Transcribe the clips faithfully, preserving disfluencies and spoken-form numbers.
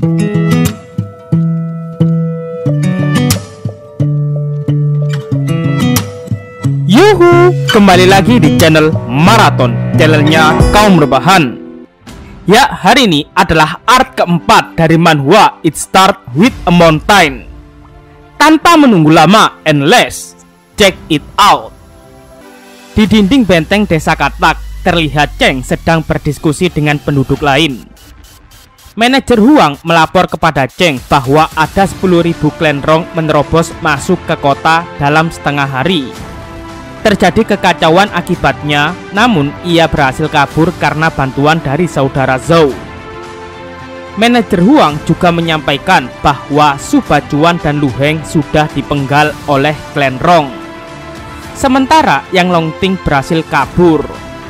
Yuhu, kembali lagi di channel Marathon, channelnya kaum rebahan. Ya, hari ini adalah art keempat dari manhwa It Start With A Mountain. Tanpa menunggu lama and less, check it out. Di dinding benteng desa Katak, terlihat Cheng sedang berdiskusi dengan penduduk lain. Manajer Huang melapor kepada Cheng bahwa ada sepuluh ribu klan Rong menerobos masuk ke kota dalam setengah hari. Terjadi kekacauan akibatnya, namun ia berhasil kabur karena bantuan dari saudara Zhou. Manajer Huang juga menyampaikan bahwa Su Bajuan dan Lu Heng sudah dipenggal oleh klan Rong. Sementara yang Long Ting berhasil kabur.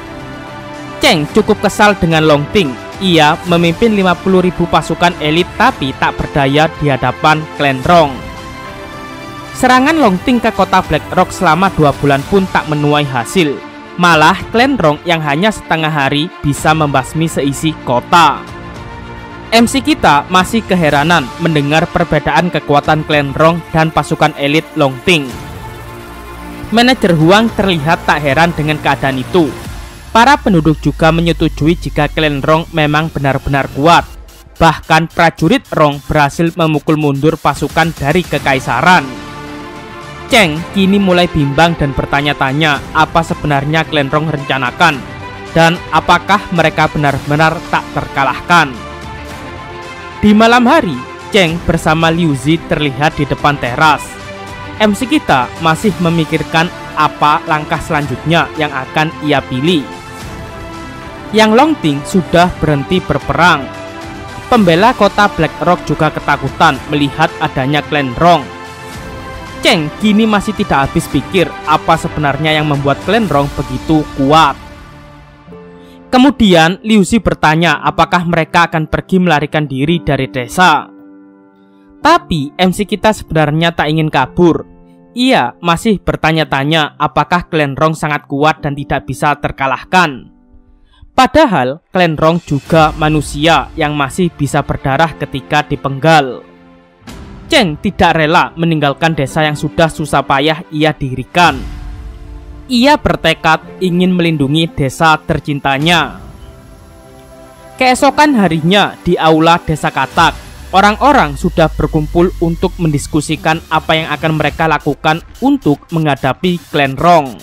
Cheng cukup kesal dengan Long Ting. Ia memimpin lima puluh ribu pasukan elit tapi tak berdaya di hadapan klan Rong. Serangan Long Ting ke kota Black Rock selama dua bulan pun tak menuai hasil. Malah klan Rong yang hanya setengah hari bisa membasmi seisi kota. M C kita masih keheranan mendengar perbedaan kekuatan klan Rong dan pasukan elit Long Ting. Manajer Huang terlihat tak heran dengan keadaan itu. Para penduduk juga menyetujui jika klan Rong memang benar-benar kuat. Bahkan prajurit Rong berhasil memukul mundur pasukan dari kekaisaran. Cheng kini mulai bimbang dan bertanya-tanya apa sebenarnya klan Rong rencanakan dan apakah mereka benar-benar tak terkalahkan. Di malam hari, Cheng bersama Liu Zi terlihat di depan teras. M C kita masih memikirkan apa langkah selanjutnya yang akan ia pilih. Yang Long Ting sudah berhenti berperang. Pembela kota Black Rock juga ketakutan melihat adanya klan Rong. Cheng kini masih tidak habis pikir apa sebenarnya yang membuat klan Rong begitu kuat. Kemudian Liu Zi bertanya apakah mereka akan pergi melarikan diri dari desa. Tapi M C kita sebenarnya tak ingin kabur. Ia masih bertanya-tanya apakah klan Rong sangat kuat dan tidak bisa terkalahkan. Padahal klan Rong juga manusia yang masih bisa berdarah ketika dipenggal. Cheng tidak rela meninggalkan desa yang sudah susah payah ia dirikan. Ia bertekad ingin melindungi desa tercintanya. Keesokan harinya di aula desa Katak, orang-orang sudah berkumpul untuk mendiskusikan apa yang akan mereka lakukan untuk menghadapi klan Rong.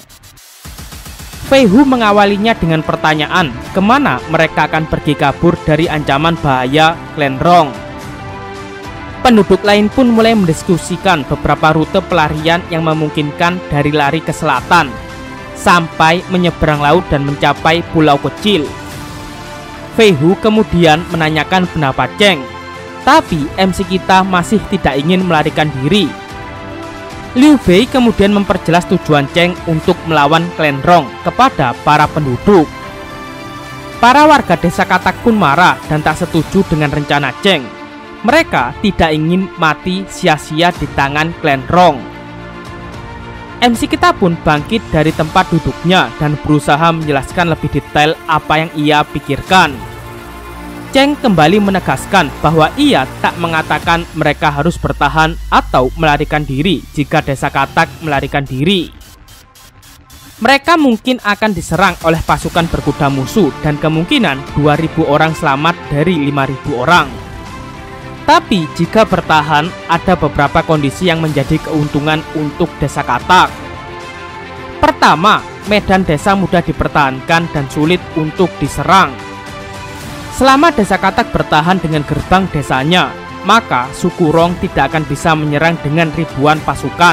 Fei Hu mengawalinya dengan pertanyaan kemana mereka akan pergi kabur dari ancaman bahaya klan Rong. Penduduk lain pun mulai mendiskusikan beberapa rute pelarian yang memungkinkan dari lari ke selatan sampai menyeberang laut dan mencapai pulau kecil. Fei Hu kemudian menanyakan pendapat Cheng, tapi M C kita masih tidak ingin melarikan diri. Liu Bei kemudian memperjelas tujuan Cheng untuk melawan klan Rong kepada para penduduk. Para warga desa Katak pun marah dan tak setuju dengan rencana Cheng. Mereka tidak ingin mati sia-sia di tangan klan Rong. M C kita pun bangkit dari tempat duduknya dan berusaha menjelaskan lebih detail apa yang ia pikirkan. Cheng kembali menegaskan bahwa ia tak mengatakan mereka harus bertahan atau melarikan diri jika desa Katak melarikan diri. Mereka mungkin akan diserang oleh pasukan berkuda musuh dan kemungkinan dua ribu orang selamat dari lima ribu orang. Tapi jika bertahan, ada beberapa kondisi yang menjadi keuntungan untuk desa Katak. Pertama, medan desa mudah dipertahankan dan sulit untuk diserang. Selama desa Katak bertahan dengan gerbang desanya, maka suku Rong tidak akan bisa menyerang dengan ribuan pasukan.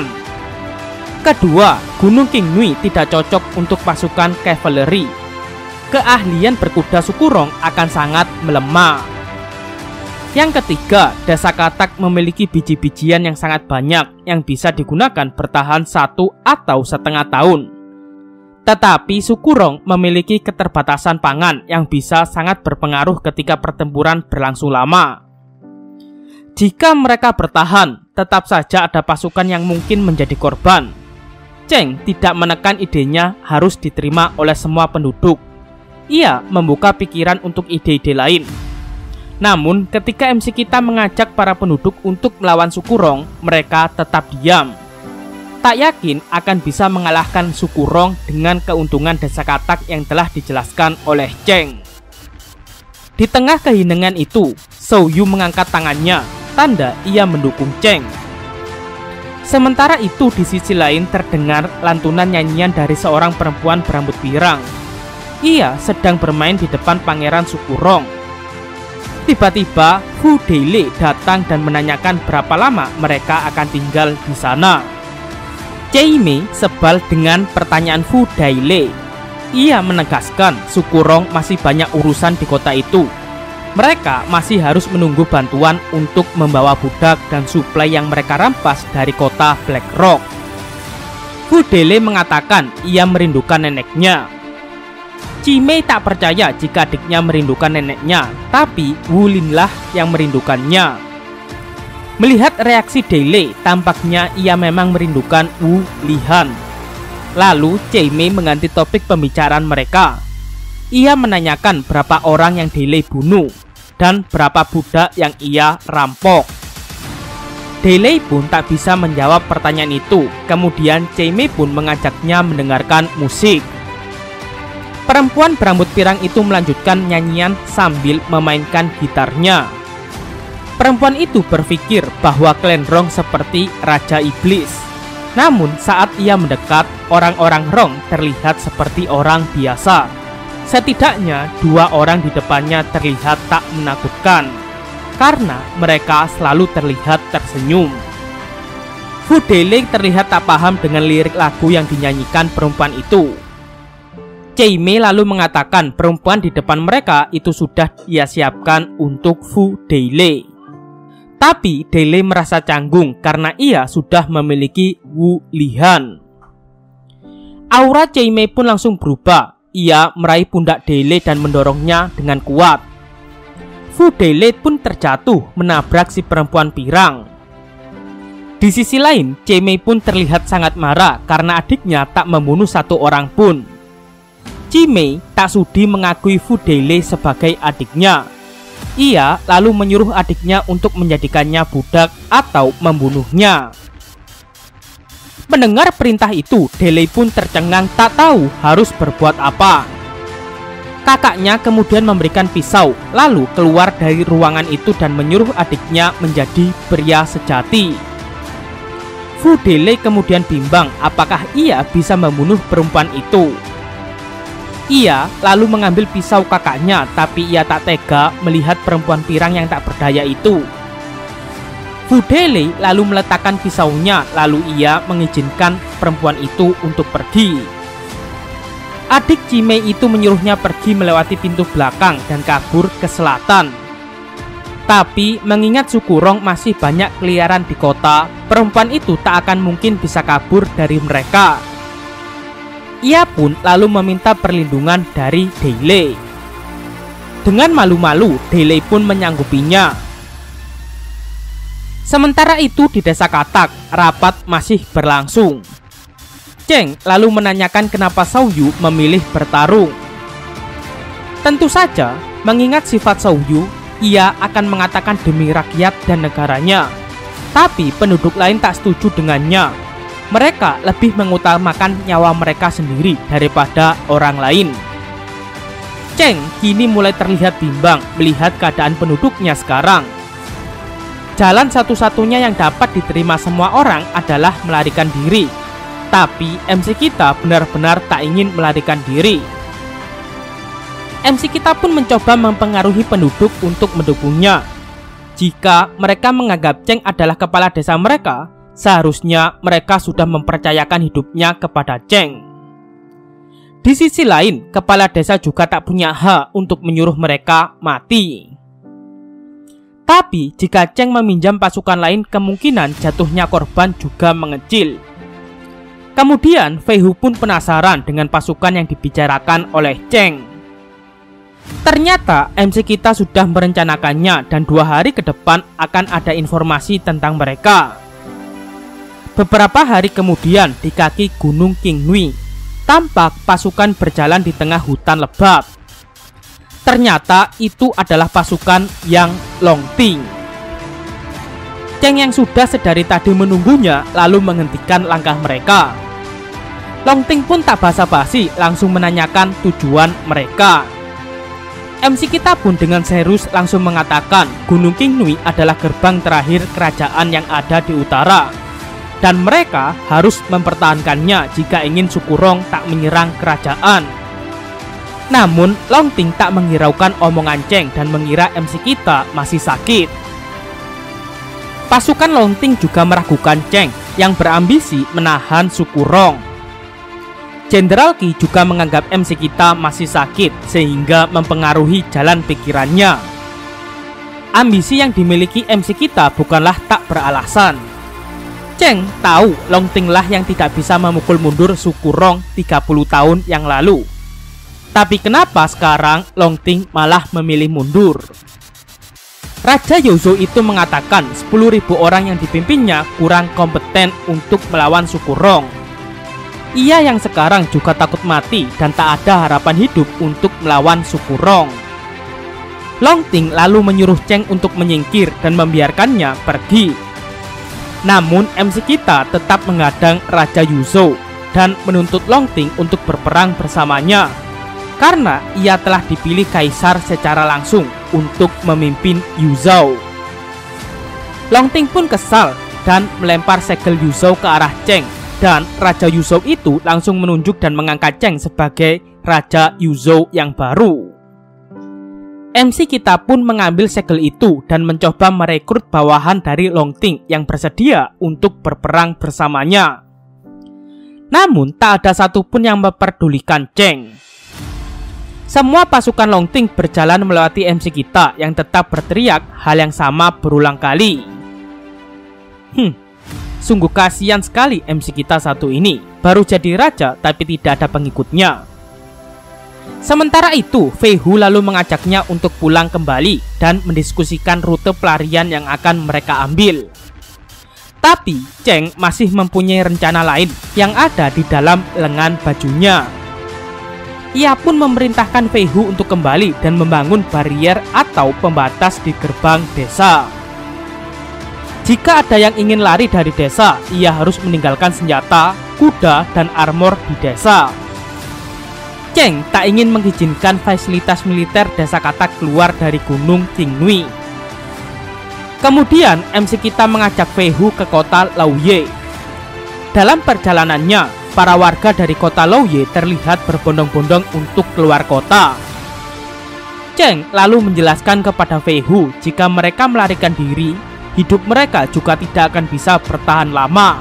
Kedua, Gunung Qingnui tidak cocok untuk pasukan kavaleri. Keahlian berkuda suku Rong akan sangat melemah. Yang ketiga, desa Katak memiliki biji-bijian yang sangat banyak yang bisa digunakan bertahan satu atau setengah tahun. Tetapi suku Rong memiliki keterbatasan pangan yang bisa sangat berpengaruh ketika pertempuran berlangsung lama. Jika mereka bertahan, tetap saja ada pasukan yang mungkin menjadi korban. Cheng tidak menekan idenya harus diterima oleh semua penduduk. Ia membuka pikiran untuk ide-ide lain. Namun ketika M C kita mengajak para penduduk untuk melawan suku Rong, mereka tetap diam. Tak yakin akan bisa mengalahkan suku Rong dengan keuntungan desa katak yang telah dijelaskan oleh Cheng. Di tengah keheningan itu, Zhou Yu mengangkat tangannya, tanda ia mendukung Cheng. Sementara itu di sisi lain terdengar lantunan nyanyian dari seorang perempuan berambut pirang. Ia sedang bermain di depan pangeran suku Rong. Tiba-tiba Fu Deilei datang dan menanyakan berapa lama mereka akan tinggal di sana. Cai Mei sebal dengan pertanyaan Fu Deilei. Ia menegaskan suku Rong masih banyak urusan di kota itu. Mereka masih harus menunggu bantuan untuk membawa budak dan suplai yang mereka rampas dari kota Black Rock. Fu Deilei mengatakan ia merindukan neneknya. Cai Mei tak percaya jika adiknya merindukan neneknya, tapi Wu Linlah yang merindukannya. Melihat reaksi Deilei, tampaknya ia memang merindukan Wu Lihan. Lalu Cai Mei mengganti topik pembicaraan mereka. Ia menanyakan berapa orang yang Deilei bunuh dan berapa budak yang ia rampok. Deilei pun tak bisa menjawab pertanyaan itu. Kemudian Cai Mei pun mengajaknya mendengarkan musik. Perempuan berambut pirang itu melanjutkan nyanyian sambil memainkan gitarnya. Perempuan itu berpikir bahwa klan Rong seperti Raja Iblis. Namun saat ia mendekat, orang-orang Rong terlihat seperti orang biasa. Setidaknya dua orang di depannya terlihat tak menakutkan, karena mereka selalu terlihat tersenyum. Fu Deilei terlihat tak paham dengan lirik lagu yang dinyanyikan perempuan itu. Cai Mei lalu mengatakan perempuan di depan mereka itu sudah ia siapkan untuk Fu Deilei. Tapi Deilei merasa canggung karena ia sudah memiliki Wu Lihan. Aura Cai Mei pun langsung berubah. Ia meraih pundak Deilei dan mendorongnya dengan kuat. Fu Deilei pun terjatuh menabrak si perempuan pirang. Di sisi lain, Cai Mei pun terlihat sangat marah karena adiknya tak membunuh satu orang pun. Cai Mei tak sudi mengakui Fu Deilei sebagai adiknya. Ia lalu menyuruh adiknya untuk menjadikannya budak atau membunuhnya. Mendengar perintah itu, Deilei pun tercengang tak tahu harus berbuat apa. Kakaknya kemudian memberikan pisau, lalu keluar dari ruangan itu dan menyuruh adiknya menjadi pria sejati. Fu Deilei kemudian bimbang apakah ia bisa membunuh perempuan itu. Ia lalu mengambil pisau kakaknya, tapi ia tak tega melihat perempuan pirang yang tak berdaya itu. Fu Deilei lalu meletakkan pisaunya, lalu ia mengizinkan perempuan itu untuk pergi. Adik Cai Mei itu menyuruhnya pergi melewati pintu belakang dan kabur ke selatan. Tapi mengingat suku Rong masih banyak keliaran di kota, perempuan itu tak akan mungkin bisa kabur dari mereka. Ia pun lalu meminta perlindungan dari Deilei. Dengan malu-malu, Deilei pun menyanggupinya. Sementara itu di desa katak, rapat masih berlangsung. Cheng lalu menanyakan kenapa Zhou Yu memilih bertarung. Tentu saja, mengingat sifat Zhou Yu, ia akan mengatakan demi rakyat dan negaranya. Tapi penduduk lain tak setuju dengannya. Mereka lebih mengutamakan nyawa mereka sendiri daripada orang lain. Cheng kini mulai terlihat bimbang melihat keadaan penduduknya sekarang. Jalan satu-satunya yang dapat diterima semua orang adalah melarikan diri. Tapi M C kita benar-benar tak ingin melarikan diri. M C kita pun mencoba mempengaruhi penduduk untuk mendukungnya. Jika mereka menganggap Cheng adalah kepala desa mereka, seharusnya mereka sudah mempercayakan hidupnya kepada Cheng. Di sisi lain, kepala desa juga tak punya hak untuk menyuruh mereka mati. Tapi jika Cheng meminjam pasukan lain, kemungkinan jatuhnya korban juga mengecil. Kemudian Fei Hu pun penasaran dengan pasukan yang dibicarakan oleh Cheng. Ternyata M C kita sudah merencanakannya dan dua hari ke depan akan ada informasi tentang mereka. Beberapa hari kemudian di kaki Gunung Qinghui, tampak pasukan berjalan di tengah hutan lebat. Ternyata itu adalah pasukan yang Longting. Cheng yang sudah sedari tadi menunggunya lalu menghentikan langkah mereka. Longting pun tak basa-basi langsung menanyakan tujuan mereka. M C kita pun dengan serius langsung mengatakan Gunung Qingnui adalah gerbang terakhir kerajaan yang ada di utara, dan mereka harus mempertahankannya jika ingin Suku Rong tak menyerang kerajaan. Namun Longting tak menghiraukan omongan Cheng dan mengira M C kita masih sakit. Pasukan Longting juga meragukan Cheng yang berambisi menahan Suku Rong. Jenderal Qi juga menganggap M C kita masih sakit sehingga mempengaruhi jalan pikirannya. Ambisi yang dimiliki M C kita bukanlah tak beralasan. Cheng tahu Longting lah yang tidak bisa memukul mundur Suku Rong tiga puluh tahun yang lalu. Tapi kenapa sekarang Longting malah memilih mundur? Raja Youzhou itu mengatakan sepuluh ribu orang yang dipimpinnya kurang kompeten untuk melawan Suku Rong. Ia yang sekarang juga takut mati dan tak ada harapan hidup untuk melawan Suku Rong. Longting lalu menyuruh Cheng untuk menyingkir dan membiarkannya pergi. Namun M C kita tetap menghadang Raja Youzhou dan menuntut Longting untuk berperang bersamanya, karena ia telah dipilih kaisar secara langsung untuk memimpin Youzhou. Longting pun kesal dan melempar segel Youzhou ke arah Cheng, dan Raja Youzhou itu langsung menunjuk dan mengangkat Cheng sebagai Raja Youzhou yang baru. M C kita pun mengambil segel itu dan mencoba merekrut bawahan dari Longting yang bersedia untuk berperang bersamanya. Namun tak ada satupun yang memperdulikan Cheng. Semua pasukan Longting berjalan melewati M C kita yang tetap berteriak hal yang sama berulang kali. Hmm, sungguh kasihan sekali M C kita satu ini, baru jadi raja tapi tidak ada pengikutnya. Sementara itu, Fei Hu lalu mengajaknya untuk pulang kembali dan mendiskusikan rute pelarian yang akan mereka ambil. Tapi Cheng masih mempunyai rencana lain yang ada di dalam lengan bajunya. Ia pun memerintahkan Fei Hu untuk kembali dan membangun barier atau pembatas di gerbang desa. Jika ada yang ingin lari dari desa, ia harus meninggalkan senjata, kuda, dan armor di desa. Cheng tak ingin mengizinkan fasilitas militer desa Katak keluar dari Gunung Qingnui. Kemudian M C kita mengajak Fei Hu ke kota Laoye. Dalam perjalanannya, para warga dari kota Laoye terlihat berbondong-bondong untuk keluar kota. Cheng lalu menjelaskan kepada Fei Hu jika mereka melarikan diri, hidup mereka juga tidak akan bisa bertahan lama.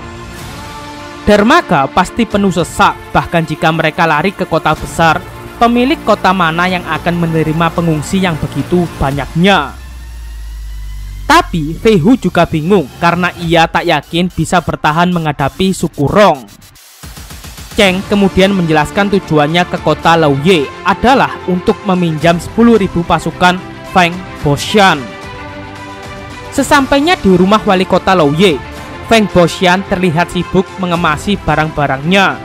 Dermaga pasti penuh sesak, bahkan jika mereka lari ke kota besar, pemilik kota mana yang akan menerima pengungsi yang begitu banyaknya? Tapi Fei Hu juga bingung karena ia tak yakin bisa bertahan menghadapi Suku Rong. Cheng kemudian menjelaskan tujuannya ke kota Laoye adalah untuk meminjam sepuluh ribu pasukan Feng Boxian. Sesampainya di rumah wali kota Laoye, Feng Boxian terlihat sibuk mengemasi barang-barangnya.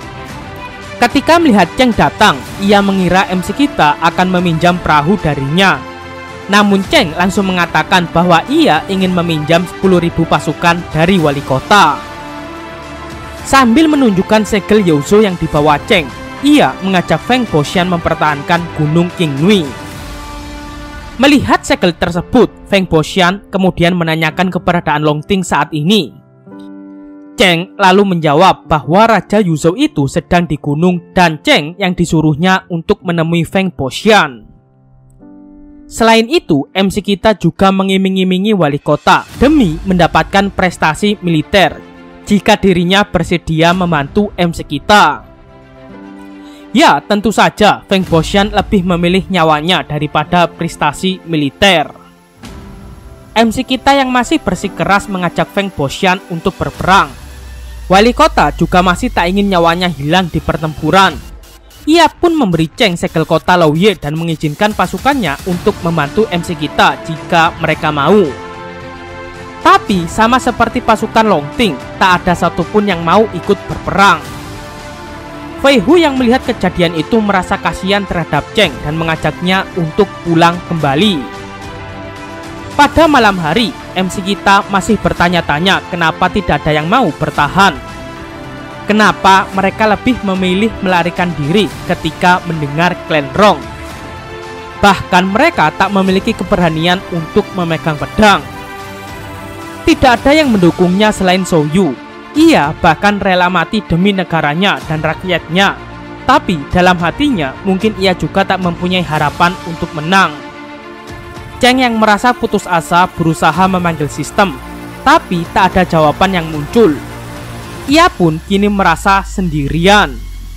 Ketika melihat Cheng datang, ia mengira M C kita akan meminjam perahu darinya. Namun Cheng langsung mengatakan bahwa ia ingin meminjam sepuluh ribu pasukan dari wali kota. Sambil menunjukkan segel Youzhou yang dibawa Cheng, ia mengajak Feng Boxian mempertahankan Gunung Qingnui. Melihat segel tersebut, Feng Boxian kemudian menanyakan keberadaan Longting saat ini. Cheng lalu menjawab bahwa Raja Youzhou itu sedang di gunung dan Cheng yang disuruhnya untuk menemui Feng Boxian. Selain itu, M C kita juga mengiming-imingi wali kota demi mendapatkan prestasi militer jika dirinya bersedia membantu M C kita. Ya, tentu saja Feng Boxian lebih memilih nyawanya daripada prestasi militer. M C kita yang masih bersikeras mengajak Feng Boxian untuk berperang. Wali kota juga masih tak ingin nyawanya hilang di pertempuran. Ia pun memberi Cheng segel kota Laoye dan mengizinkan pasukannya untuk membantu M C kita jika mereka mau. Tapi sama seperti pasukan Longting, tak ada satupun yang mau ikut berperang. Fei Hu yang melihat kejadian itu merasa kasihan terhadap Cheng dan mengajaknya untuk pulang kembali. Pada malam hari, M C kita masih bertanya-tanya kenapa tidak ada yang mau bertahan. Kenapa mereka lebih memilih melarikan diri ketika mendengar Clan Rong. Bahkan mereka tak memiliki keberanian untuk memegang pedang. Tidak ada yang mendukungnya selain Zhou Yu. Ia bahkan rela mati demi negaranya dan rakyatnya. Tapi dalam hatinya mungkin ia juga tak mempunyai harapan untuk menang. Cheng yang merasa putus asa berusaha memanggil sistem, tapi tak ada jawaban yang muncul. Ia pun kini merasa sendirian.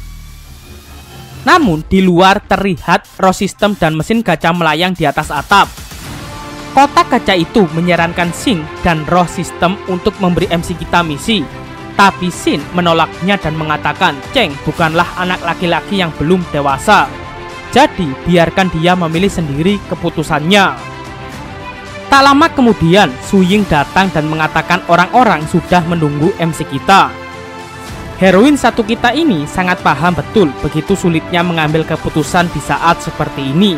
Namun di luar terlihat roh sistem dan mesin gacha melayang di atas atap. Kotak kaca itu menyarankan Xin dan roh sistem untuk memberi M C kita misi. Tapi Xin menolaknya dan mengatakan Cheng bukanlah anak laki-laki yang belum dewasa. Jadi biarkan dia memilih sendiri keputusannya. Tak lama kemudian Su Ying datang dan mengatakan orang-orang sudah menunggu M C kita. Heroin satu kita ini sangat paham betul begitu sulitnya mengambil keputusan di saat seperti ini.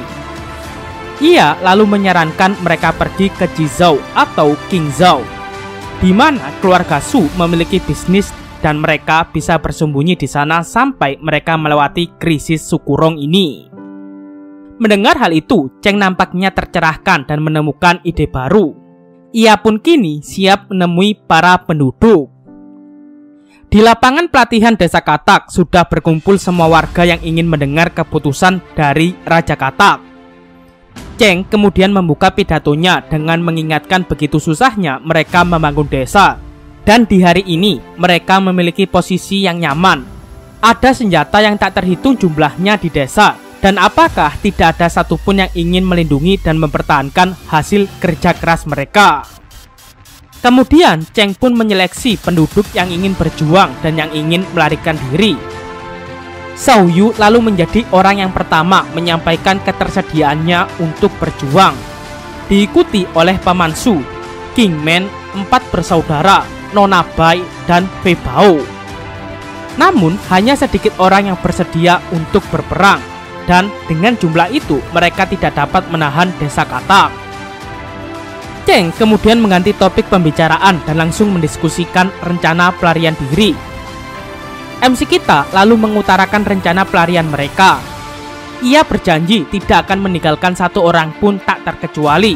Ia lalu menyarankan mereka pergi ke Jizhou atau King Zhou, di mana keluarga Su memiliki bisnis dan mereka bisa bersembunyi di sana sampai mereka melewati krisis suku Rong ini. Mendengar hal itu, Cheng nampaknya tercerahkan dan menemukan ide baru. Ia pun kini siap menemui para penduduk. Di lapangan pelatihan Desa Katak sudah berkumpul semua warga yang ingin mendengar keputusan dari Raja Katak. Cheng kemudian membuka pidatonya dengan mengingatkan begitu susahnya mereka membangun desa. Dan di hari ini mereka memiliki posisi yang nyaman. Ada senjata yang tak terhitung jumlahnya di desa. Dan apakah tidak ada satupun yang ingin melindungi dan mempertahankan hasil kerja keras mereka. Kemudian Cheng pun menyeleksi penduduk yang ingin berjuang dan yang ingin melarikan diri. Zhou Yu lalu menjadi orang yang pertama menyampaikan ketersediaannya untuk berjuang. Diikuti oleh Paman Su, King Men, empat bersaudara, Nona Bai, dan Fei Bao. Namun hanya sedikit orang yang bersedia untuk berperang. Dan dengan jumlah itu mereka tidak dapat menahan Desa Katak. Cheng kemudian mengganti topik pembicaraan dan langsung mendiskusikan rencana pelarian diri. M C kita lalu mengutarakan rencana pelarian mereka. Ia berjanji tidak akan meninggalkan satu orang pun tak terkecuali.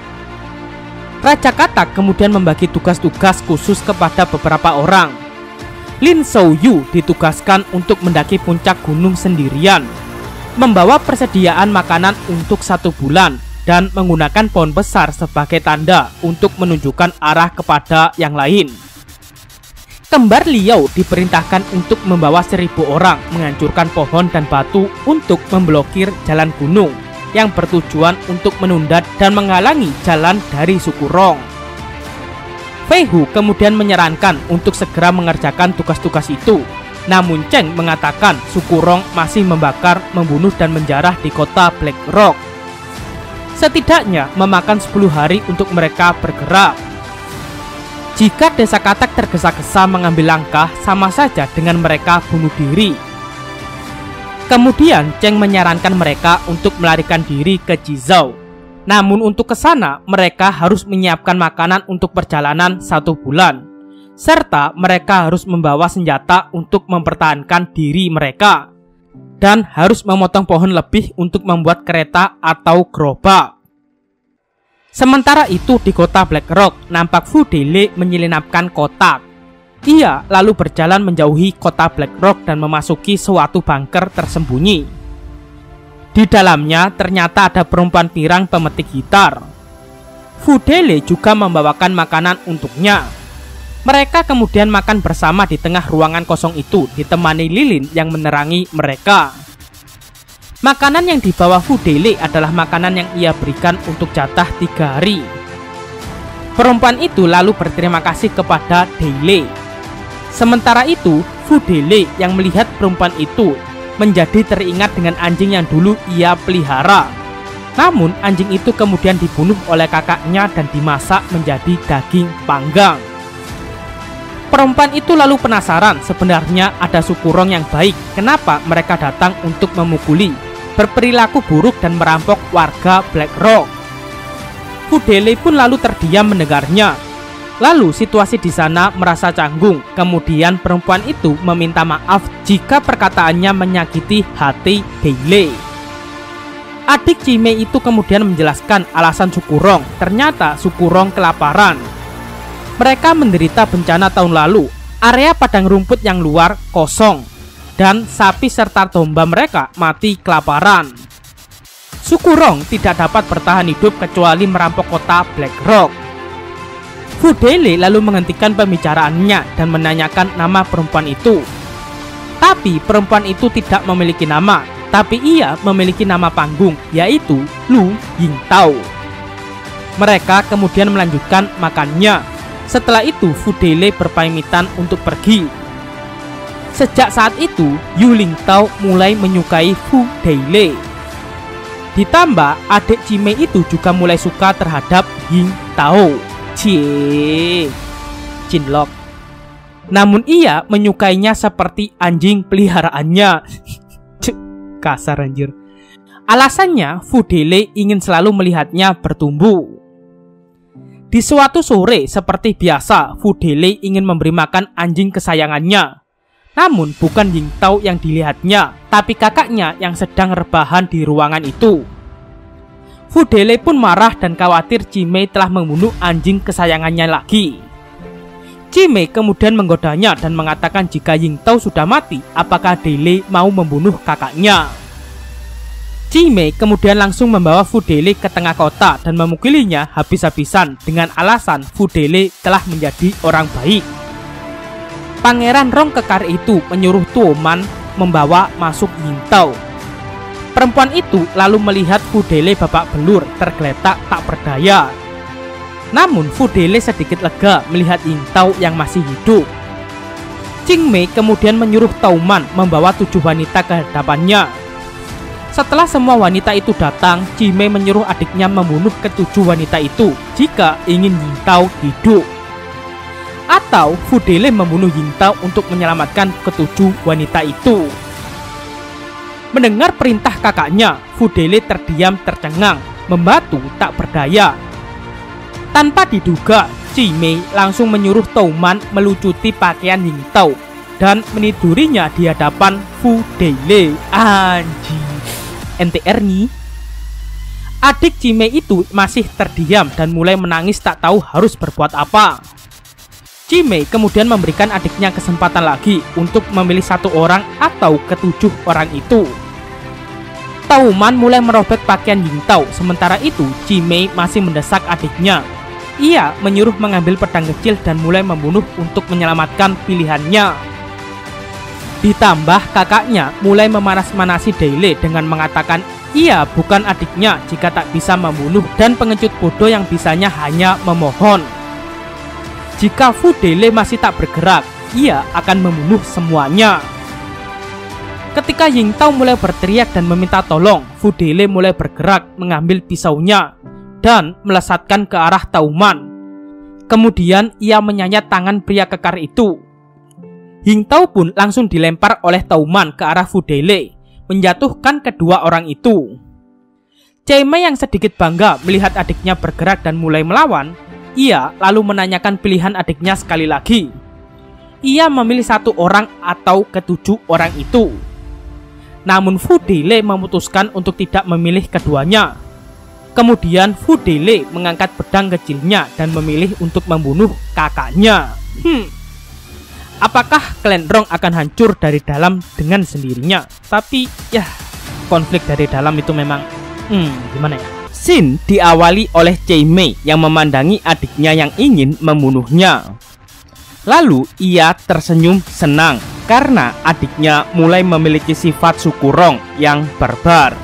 Raja Katak kemudian membagi tugas-tugas khusus kepada beberapa orang. Lin Zhou Yu ditugaskan untuk mendaki puncak gunung sendirian, membawa persediaan makanan untuk satu bulan, dan menggunakan pohon besar sebagai tanda untuk menunjukkan arah kepada yang lain. Kembar Liao diperintahkan untuk membawa seribu orang menghancurkan pohon dan batu untuk memblokir jalan gunung yang bertujuan untuk menunda dan menghalangi jalan dari suku Rong. Fei Hu kemudian menyarankan untuk segera mengerjakan tugas-tugas itu. Namun Cheng mengatakan suku Rong masih membakar, membunuh dan menjarah di kota Black Rock. Setidaknya memakan sepuluh hari untuk mereka bergerak. Jika Desa Katak tergesa-gesa mengambil langkah, sama saja dengan mereka bunuh diri. Kemudian Cheng menyarankan mereka untuk melarikan diri ke Jizhou. Namun untuk ke sana mereka harus menyiapkan makanan untuk perjalanan satu bulan. Serta mereka harus membawa senjata untuk mempertahankan diri mereka. Dan harus memotong pohon lebih untuk membuat kereta atau gerobak. Sementara itu di kota Black Rock, nampak Fu Dele menyelinapkan kotak. Ia lalu berjalan menjauhi kota Black Rock dan memasuki suatu bunker tersembunyi. Di dalamnya ternyata ada perempuan pirang pemetik gitar. Fu Dele juga membawakan makanan untuknya. Mereka kemudian makan bersama di tengah ruangan kosong itu, ditemani lilin yang menerangi mereka. Makanan yang dibawa Fu Dele adalah makanan yang ia berikan untuk jatah tiga hari. Perempuan itu lalu berterima kasih kepada Dele. Sementara itu, Fu Dele yang melihat perempuan itu menjadi teringat dengan anjing yang dulu ia pelihara. Namun anjing itu kemudian dibunuh oleh kakaknya dan dimasak menjadi daging panggang. Perempuan itu lalu penasaran, sebenarnya ada Sukurong yang baik, kenapa mereka datang untuk memukuli, berperilaku buruk dan merampok warga Black Rock. Fudele pun lalu terdiam mendengarnya. Lalu situasi di sana merasa canggung. Kemudian perempuan itu meminta maaf jika perkataannya menyakiti hati Deile. Adik Chimei itu kemudian menjelaskan alasan Sukurong. Ternyata Sukurong kelaparan. Mereka menderita bencana tahun lalu. Area padang rumput yang luar kosong dan sapi serta domba mereka mati kelaparan. Sukurong tidak dapat bertahan hidup kecuali merampok kota Black Rock. Fudele lalu menghentikan pembicaraannya dan menanyakan nama perempuan itu. Tapi perempuan itu tidak memiliki nama, tapi ia memiliki nama panggung, yaitu Lu Yingtao. Mereka kemudian melanjutkan makannya. Setelah itu Fudele berpamitan untuk pergi. Sejak saat itu Yu Lingtao mulai menyukai Fudele. Ditambah adik Chimei itu juga mulai suka terhadap Yingtao. Cie Cinlok. Namun ia menyukainya seperti anjing peliharaannya. Kasar anjir. Alasannya Fudele ingin selalu melihatnya bertumbuh. Di suatu sore seperti biasa, Fudele ingin memberi makan anjing kesayangannya. Namun bukan Yingtao yang dilihatnya, tapi kakaknya yang sedang rebahan di ruangan itu. Fudele pun marah dan khawatir Chimei telah membunuh anjing kesayangannya lagi. Chimei kemudian menggodanya dan mengatakan jika Yingtao sudah mati, apakah Deile mau membunuh kakaknya. Chimei kemudian langsung membawa Fudele ke tengah kota dan memukulinya habis-habisan dengan alasan Fudele telah menjadi orang baik. Pangeran Rong Kekar itu menyuruh Tuoman membawa masuk Yingtao. Perempuan itu lalu melihat Fudele babak belur, tergeletak tak berdaya. Namun Fudele sedikit lega melihat Yingtao yang masih hidup. Chingmei kemudian menyuruh Tuoman membawa tujuh wanita ke hadapannya. Setelah semua wanita itu datang, Chimei menyuruh adiknya membunuh ketujuh wanita itu jika ingin Yingtao hidup. Atau Fudele membunuh Yingtao untuk menyelamatkan ketujuh wanita itu. Mendengar perintah kakaknya, Fudele terdiam tercengang, membatu tak berdaya. Tanpa diduga, Chimei langsung menyuruh Tuoman melucuti pakaian Yingtao dan menidurinya di hadapan Fudele. Anjing. N T R nih. Adik Chimei itu masih terdiam dan mulai menangis tak tahu harus berbuat apa. Chimei kemudian memberikan adiknya kesempatan lagi untuk memilih satu orang atau ketujuh orang itu. Tuoman mulai merobek pakaian Yingtao, sementara itu Chimei masih mendesak adiknya. Ia menyuruh mengambil pedang kecil dan mulai membunuh untuk menyelamatkan pilihannya. Ditambah kakaknya mulai memanas-manasi Deile dengan mengatakan ia bukan adiknya jika tak bisa membunuh dan pengecut bodoh yang bisanya hanya memohon. Jika Fudele masih tak bergerak, ia akan membunuh semuanya. Ketika Yingtao mulai berteriak dan meminta tolong, Fudele mulai bergerak mengambil pisaunya dan melesatkan ke arah Tuoman. Kemudian ia menyayat tangan pria kekar itu. Yingtao pun langsung dilempar oleh Tuoman ke arah Fudele, menjatuhkan kedua orang itu. Chimei yang sedikit bangga melihat adiknya bergerak dan mulai melawan, ia lalu menanyakan pilihan adiknya sekali lagi. Ia memilih satu orang atau ketujuh orang itu. Namun Fudele memutuskan untuk tidak memilih keduanya. Kemudian Fudele mengangkat pedang kecilnya dan memilih untuk membunuh kakaknya. Hmm. Apakah klan Rong akan hancur dari dalam dengan sendirinya? Tapi ya, konflik dari dalam itu memang Hmm, gimana ya? Scene diawali oleh Chimei yang memandangi adiknya yang ingin membunuhnya. Lalu ia tersenyum senang karena adiknya mulai memiliki sifat Sukurong yang barbar.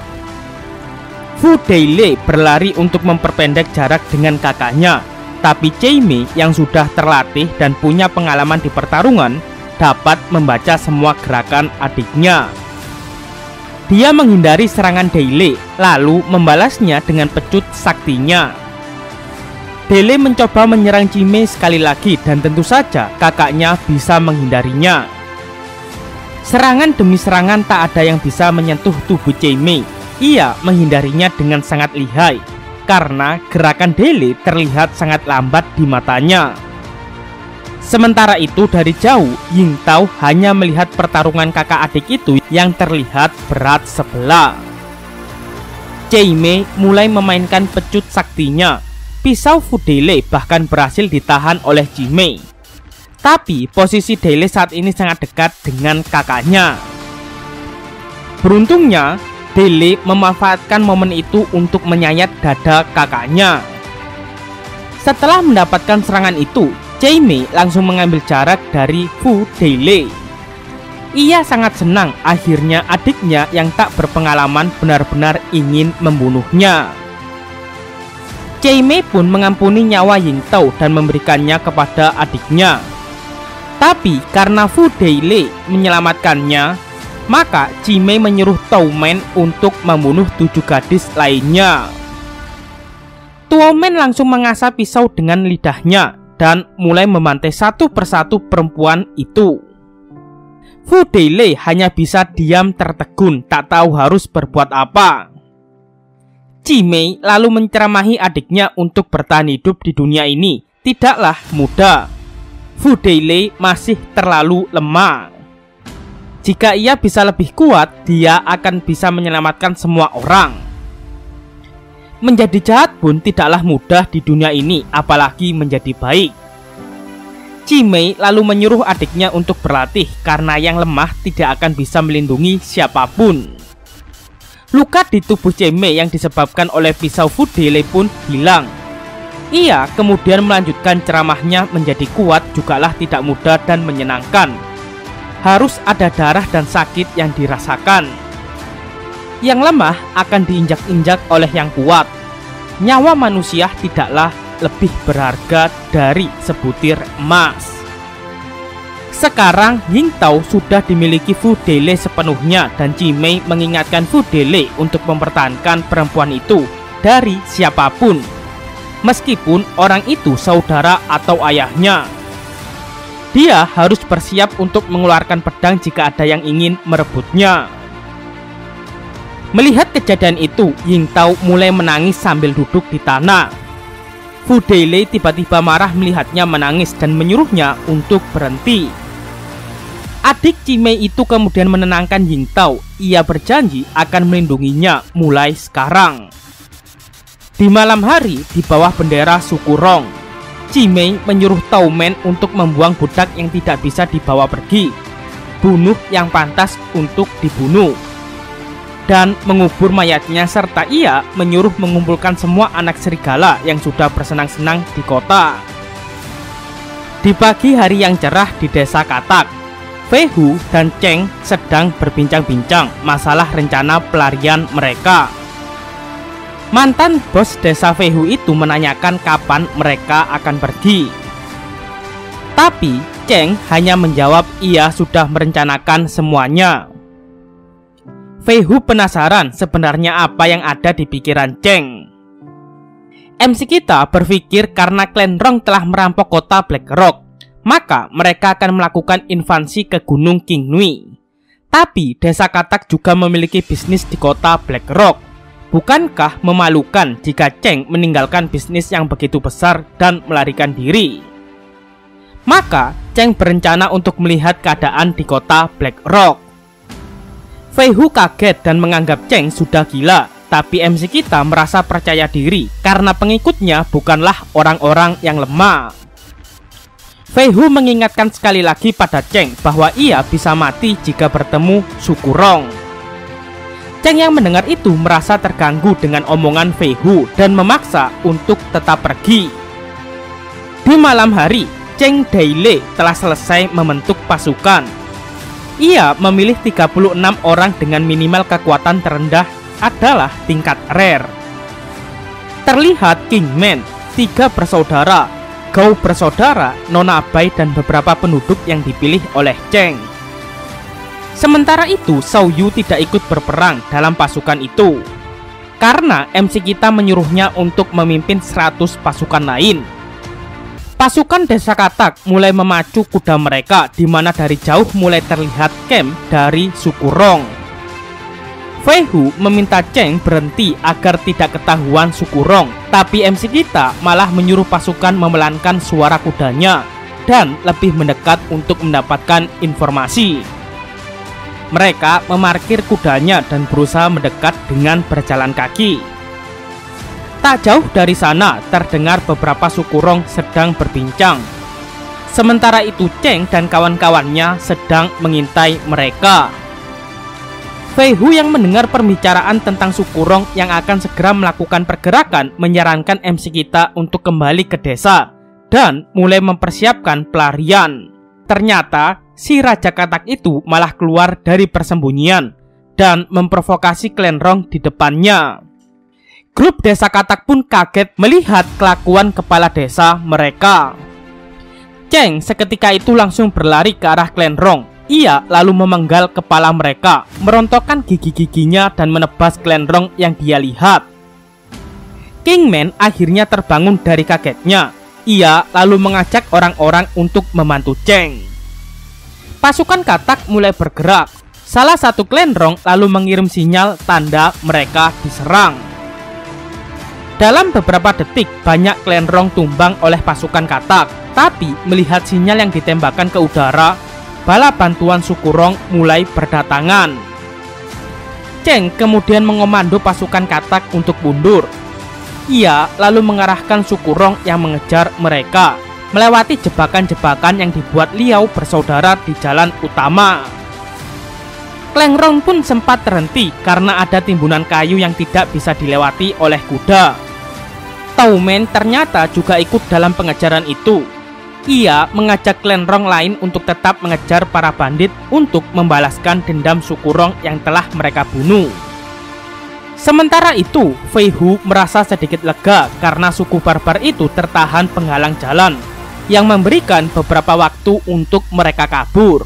Fudele berlari untuk memperpendek jarak dengan kakaknya. Tapi Chimei yang sudah terlatih dan punya pengalaman di pertarungan dapat membaca semua gerakan adiknya. Dia menghindari serangan Deile lalu membalasnya dengan pecut saktinya. Dele mencoba menyerang Chimei sekali lagi dan tentu saja kakaknya bisa menghindarinya. Serangan demi serangan tak ada yang bisa menyentuh tubuh Chimei. Ia menghindarinya dengan sangat lihai karena gerakan Dele terlihat sangat lambat di matanya. Sementara itu dari jauh, Yingtao hanya melihat pertarungan kakak adik itu yang terlihat berat sebelah. Chimei mulai memainkan pecut saktinya. Pisau Fu Dele bahkan berhasil ditahan oleh Chimei. Tapi posisi Dele saat ini sangat dekat dengan kakaknya. Beruntungnya, Dele memanfaatkan momen itu untuk menyayat dada kakaknya. Setelah mendapatkan serangan itu, Chimei langsung mengambil jarak dari Fu Dele. Ia sangat senang akhirnya adiknya yang tak berpengalaman benar-benar ingin membunuhnya. Chimei pun mengampuni nyawa Yingtao dan memberikannya kepada adiknya. Tapi karena Fu Dele menyelamatkannya, maka Chimei menyuruh Tao Men untuk membunuh tujuh gadis lainnya. Tao Men langsung mengasah pisau dengan lidahnya dan mulai membantai satu persatu perempuan itu. Fu Dele hanya bisa diam tertegun, tak tahu harus berbuat apa. Chimei lalu menceramahi adiknya untuk bertahan hidup di dunia ini tidaklah mudah. Fu Dele masih terlalu lemah. Jika ia bisa lebih kuat, dia akan bisa menyelamatkan semua orang. Menjadi jahat pun tidaklah mudah di dunia ini, apalagi menjadi baik. Chimei lalu menyuruh adiknya untuk berlatih karena yang lemah tidak akan bisa melindungi siapapun. Luka di tubuh Chimei yang disebabkan oleh pisau Fu Dele pun hilang. Ia kemudian melanjutkan ceramahnya, menjadi kuat jugalah tidak mudah dan menyenangkan. Harus ada darah dan sakit yang dirasakan. Yang lemah akan diinjak-injak oleh yang kuat. Nyawa manusia tidaklah lebih berharga dari sebutir emas. Sekarang Yingtao sudah dimiliki Fu Dele sepenuhnya dan Chimei mengingatkan Fu Dele untuk mempertahankan perempuan itu dari siapapun, meskipun orang itu saudara atau ayahnya. Dia harus bersiap untuk mengeluarkan pedang jika ada yang ingin merebutnya. Melihat kejadian itu, Yingtao mulai menangis sambil duduk di tanah. Fu Dele tiba-tiba marah melihatnya menangis dan menyuruhnya untuk berhenti. Adik Chimei itu kemudian menenangkan Yingtao. Ia berjanji akan melindunginya mulai sekarang. Di malam hari, di bawah bendera suku Rong, Chimei menyuruh Tao Men untuk membuang budak yang tidak bisa dibawa pergi, bunuh yang pantas untuk dibunuh, dan mengubur mayatnya, serta ia menyuruh mengumpulkan semua anak serigala yang sudah bersenang-senang di kota. Di pagi hari yang cerah di desa Katak, Fei Hu dan Cheng sedang berbincang-bincang masalah rencana pelarian mereka. Mantan bos desa Fei Hu itu menanyakan kapan mereka akan pergi. Tapi Cheng hanya menjawab ia sudah merencanakan semuanya. Fei Hu penasaran sebenarnya apa yang ada di pikiran Cheng. M C kita berpikir karena klan Rong telah merampok kota Black Rock, maka mereka akan melakukan invasi ke Gunung Qingnui. Tapi desa Katak juga memiliki bisnis di kota Black Rock. Bukankah memalukan jika Cheng meninggalkan bisnis yang begitu besar dan melarikan diri? Maka Cheng berencana untuk melihat keadaan di kota Black Rock. Fei Hu kaget dan menganggap Cheng sudah gila. Tapi M C kita merasa percaya diri karena pengikutnya bukanlah orang-orang yang lemah. Fei Hu mengingatkan sekali lagi pada Cheng bahwa ia bisa mati jika bertemu suku Rong. Cheng yang mendengar itu merasa terganggu dengan omongan Fei Hu dan memaksa untuk tetap pergi. Di malam hari, Cheng Daile telah selesai membentuk pasukan. Ia memilih tiga puluh enam orang dengan minimal kekuatan terendah adalah tingkat rare. Terlihat Kingman, tiga bersaudara, Gao bersaudara, Nona Bai dan beberapa penduduk yang dipilih oleh Cheng. Sementara itu, Xiao Yu tidak ikut berperang dalam pasukan itu. karena M C Kita menyuruhnya untuk memimpin seratus pasukan lain. Pasukan Desa Katak mulai memacu kuda mereka, di mana dari jauh mulai terlihat camp dari suku Rong. Fei Hu meminta Cheng berhenti agar tidak ketahuan suku Rong, tapi M C Kita malah menyuruh pasukan memelankan suara kudanya dan lebih mendekat untuk mendapatkan informasi. Mereka memarkir kudanya dan berusaha mendekat dengan berjalan kaki. Tak jauh dari sana terdengar beberapa suku Rong sedang berbincang. Sementara itu Cheng dan kawan-kawannya sedang mengintai mereka. Fei Hu yang mendengar pembicaraan tentang suku Rong yang akan segera melakukan pergerakan menyarankan M C Kita untuk kembali ke desa dan mulai mempersiapkan pelarian. Ternyata si Raja Katak itu malah keluar dari persembunyian dan memprovokasi klan Rong di depannya. Grup Desa Katak pun kaget melihat kelakuan kepala desa mereka. Cheng seketika itu langsung berlari ke arah klan Rong. Ia lalu memenggal kepala mereka, merontokkan gigi-giginya dan menebas klan Rong yang dia lihat. Kingman akhirnya terbangun dari kagetnya. Ia lalu mengajak orang-orang untuk membantu Cheng. Pasukan Katak mulai bergerak. Salah satu klan Rong lalu mengirim sinyal tanda mereka diserang. Dalam beberapa detik, banyak klan Rong tumbang oleh pasukan Katak. Tapi melihat sinyal yang ditembakkan ke udara, bala bantuan suku Rong mulai berdatangan. Cheng kemudian mengomando pasukan Katak untuk mundur. Ia lalu mengarahkan suku Rong yang mengejar mereka, melewati jebakan-jebakan yang dibuat Liao bersaudara di jalan utama. Klan Rong pun sempat terhenti karena ada timbunan kayu yang tidak bisa dilewati oleh kuda. Taumen ternyata juga ikut dalam pengejaran itu. Ia mengajak klan Rong lain untuk tetap mengejar para bandit untuk membalaskan dendam suku Rong yang telah mereka bunuh. Sementara itu, Fei Hu merasa sedikit lega karena suku barbar itu tertahan penghalang jalan, yang memberikan beberapa waktu untuk mereka kabur.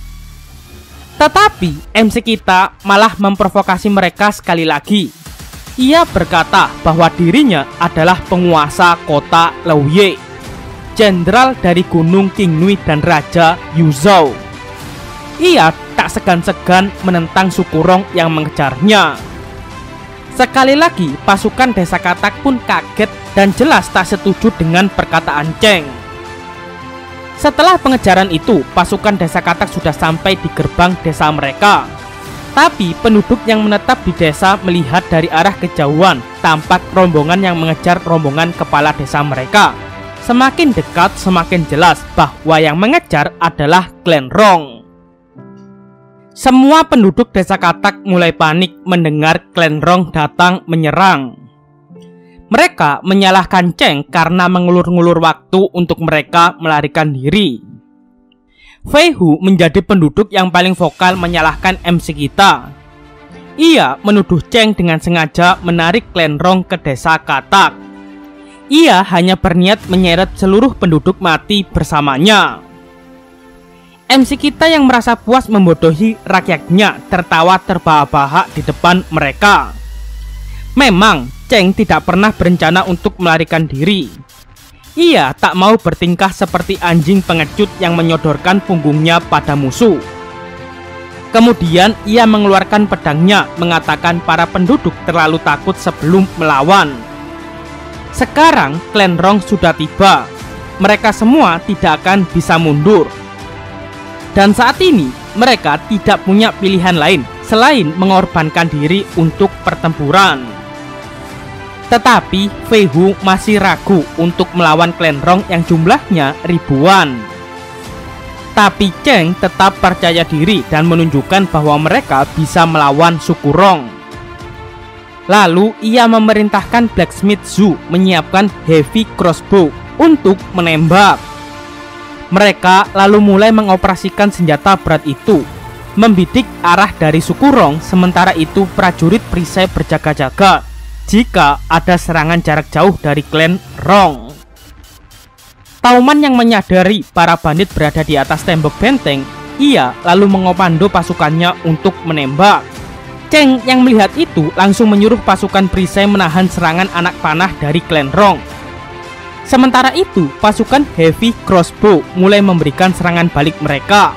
Tetapi M C Kita malah memprovokasi mereka sekali lagi. Ia berkata bahwa dirinya adalah penguasa kota Lauye, jenderal dari Gunung Qingnui dan Raja Yuzhou. Ia tak segan-segan menentang suku Rong yang mengejarnya. Sekali lagi, pasukan Desa Katak pun kaget dan jelas tak setuju dengan perkataan Cheng. Setelah pengejaran itu, pasukan Desa Katak sudah sampai di gerbang desa mereka. Tapi penduduk yang menetap di desa melihat dari arah kejauhan, tampak rombongan yang mengejar rombongan kepala desa mereka. Semakin dekat, semakin jelas bahwa yang mengejar adalah klan Rong. Semua penduduk Desa Katak mulai panik mendengar klan Rong datang menyerang. Mereka menyalahkan Cheng karena mengulur-ngulur waktu untuk mereka melarikan diri. Fei Hu menjadi penduduk yang paling vokal menyalahkan M C Kita. Ia menuduh Cheng dengan sengaja menarik klan Rong ke Desa Katak. Ia hanya berniat menyeret seluruh penduduk mati bersamanya. M C Kita yang merasa puas membodohi rakyatnya tertawa terbahak-bahak di depan mereka. Memang Cheng tidak pernah berencana untuk melarikan diri. Ia tak mau bertingkah seperti anjing pengecut yang menyodorkan punggungnya pada musuh. Kemudian ia mengeluarkan pedangnya, mengatakan para penduduk terlalu takut sebelum melawan. Sekarang klan Rong sudah tiba. Mereka semua tidak akan bisa mundur. Dan saat ini mereka tidak punya pilihan lain selain mengorbankan diri untuk pertempuran. Tetapi Fei Hu masih ragu untuk melawan klan Rong yang jumlahnya ribuan. Tapi Cheng tetap percaya diri dan menunjukkan bahwa mereka bisa melawan suku Rong. Lalu ia memerintahkan Blacksmith Zhu menyiapkan heavy crossbow untuk menembak. Mereka lalu mulai mengoperasikan senjata berat itu, membidik arah dari suku Rong. Sementara itu prajurit perisai berjaga-jaga jika ada serangan jarak jauh dari klan Rong. Tauman yang menyadari para bandit berada di atas tembok benteng, ia lalu mengomando pasukannya untuk menembak. Cheng yang melihat itu langsung menyuruh pasukan perisai menahan serangan anak panah dari klan Rong. Sementara itu, pasukan Heavy Crossbow mulai memberikan serangan balik mereka.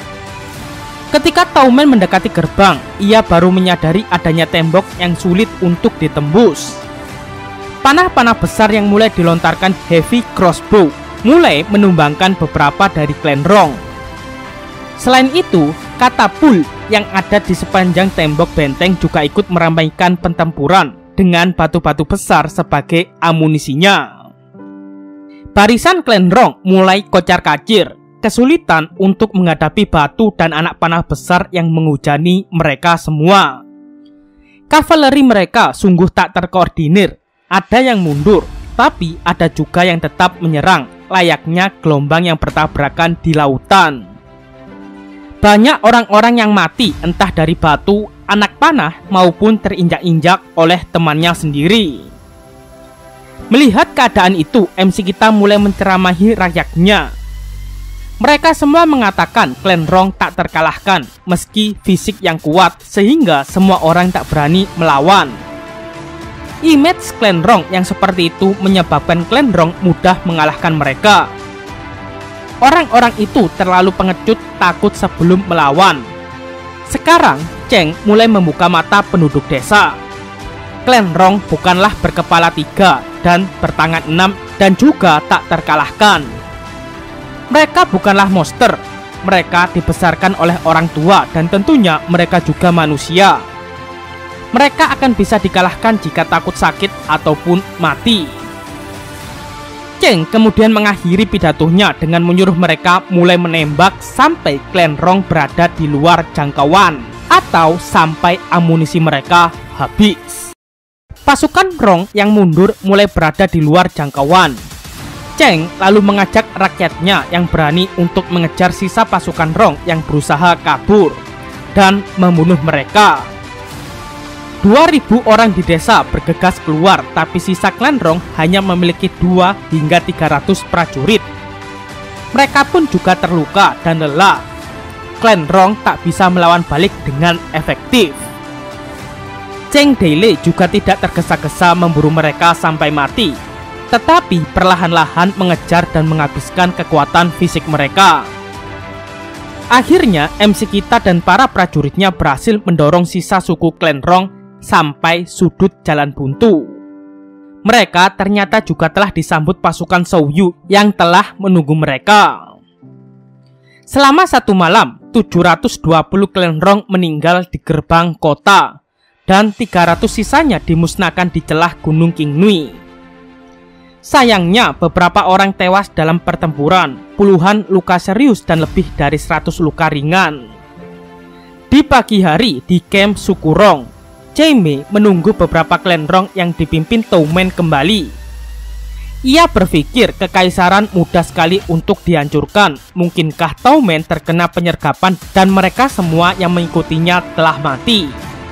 Ketika Taumen mendekati gerbang, ia baru menyadari adanya tembok yang sulit untuk ditembus. Panah-panah besar yang mulai dilontarkan Heavy Crossbow mulai menumbangkan beberapa dari klan Rong. Selain itu, katapult yang ada di sepanjang tembok benteng juga ikut meramaikan pertempuran dengan batu-batu besar sebagai amunisinya. Barisan klan Rong mulai kocar-kacir, kesulitan untuk menghadapi batu dan anak panah besar yang menghujani mereka semua. Kavaleri mereka sungguh tak terkoordinir, ada yang mundur, tapi ada juga yang tetap menyerang, layaknya gelombang yang bertabrakan di lautan. Banyak orang-orang yang mati entah dari batu, anak panah, maupun terinjak-injak oleh temannya sendiri. Melihat keadaan itu, M C kita mulai menceramahi rakyatnya. Mereka semua mengatakan klan Rong tak terkalahkan, meski fisik yang kuat, sehingga semua orang tak berani melawan. Image klan Rong yang seperti itu menyebabkan klan Rong mudah mengalahkan mereka. Orang-orang itu terlalu pengecut, takut sebelum melawan. Sekarang, Cheng mulai membuka mata penduduk desa. Klan Rong bukanlah berkepala tiga dan bertangan enam dan juga tak terkalahkan. Mereka bukanlah monster. Mereka dibesarkan oleh orang tua dan tentunya mereka juga manusia. Mereka akan bisa dikalahkan jika takut sakit ataupun mati. Cheng kemudian mengakhiri pidatonya dengan menyuruh mereka mulai menembak sampai klan Rong berada di luar jangkauan atau sampai amunisi mereka habis. Pasukan Rong yang mundur mulai berada di luar jangkauan. Cheng lalu mengajak rakyatnya yang berani untuk mengejar sisa pasukan Rong yang berusaha kabur dan membunuh mereka. dua ribu orang di desa bergegas keluar, tapi sisa klan Rong hanya memiliki dua hingga tiga ratus prajurit. Mereka pun juga terluka dan lelah. Klan Rong tak bisa melawan balik dengan efektif. Cheng Deilei juga tidak tergesa-gesa memburu mereka sampai mati, tetapi perlahan-lahan mengejar dan menghabiskan kekuatan fisik mereka. Akhirnya, M C kita dan para prajuritnya berhasil mendorong sisa suku klan Rong sampai sudut jalan buntu. Mereka ternyata juga telah disambut pasukan Shouyu yang telah menunggu mereka. Selama satu malam, tujuh ratus dua puluh klan Rong meninggal di gerbang kota dan tiga ratus sisanya dimusnahkan di celah Gunung Qingnui. Sayangnya, beberapa orang tewas dalam pertempuran, puluhan luka serius dan lebih dari seratus luka ringan. Di pagi hari di camp suku Rong, Jaime menunggu beberapa klan Rong yang dipimpin Taumen kembali. Ia berpikir kekaisaran mudah sekali untuk dihancurkan. Mungkinkah Taumen terkena penyergapan dan mereka semua yang mengikutinya telah mati?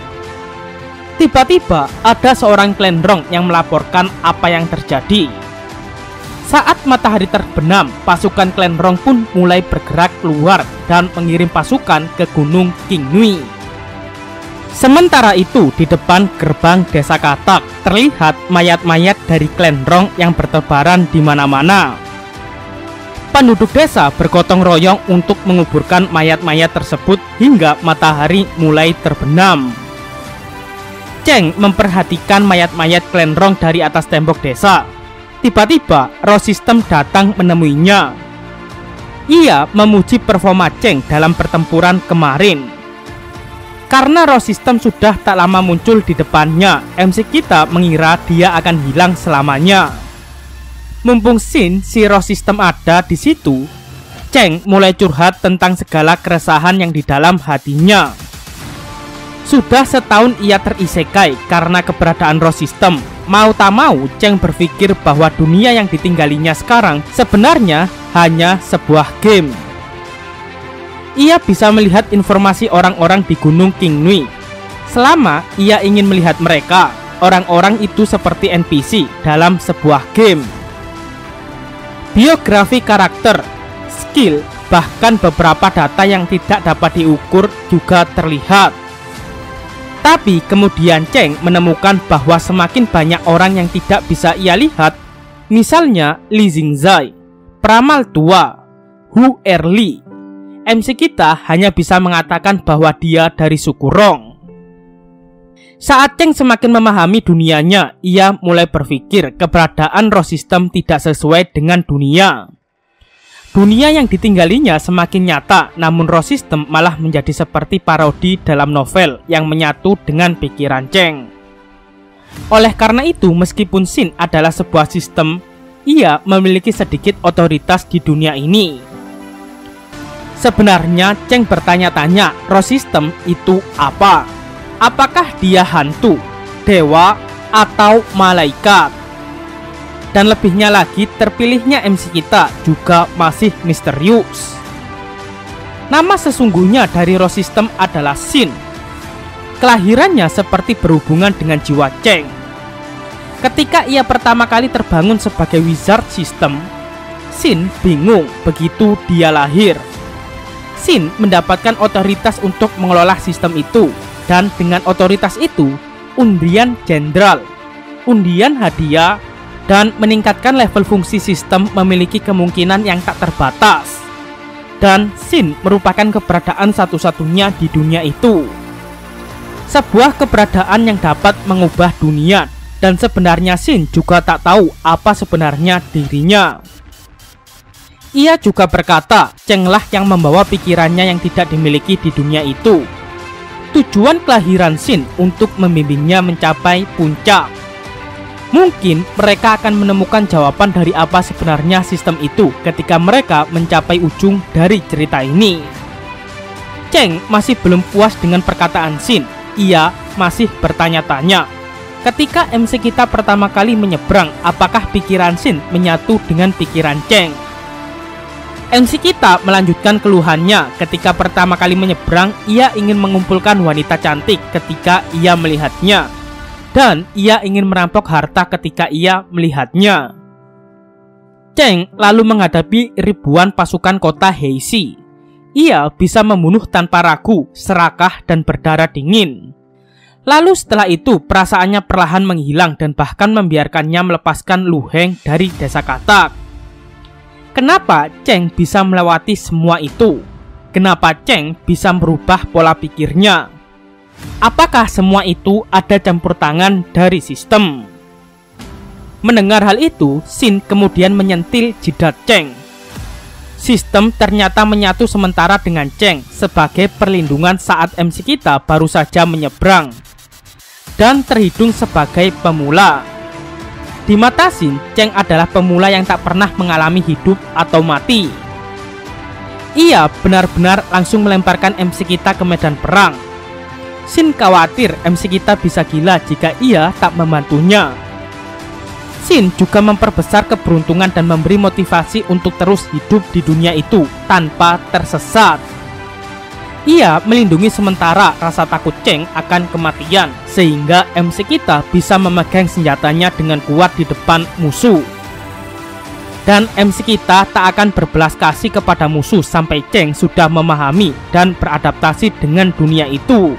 Tiba-tiba ada seorang klan Rong yang melaporkan apa yang terjadi. Saat matahari terbenam, pasukan klan Rong pun mulai bergerak keluar dan mengirim pasukan ke Gunung Qingnui. Sementara itu, di depan gerbang desa Katak terlihat mayat-mayat dari klan Rong yang bertebaran di mana-mana. Penduduk desa bergotong royong untuk menguburkan mayat-mayat tersebut hingga matahari mulai terbenam. Cheng memperhatikan mayat-mayat klan Rong dari atas tembok desa. Tiba-tiba, Roh System datang menemuinya. Ia memuji performa Cheng dalam pertempuran kemarin. Karena Roh System sudah tak lama muncul di depannya, M C kita mengira dia akan hilang selamanya. Mumpung Shin si Roh System ada di situ, Cheng mulai curhat tentang segala keresahan yang di dalam hatinya. Sudah setahun ia terisekai karena keberadaan Roh System. Mau tak mau, Cheng berpikir bahwa dunia yang ditinggalinya sekarang sebenarnya hanya sebuah game. Ia bisa melihat informasi orang-orang di Gunung Qingnui. Selama ia ingin melihat mereka, orang-orang itu seperti N P C dalam sebuah game. Biografi karakter, skill, bahkan beberapa data yang tidak dapat diukur juga terlihat. Tapi kemudian Cheng menemukan bahwa semakin banyak orang yang tidak bisa ia lihat, misalnya Li Jingzai, peramal tua, Hu Erli, M C kita hanya bisa mengatakan bahwa dia dari suku Rong. Saat Cheng semakin memahami dunianya, ia mulai berpikir keberadaan roh sistem tidak sesuai dengan dunia. Dunia yang ditinggalinya semakin nyata, namun roh sistem malah menjadi seperti parodi dalam novel yang menyatu dengan pikiran Cheng. Oleh karena itu, meskipun Xin adalah sebuah sistem, ia memiliki sedikit otoritas di dunia ini. Sebenarnya Cheng bertanya-tanya, roh sistem itu apa? Apakah dia hantu, dewa, atau malaikat? Dan lebihnya lagi, terpilihnya M C kita juga masih misterius. Nama sesungguhnya dari roh sistem adalah Xin. Kelahirannya seperti berhubungan dengan jiwa Cheng. Ketika ia pertama kali terbangun sebagai wizard sistem, Xin bingung begitu dia lahir. Xin mendapatkan otoritas untuk mengelola sistem itu, dan dengan otoritas itu, undian jenderal, undian hadiah, dan meningkatkan level fungsi sistem memiliki kemungkinan yang tak terbatas. Dan Xin merupakan keberadaan satu-satunya di dunia itu. Sebuah keberadaan yang dapat mengubah dunia, dan sebenarnya Xin juga tak tahu apa sebenarnya dirinya. Ia juga berkata, Cheng lah yang membawa pikirannya yang tidak dimiliki di dunia itu. Tujuan kelahiran Xin untuk membimbingnya mencapai puncak. Mungkin mereka akan menemukan jawaban dari apa sebenarnya sistem itu ketika mereka mencapai ujung dari cerita ini. Cheng masih belum puas dengan perkataan Xin. Ia masih bertanya-tanya. Ketika M C kita pertama kali menyeberang, apakah pikiran Xin menyatu dengan pikiran Cheng? M C kita melanjutkan keluhannya. Ketika pertama kali menyeberang, ia ingin mengumpulkan wanita cantik ketika ia melihatnya, dan ia ingin merampok harta ketika ia melihatnya. Cheng lalu menghadapi ribuan pasukan kota Heishi. Ia bisa membunuh tanpa ragu, serakah, dan berdarah dingin. Lalu setelah itu perasaannya perlahan menghilang dan bahkan membiarkannya melepaskan Lu Heng dari desa katak. Kenapa Cheng bisa melewati semua itu? Kenapa Cheng bisa merubah pola pikirnya? Apakah semua itu ada campur tangan dari sistem? Mendengar hal itu, Xin kemudian menyentil jidat Cheng. Sistem ternyata menyatu sementara dengan Cheng sebagai perlindungan saat M C kita baru saja menyeberang, dan terhitung sebagai pemula. Di mata Xin, Cheng adalah pemula yang tak pernah mengalami hidup atau mati. Ia benar-benar langsung melemparkan M C kita ke medan perang. Xin khawatir M C kita bisa gila jika ia tak membantunya. Xin juga memperbesar keberuntungan dan memberi motivasi untuk terus hidup di dunia itu tanpa tersesat. Ia melindungi sementara rasa takut Cheng akan kematian, sehingga M C kita bisa memegang senjatanya dengan kuat di depan musuh. Dan M C kita tak akan berbelas kasih kepada musuh sampai Cheng sudah memahami dan beradaptasi dengan dunia itu.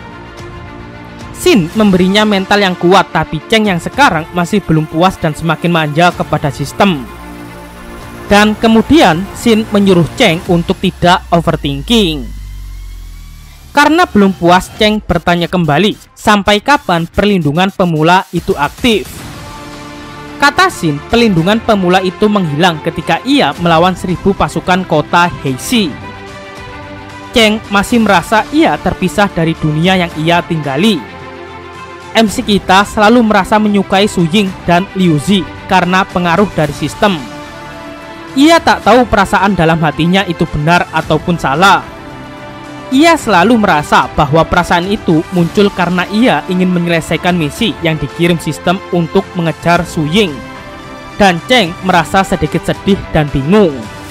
Xin memberinya mental yang kuat, tapi Cheng yang sekarang masih belum puas dan semakin manja kepada sistem. Dan kemudian Xin menyuruh Cheng untuk tidak overthinking. Karena belum puas, Cheng bertanya kembali, sampai kapan perlindungan pemula itu aktif? Kata Xin, perlindungan pemula itu menghilang ketika ia melawan seribu pasukan kota Heishi. Cheng masih merasa ia terpisah dari dunia yang ia tinggali. M C kita selalu merasa menyukai Su Ying dan Liu Zi karena pengaruh dari sistem. Ia tak tahu perasaan dalam hatinya itu benar ataupun salah. Ia selalu merasa bahwa perasaan itu muncul karena ia ingin menyelesaikan misi yang dikirim sistem untuk mengejar Su Ying. Dan Cheng merasa sedikit sedih dan bingung.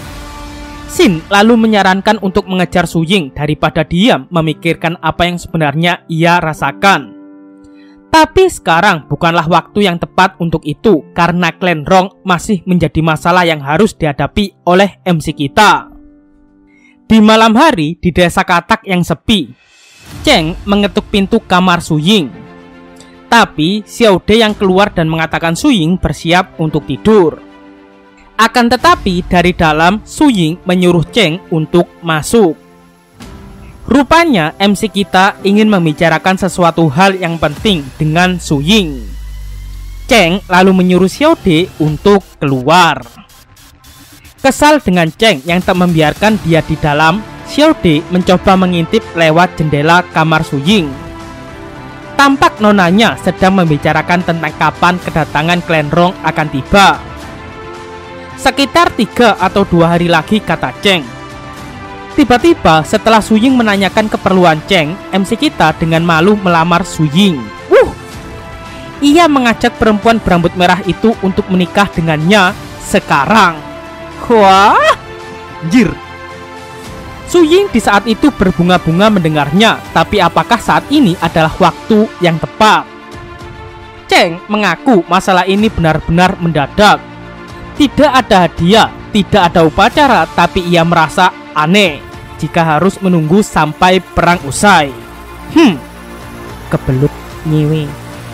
Xin lalu menyarankan untuk mengejar Su Ying daripada diam memikirkan apa yang sebenarnya ia rasakan. Tapi sekarang bukanlah waktu yang tepat untuk itu, karena klan Rong masih menjadi masalah yang harus dihadapi oleh M C kita. Di malam hari di desa katak yang sepi, Cheng mengetuk pintu kamar Su Ying. Tapi Xiao De yang keluar dan mengatakan Su Ying bersiap untuk tidur. Akan tetapi dari dalam Su Ying menyuruh Cheng untuk masuk. Rupanya M C kita ingin membicarakan sesuatu hal yang penting dengan Su Ying. Cheng lalu menyuruh Xiao De untuk keluar. Kesal dengan Cheng yang tak membiarkan dia di dalam, Xiao De mencoba mengintip lewat jendela kamar Su Ying. Tampak nonanya sedang membicarakan tentang kapan kedatangan klan Rong akan tiba. Sekitar tiga atau dua hari lagi, kata Cheng. Tiba-tiba setelah Su Ying menanyakan keperluan Cheng, M C kita dengan malu melamar Su Ying. Wuh, ia mengajak perempuan berambut merah itu untuk menikah dengannya sekarang. Wah, anjir. Su Ying di saat itu berbunga-bunga mendengarnya, tapi apakah saat ini adalah waktu yang tepat? Cheng mengaku masalah ini benar-benar mendadak. Tidak ada hadiah, tidak ada upacara, tapi ia merasa aneh jika harus menunggu sampai perang usai. Hmm, kebelut nyewe.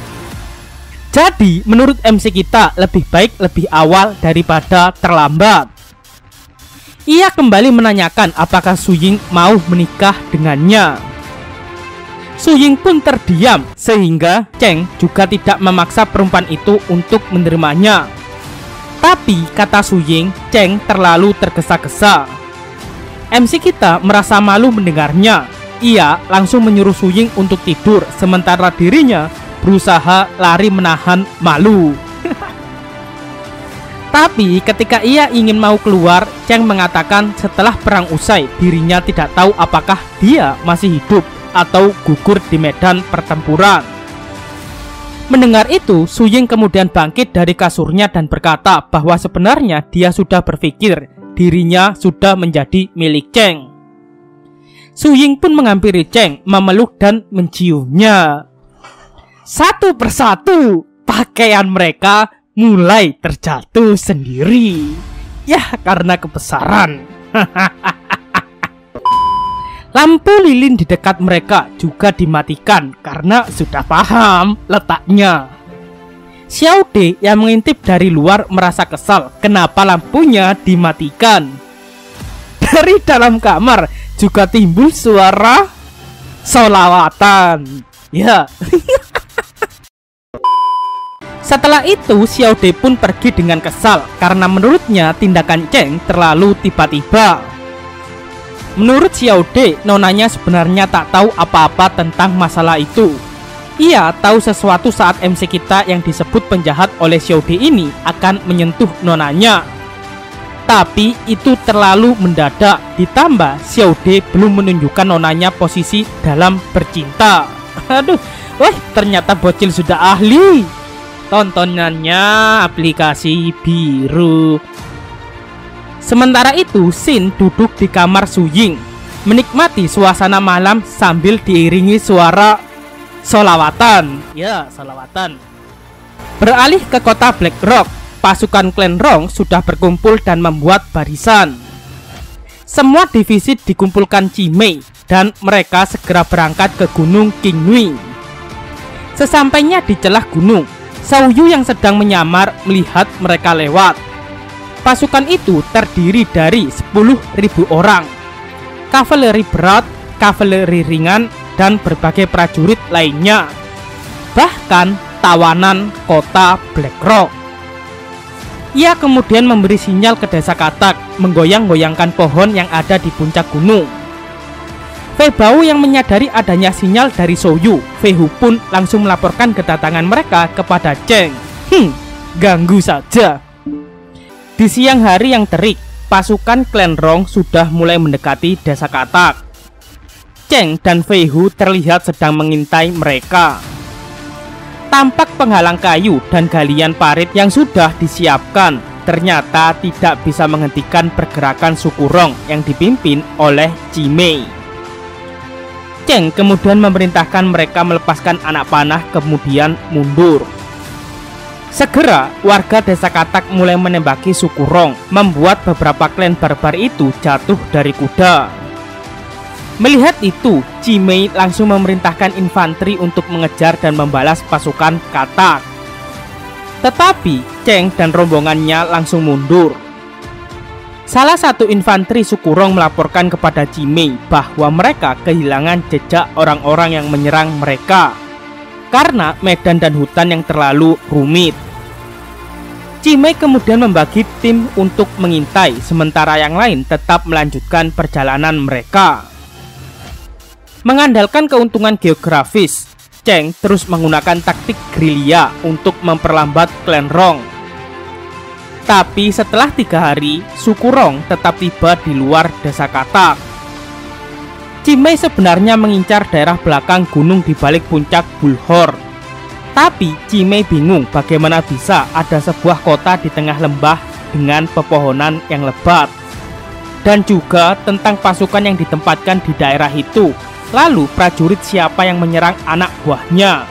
Jadi menurut M C kita lebih baik lebih awal daripada terlambat. Ia kembali menanyakan apakah Su Ying mau menikah dengannya. Su Ying pun terdiam sehingga Cheng juga tidak memaksa perempuan itu untuk menerimanya. Tapi kata Su Ying, Cheng terlalu tergesa-gesa. M C kita merasa malu mendengarnya. Ia langsung menyuruh Su Ying untuk tidur, sementara dirinya berusaha lari menahan malu. Tapi ketika ia ingin mau keluar, Cheng mengatakan setelah perang usai dirinya tidak tahu apakah dia masih hidup atau gugur di medan pertempuran. Mendengar itu, Su Ying kemudian bangkit dari kasurnya dan berkata bahwa sebenarnya dia sudah berpikir dirinya sudah menjadi milik Cheng. Su Ying pun menghampiri Cheng, memeluk dan menciumnya. Satu persatu pakaian mereka mulai terjatuh sendiri. Ya, karena kebesaran. Lampu lilin di dekat mereka juga dimatikan karena sudah paham letaknya. Xiao De yang mengintip dari luar merasa kesal kenapa lampunya dimatikan. Dari dalam kamar juga timbul suara sholawatan. Ya. Setelah itu Xiao De pun pergi dengan kesal karena menurutnya tindakan Cheng terlalu tiba-tiba. Menurut Xiao De, nonanya sebenarnya tak tahu apa-apa tentang masalah itu. Ia tahu sesuatu saat M C kita yang disebut penjahat oleh Xiao De ini akan menyentuh nonanya. Tapi itu terlalu mendadak, ditambah Xiao De belum menunjukkan nonanya posisi dalam bercinta. Aduh, wah ternyata bocil sudah ahli. Tontonannya aplikasi biru. Sementara itu, Xin duduk di kamar Su Ying, menikmati suasana malam sambil diiringi suara sholawatan. Ya, sholawatan. Beralih ke kota Black Rock, pasukan klan Rong sudah berkumpul dan membuat barisan. Semua divisi dikumpulkan Cimei dan mereka segera berangkat ke gunung Qinghui. Sesampainya di celah gunung, Xiao Yu yang sedang menyamar melihat mereka lewat. Pasukan itu terdiri dari sepuluh ribu orang, kavaleri berat, kavaleri ringan, dan berbagai prajurit lainnya. Bahkan tawanan kota Black Rock. Ia kemudian memberi sinyal ke desa Katak, menggoyang-goyangkan pohon yang ada di puncak gunung. Fei Bao yang menyadari adanya sinyal dari Xiao Yu, Fei Hu pun langsung melaporkan kedatangan mereka kepada Cheng. Hmm, ganggu saja. Di siang hari yang terik, pasukan klan Rong sudah mulai mendekati desa Katak. Cheng dan Fei Hu terlihat sedang mengintai mereka. Tampak penghalang kayu dan galian parit yang sudah disiapkan ternyata tidak bisa menghentikan pergerakan suku Rong yang dipimpin oleh Cimei. Cheng kemudian memerintahkan mereka melepaskan anak panah kemudian mundur. Segera warga desa Katak mulai menembaki suku Rong, membuat beberapa klan barbar itu jatuh dari kuda. Melihat itu, Jimei langsung memerintahkan infanteri untuk mengejar dan membalas pasukan Katak. Tetapi Cheng dan rombongannya langsung mundur. Salah satu infanteri suku Rong melaporkan kepada Jimei bahwa mereka kehilangan jejak orang-orang yang menyerang mereka karena medan dan hutan yang terlalu rumit. Jimei kemudian membagi tim untuk mengintai, sementara yang lain tetap melanjutkan perjalanan mereka. Mengandalkan keuntungan geografis, Cheng terus menggunakan taktik gerilya untuk memperlambat klan Rong. Tapi setelah tiga hari, suku Rong tetap tiba di luar desa Katak. Jimei sebenarnya mengincar daerah belakang gunung di balik puncak Bulhor. Tapi Jimei bingung bagaimana bisa ada sebuah kota di tengah lembah dengan pepohonan yang lebat. Dan juga tentang pasukan yang ditempatkan di daerah itu. Lalu prajurit siapa yang menyerang anak buahnya.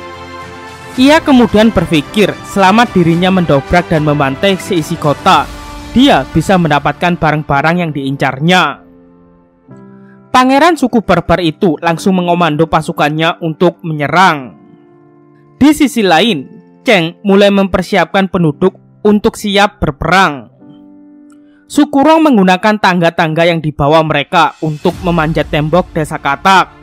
Ia kemudian berpikir selama dirinya mendobrak dan membantai seisi kota, dia bisa mendapatkan barang-barang yang diincarnya. Pangeran suku barbar itu langsung mengomando pasukannya untuk menyerang. Di sisi lain, Cheng mulai mempersiapkan penduduk untuk siap berperang. Suku Rong menggunakan tangga-tangga yang dibawa mereka untuk memanjat tembok desa Katak.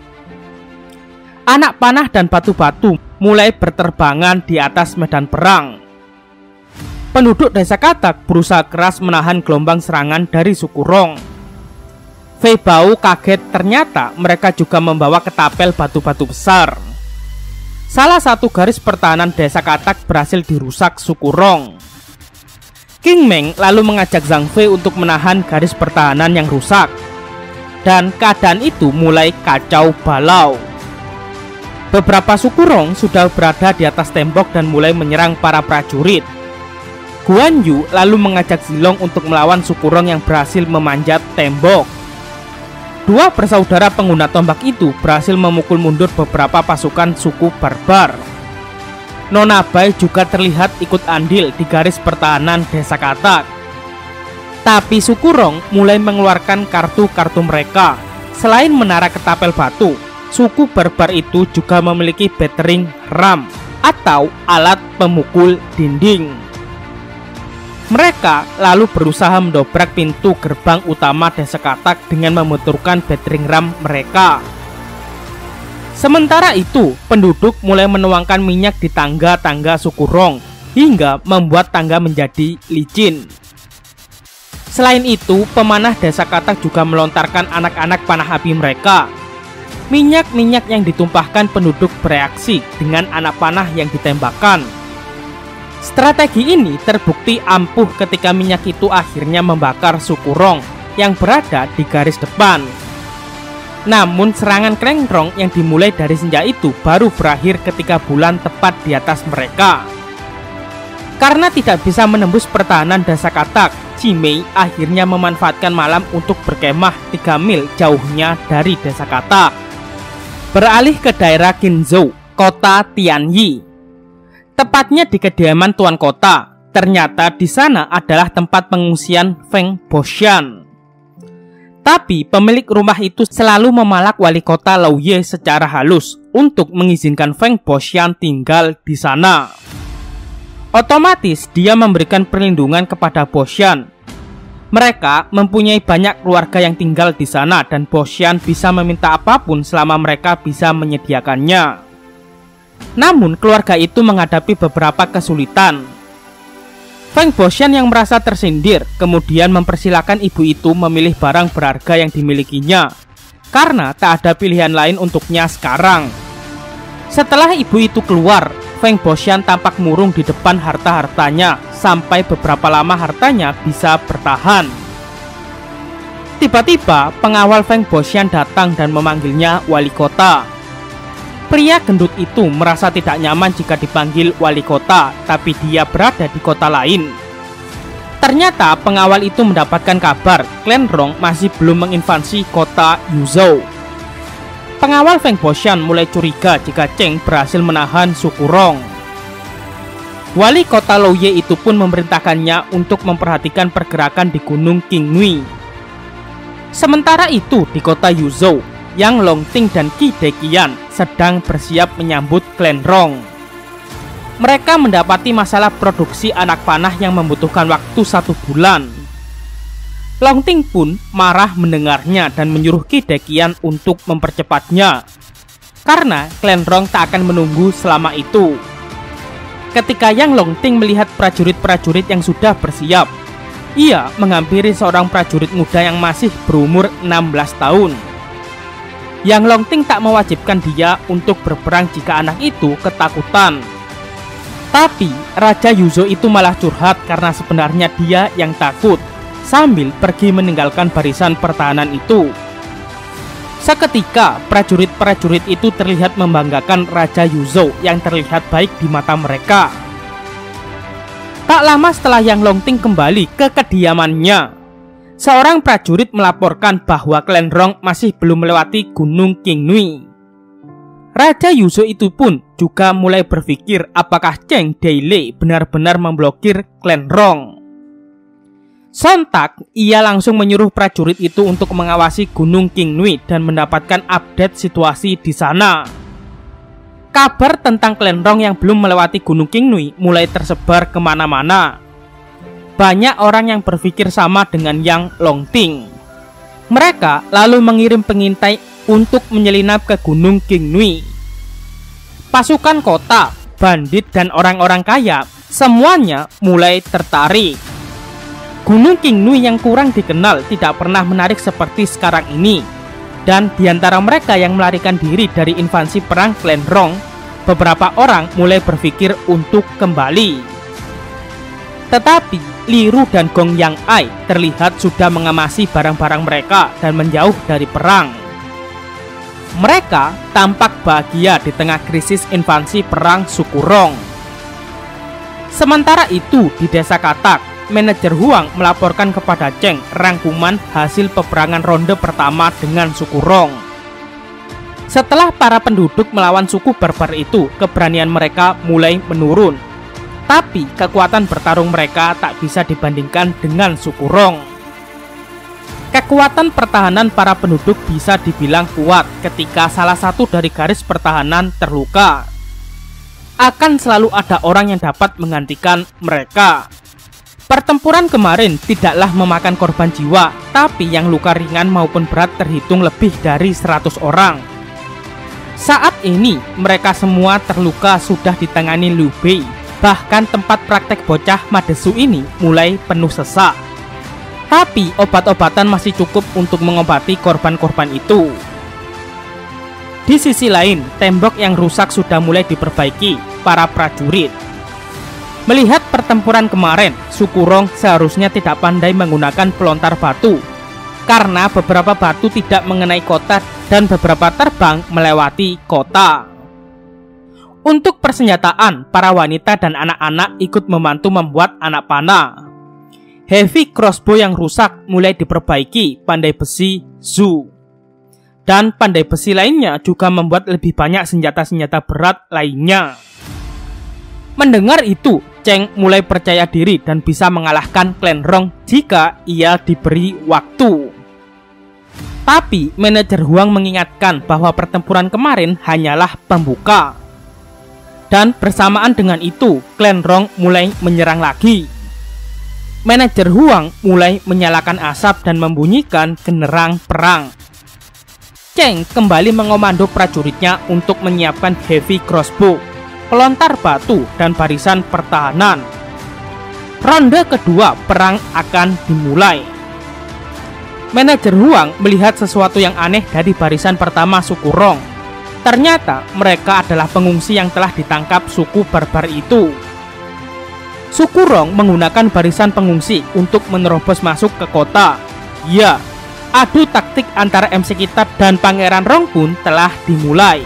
Anak panah dan batu-batu mulai berterbangan di atas medan perang. Penduduk desa Katak berusaha keras menahan gelombang serangan dari suku Rong. Fei Bao kaget ternyata mereka juga membawa ketapel batu-batu besar. Salah satu garis pertahanan desa Katak berhasil dirusak suku Rong. King Meng lalu mengajak Zhang Fei untuk menahan garis pertahanan yang rusak. Dan keadaan itu mulai kacau balau. Beberapa suku Rong sudah berada di atas tembok dan mulai menyerang para prajurit. Guan Yu lalu mengajak Zilong untuk melawan suku Rong yang berhasil memanjat tembok. Dua bersaudara pengguna tombak itu berhasil memukul mundur beberapa pasukan suku barbar. Nona Bai juga terlihat ikut andil di garis pertahanan desa Katak. Tapi suku Rong mulai mengeluarkan kartu-kartu mereka. Selain menara ketapel batu, suku barbar itu juga memiliki battering ram atau alat pemukul dinding. Mereka lalu berusaha mendobrak pintu gerbang utama desa Katak dengan membenturkan battering ram mereka. Sementara itu, penduduk mulai menuangkan minyak di tangga-tangga suku Rong hingga membuat tangga menjadi licin. Selain itu, pemanah desa Katak juga melontarkan anak-anak panah api mereka. Minyak-minyak yang ditumpahkan penduduk bereaksi dengan anak panah yang ditembakkan. Strategi ini terbukti ampuh ketika minyak itu akhirnya membakar suku Rong yang berada di garis depan. Namun serangan klan Rong yang dimulai dari senja itu baru berakhir ketika bulan tepat di atas mereka. Karena tidak bisa menembus pertahanan desa Katak, Jimei akhirnya memanfaatkan malam untuk berkemah tiga mil jauhnya dari desa Katak. Beralih ke daerah Qinzhou, kota Tianyi. Tepatnya di kediaman tuan kota. Ternyata di sana adalah tempat pengungsian Feng Boxian. Tapi pemilik rumah itu selalu memalak wali kota Lao Ye secara halus untuk mengizinkan Feng Boxian tinggal di sana. Otomatis dia memberikan perlindungan kepada Boxian. Mereka mempunyai banyak keluarga yang tinggal di sana dan Boxian bisa meminta apapun selama mereka bisa menyediakannya. Namun keluarga itu menghadapi beberapa kesulitan. Feng Boxian yang merasa tersindir kemudian mempersilahkan ibu itu memilih barang berharga yang dimilikinya karena tak ada pilihan lain untuknya sekarang. Setelah ibu itu keluar, Feng Boxian tampak murung di depan harta-hartanya sampai beberapa lama hartanya bisa bertahan. Tiba-tiba pengawal Feng Boxian datang dan memanggilnya wali kota. Pria gendut itu merasa tidak nyaman jika dipanggil wali kota, tapi dia berada di kota lain. Ternyata pengawal itu mendapatkan kabar klan Rong masih belum menginvasi kota Yuzhou. Pengawal Feng Boxian mulai curiga jika Cheng berhasil menahan suku Rong. Wali kota Lao Ye itu pun memerintahkannya untuk memperhatikan pergerakan di gunung Qinghui. Sementara itu di kota Yuzhou, Yang Longting dan Ki Dekian sedang bersiap menyambut Klan Rong. Mereka mendapati masalah produksi anak panah yang membutuhkan waktu satu bulan. Longting pun marah mendengarnya dan menyuruh Ki Dekian untuk mempercepatnya, karena Klan Rong tak akan menunggu selama itu. Ketika Yang Longting melihat prajurit-prajurit yang sudah bersiap, ia menghampiri seorang prajurit muda yang masih berumur enam belas tahun. Yang Longting tak mewajibkan dia untuk berperang jika anak itu ketakutan. Tapi Raja Yuzo itu malah curhat karena sebenarnya dia yang takut, sambil pergi meninggalkan barisan pertahanan itu. Seketika, prajurit-prajurit itu terlihat membanggakan Raja Yuzo yang terlihat baik di mata mereka. Tak lama setelah Yang Longting kembali ke kediamannya, seorang prajurit melaporkan bahwa Klan Rong masih belum melewati Gunung Qingnui. Raja Yuzo itu pun juga mulai berpikir apakah Cheng Deilei benar-benar memblokir Klan Rong. Sontak, ia langsung menyuruh prajurit itu untuk mengawasi Gunung Qingnui dan mendapatkan update situasi di sana. Kabar tentang Klan Rong yang belum melewati Gunung Qingnui mulai tersebar kemana-mana. Banyak orang yang berpikir sama dengan Yang Longting. Mereka lalu mengirim pengintai untuk menyelinap ke Gunung Qingnui. Pasukan kota, bandit, dan orang-orang kaya semuanya mulai tertarik. Gunung Qingnui yang kurang dikenal tidak pernah menarik seperti sekarang ini. Dan diantara mereka yang melarikan diri dari invasi perang Klan Rong, beberapa orang mulai berpikir untuk kembali. Tetapi Liru dan Gong Yang Ai terlihat sudah mengemasi barang-barang mereka dan menjauh dari perang. Mereka tampak bahagia di tengah krisis invasi perang suku Rong. Sementara itu di desa Katak, manajer Huang melaporkan kepada Cheng rangkuman hasil peperangan ronde pertama dengan suku Rong. Setelah para penduduk melawan suku barbar itu, keberanian mereka mulai menurun. Tapi kekuatan bertarung mereka tak bisa dibandingkan dengan suku Rong. Kekuatan pertahanan para penduduk bisa dibilang kuat ketika salah satu dari garis pertahanan terluka. Akan selalu ada orang yang dapat menggantikan mereka. Pertempuran kemarin tidaklah memakan korban jiwa, tapi yang luka ringan maupun berat terhitung lebih dari seratus orang. Saat ini, mereka semua terluka sudah ditangani Liu Bei. Bahkan tempat praktek bocah Madesu ini mulai penuh sesak. Tapi obat-obatan masih cukup untuk mengobati korban-korban itu. Di sisi lain, tembok yang rusak sudah mulai diperbaiki para prajurit. Melihat pertempuran kemarin, suku Rong seharusnya tidak pandai menggunakan pelontar batu, karena beberapa batu tidak mengenai kota dan beberapa terbang melewati kota. Untuk persenjataan, para wanita dan anak-anak ikut membantu membuat anak panah. Heavy crossbow yang rusak mulai diperbaiki pandai besi Zhu. Dan pandai besi lainnya juga membuat lebih banyak senjata-senjata berat lainnya. Mendengar itu, Cheng mulai percaya diri dan bisa mengalahkan Klan Rong jika ia diberi waktu. Tapi manajer Huang mengingatkan bahwa pertempuran kemarin hanyalah pembuka. Dan bersamaan dengan itu, Klan Rong mulai menyerang lagi. Manajer Huang mulai menyalakan asap dan membunyikan genderang perang. Cheng kembali mengomando prajuritnya untuk menyiapkan heavy crossbow, pelontar batu, dan barisan pertahanan. Ronde kedua perang akan dimulai. Manajer Huang melihat sesuatu yang aneh dari barisan pertama suku Rong. Ternyata mereka adalah pengungsi yang telah ditangkap suku barbar itu. Suku Rong menggunakan barisan pengungsi untuk menerobos masuk ke kota. Ya, adu taktik antara M C Kitab dan Pangeran Rong pun telah dimulai.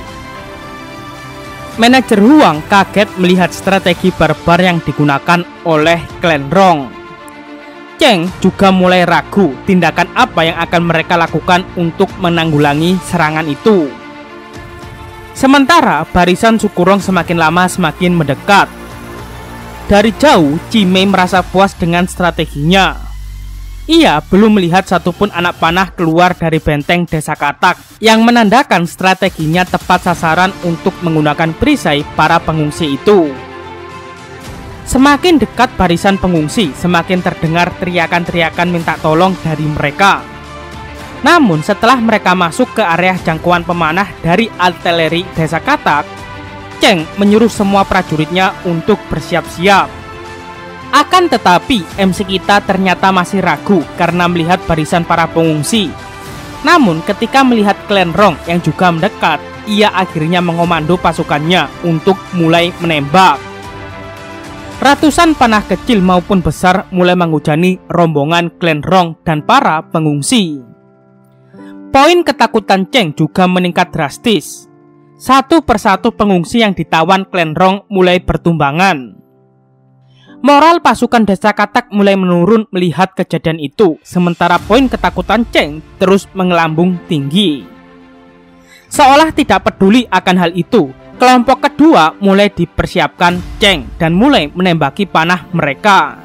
Manajer Huang kaget melihat strategi barbar yang digunakan oleh Klan Rong. Cheng juga mulai ragu tindakan apa yang akan mereka lakukan untuk menanggulangi serangan itu. Sementara barisan suku Rong semakin lama semakin mendekat. Dari jauh, Cimei merasa puas dengan strateginya. Ia belum melihat satupun anak panah keluar dari benteng desa Katak, yang menandakan strateginya tepat sasaran untuk menggunakan perisai para pengungsi itu. Semakin dekat barisan pengungsi, semakin terdengar teriakan-teriakan minta tolong dari mereka. Namun setelah mereka masuk ke area jangkauan pemanah dari artileri desa Katak, Cheng menyuruh semua prajuritnya untuk bersiap-siap. Akan tetapi M C kita ternyata masih ragu karena melihat barisan para pengungsi. Namun ketika melihat klan Rong yang juga mendekat, ia akhirnya mengomando pasukannya untuk mulai menembak. Ratusan panah kecil maupun besar mulai menghujani rombongan klan Rong dan para pengungsi. Poin ketakutan Cheng juga meningkat drastis. Satu persatu pengungsi yang ditawan klan Rong mulai bertumbangan. Moral pasukan desa Katak mulai menurun melihat kejadian itu, sementara poin ketakutan Cheng terus mengelambung tinggi. Seolah tidak peduli akan hal itu, kelompok kedua mulai dipersiapkan Cheng dan mulai menembaki panah mereka.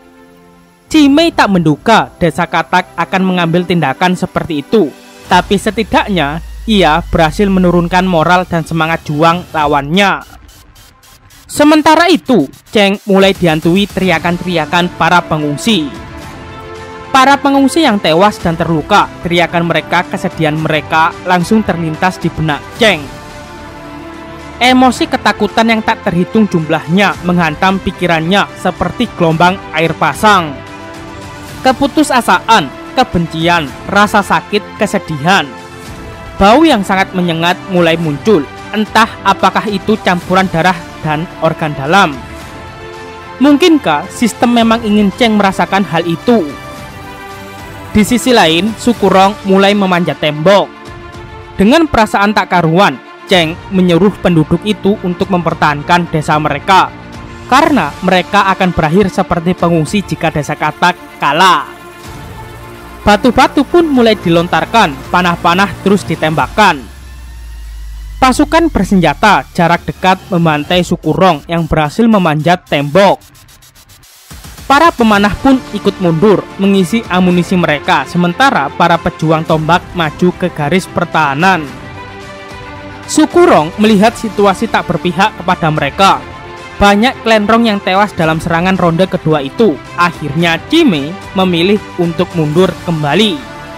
Cimei tak menduga desa Katak akan mengambil tindakan seperti itu. Tapi setidaknya ia berhasil menurunkan moral dan semangat juang lawannya. Sementara itu, Cheng mulai dihantui teriakan-teriakan para pengungsi. Para pengungsi yang tewas dan terluka, teriakan mereka, kesedihan mereka langsung terlintas di benak Cheng. Emosi ketakutan yang tak terhitung jumlahnya menghantam pikirannya seperti gelombang air pasang. Keputusasaan, kebencian, rasa sakit, kesedihan. Bau yang sangat menyengat mulai muncul, entah apakah itu campuran darah dan organ dalam. Mungkinkah sistem memang ingin Cheng merasakan hal itu? Di sisi lain, suku Rong mulai memanjat tembok. Dengan perasaan tak karuan, Cheng menyuruh penduduk itu untuk mempertahankan desa mereka, karena mereka akan berakhir seperti pengungsi jika desa Katak kalah. Batu-batu pun mulai dilontarkan, panah-panah terus ditembakkan. Pasukan bersenjata jarak dekat membantai suku Rong yang berhasil memanjat tembok. Para pemanah pun ikut mundur mengisi amunisi mereka, sementara para pejuang tombak maju ke garis pertahanan. Suku Rong melihat situasi tak berpihak kepada mereka. Banyak klan Rong yang tewas dalam serangan ronde kedua itu. Akhirnya Cimei memilih untuk mundur kembali.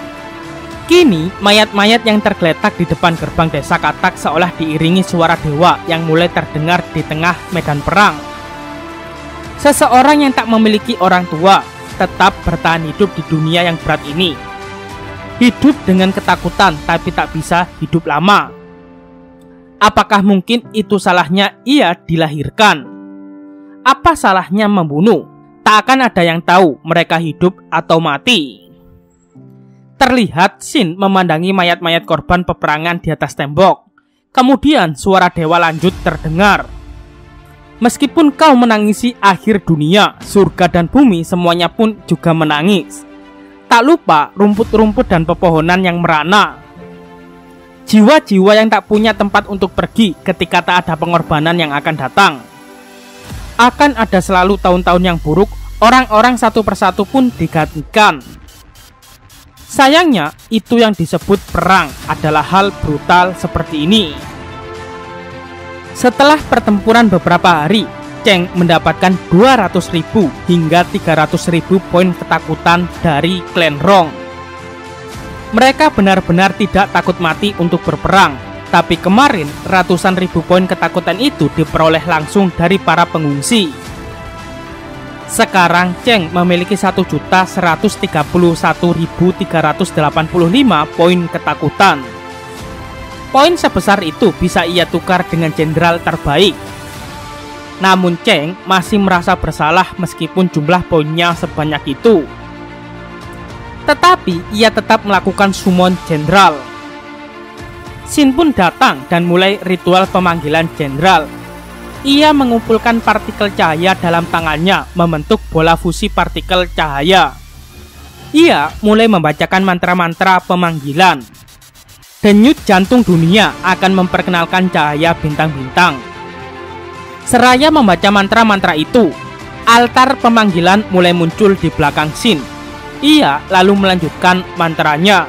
Kini mayat-mayat yang tergeletak di depan gerbang desa Katak seolah diiringi suara dewa yang mulai terdengar di tengah medan perang. Seseorang yang tak memiliki orang tua tetap bertahan hidup di dunia yang berat ini. Hidup dengan ketakutan tapi tak bisa hidup lama. Apakah mungkin itu salahnya ia dilahirkan? Apa salahnya membunuh? Tak akan ada yang tahu mereka hidup atau mati. Terlihat Shin memandangi mayat-mayat korban peperangan di atas tembok. Kemudian suara dewa lanjut terdengar. Meskipun kau menangisi akhir dunia, surga dan bumi semuanya pun juga menangis. Tak lupa rumput-rumput dan pepohonan yang merana. Jiwa-jiwa yang tak punya tempat untuk pergi ketika tak ada pengorbanan yang akan datang. Akan ada selalu tahun-tahun yang buruk, orang-orang satu persatu pun digantikan. Sayangnya, itu yang disebut perang adalah hal brutal seperti ini. Setelah pertempuran beberapa hari, Cheng mendapatkan dua ratus ribu hingga tiga ratus ribu poin ketakutan dari klan Rong. Mereka benar-benar tidak takut mati untuk berperang, tapi kemarin ratusan ribu poin ketakutan itu diperoleh langsung dari para pengungsi. Sekarang Cheng memiliki satu juta seratus tiga puluh satu ribu tiga ratus delapan puluh lima poin ketakutan. Poin sebesar itu bisa ia tukar dengan jenderal terbaik. Namun Cheng masih merasa bersalah meskipun jumlah poinnya sebanyak itu. Tetapi ia tetap melakukan summon jenderal. Shin pun datang dan mulai ritual pemanggilan jenderal. Ia mengumpulkan partikel cahaya dalam tangannya membentuk bola fusi partikel cahaya. Ia mulai membacakan mantra-mantra pemanggilan. Denyut jantung dunia akan memperkenalkan cahaya bintang-bintang. Seraya membaca mantra-mantra itu, altar pemanggilan mulai muncul di belakang Shin. Ia lalu melanjutkan mantranya.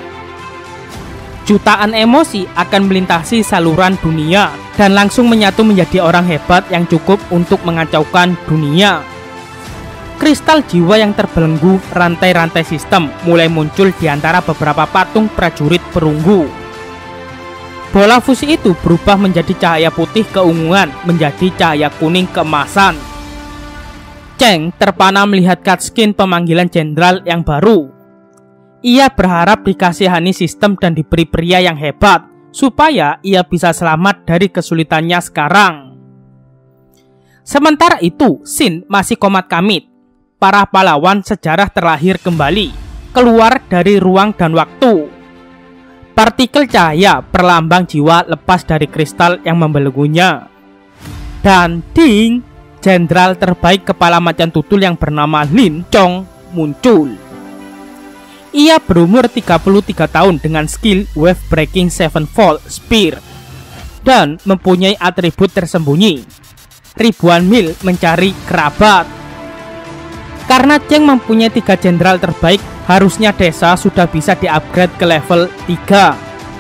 Jutaan emosi akan melintasi saluran dunia dan langsung menyatu menjadi orang hebat yang cukup untuk mengacaukan dunia. Kristal jiwa yang terbelenggu rantai-rantai sistem mulai muncul di antara beberapa patung prajurit perunggu. Bola fusi itu berubah menjadi cahaya putih keunguan menjadi cahaya kuning keemasan. Cheng terpana melihat cutscene pemanggilan jenderal yang baru. Ia berharap dikasihani sistem dan diberi pria yang hebat, supaya ia bisa selamat dari kesulitannya sekarang. Sementara itu, Shin masih komat kamit. Para pahlawan sejarah terlahir kembali, keluar dari ruang dan waktu. Partikel cahaya perlambang jiwa lepas dari kristal yang membelenggunya. Dan ding! Jenderal terbaik kepala macan tutul yang bernama Lin Chong muncul. Ia berumur tiga puluh tiga tahun dengan skill Wave Breaking Sevenfold Spear dan mempunyai atribut tersembunyi. Ribuan mil mencari kerabat. Karena Cheng mempunyai tiga jenderal terbaik, harusnya desa sudah bisa di-upgrade ke level tiga.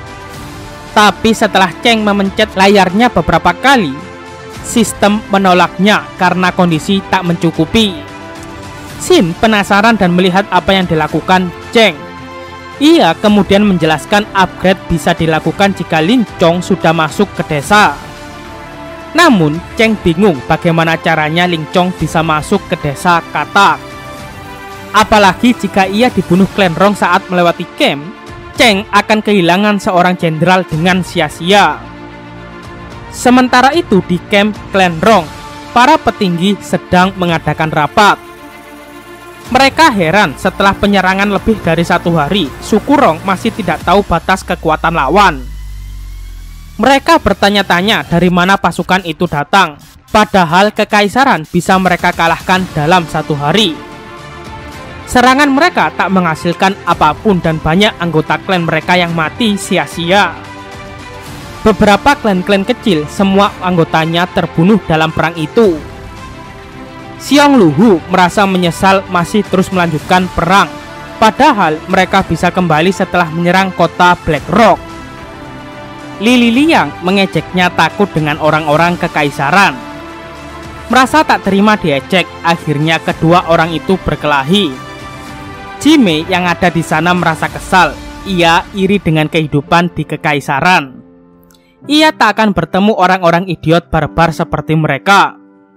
Tapi setelah Cheng memencet layarnya beberapa kali, sistem menolaknya karena kondisi tak mencukupi. Shin penasaran dan melihat apa yang dilakukan Cheng. Ia kemudian menjelaskan upgrade bisa dilakukan jika Lin Chong sudah masuk ke desa. Namun Cheng bingung bagaimana caranya Lin Chong bisa masuk ke desa Katak. Apalagi jika ia dibunuh Clan Rong saat melewati camp, Cheng akan kehilangan seorang jenderal dengan sia-sia. Sementara itu di camp Clan Rong, para petinggi sedang mengadakan rapat. Mereka heran setelah penyerangan lebih dari satu hari, suku Rong masih tidak tahu batas kekuatan lawan. Mereka bertanya-tanya dari mana pasukan itu datang, padahal kekaisaran bisa mereka kalahkan dalam satu hari. Serangan mereka tak menghasilkan apapun dan banyak anggota klan mereka yang mati sia-sia. Beberapa klan-klan kecil, semua anggotanya terbunuh dalam perang itu. Xiong Luhu merasa menyesal masih terus melanjutkan perang, padahal mereka bisa kembali setelah menyerang kota Black Rock. Li Liliang mengejeknya takut dengan orang-orang kekaisaran. Merasa tak terima diejek, akhirnya kedua orang itu berkelahi. Jimmy yang ada di sana merasa kesal, ia iri dengan kehidupan di kekaisaran. Ia tak akan bertemu orang-orang idiot barbar seperti mereka.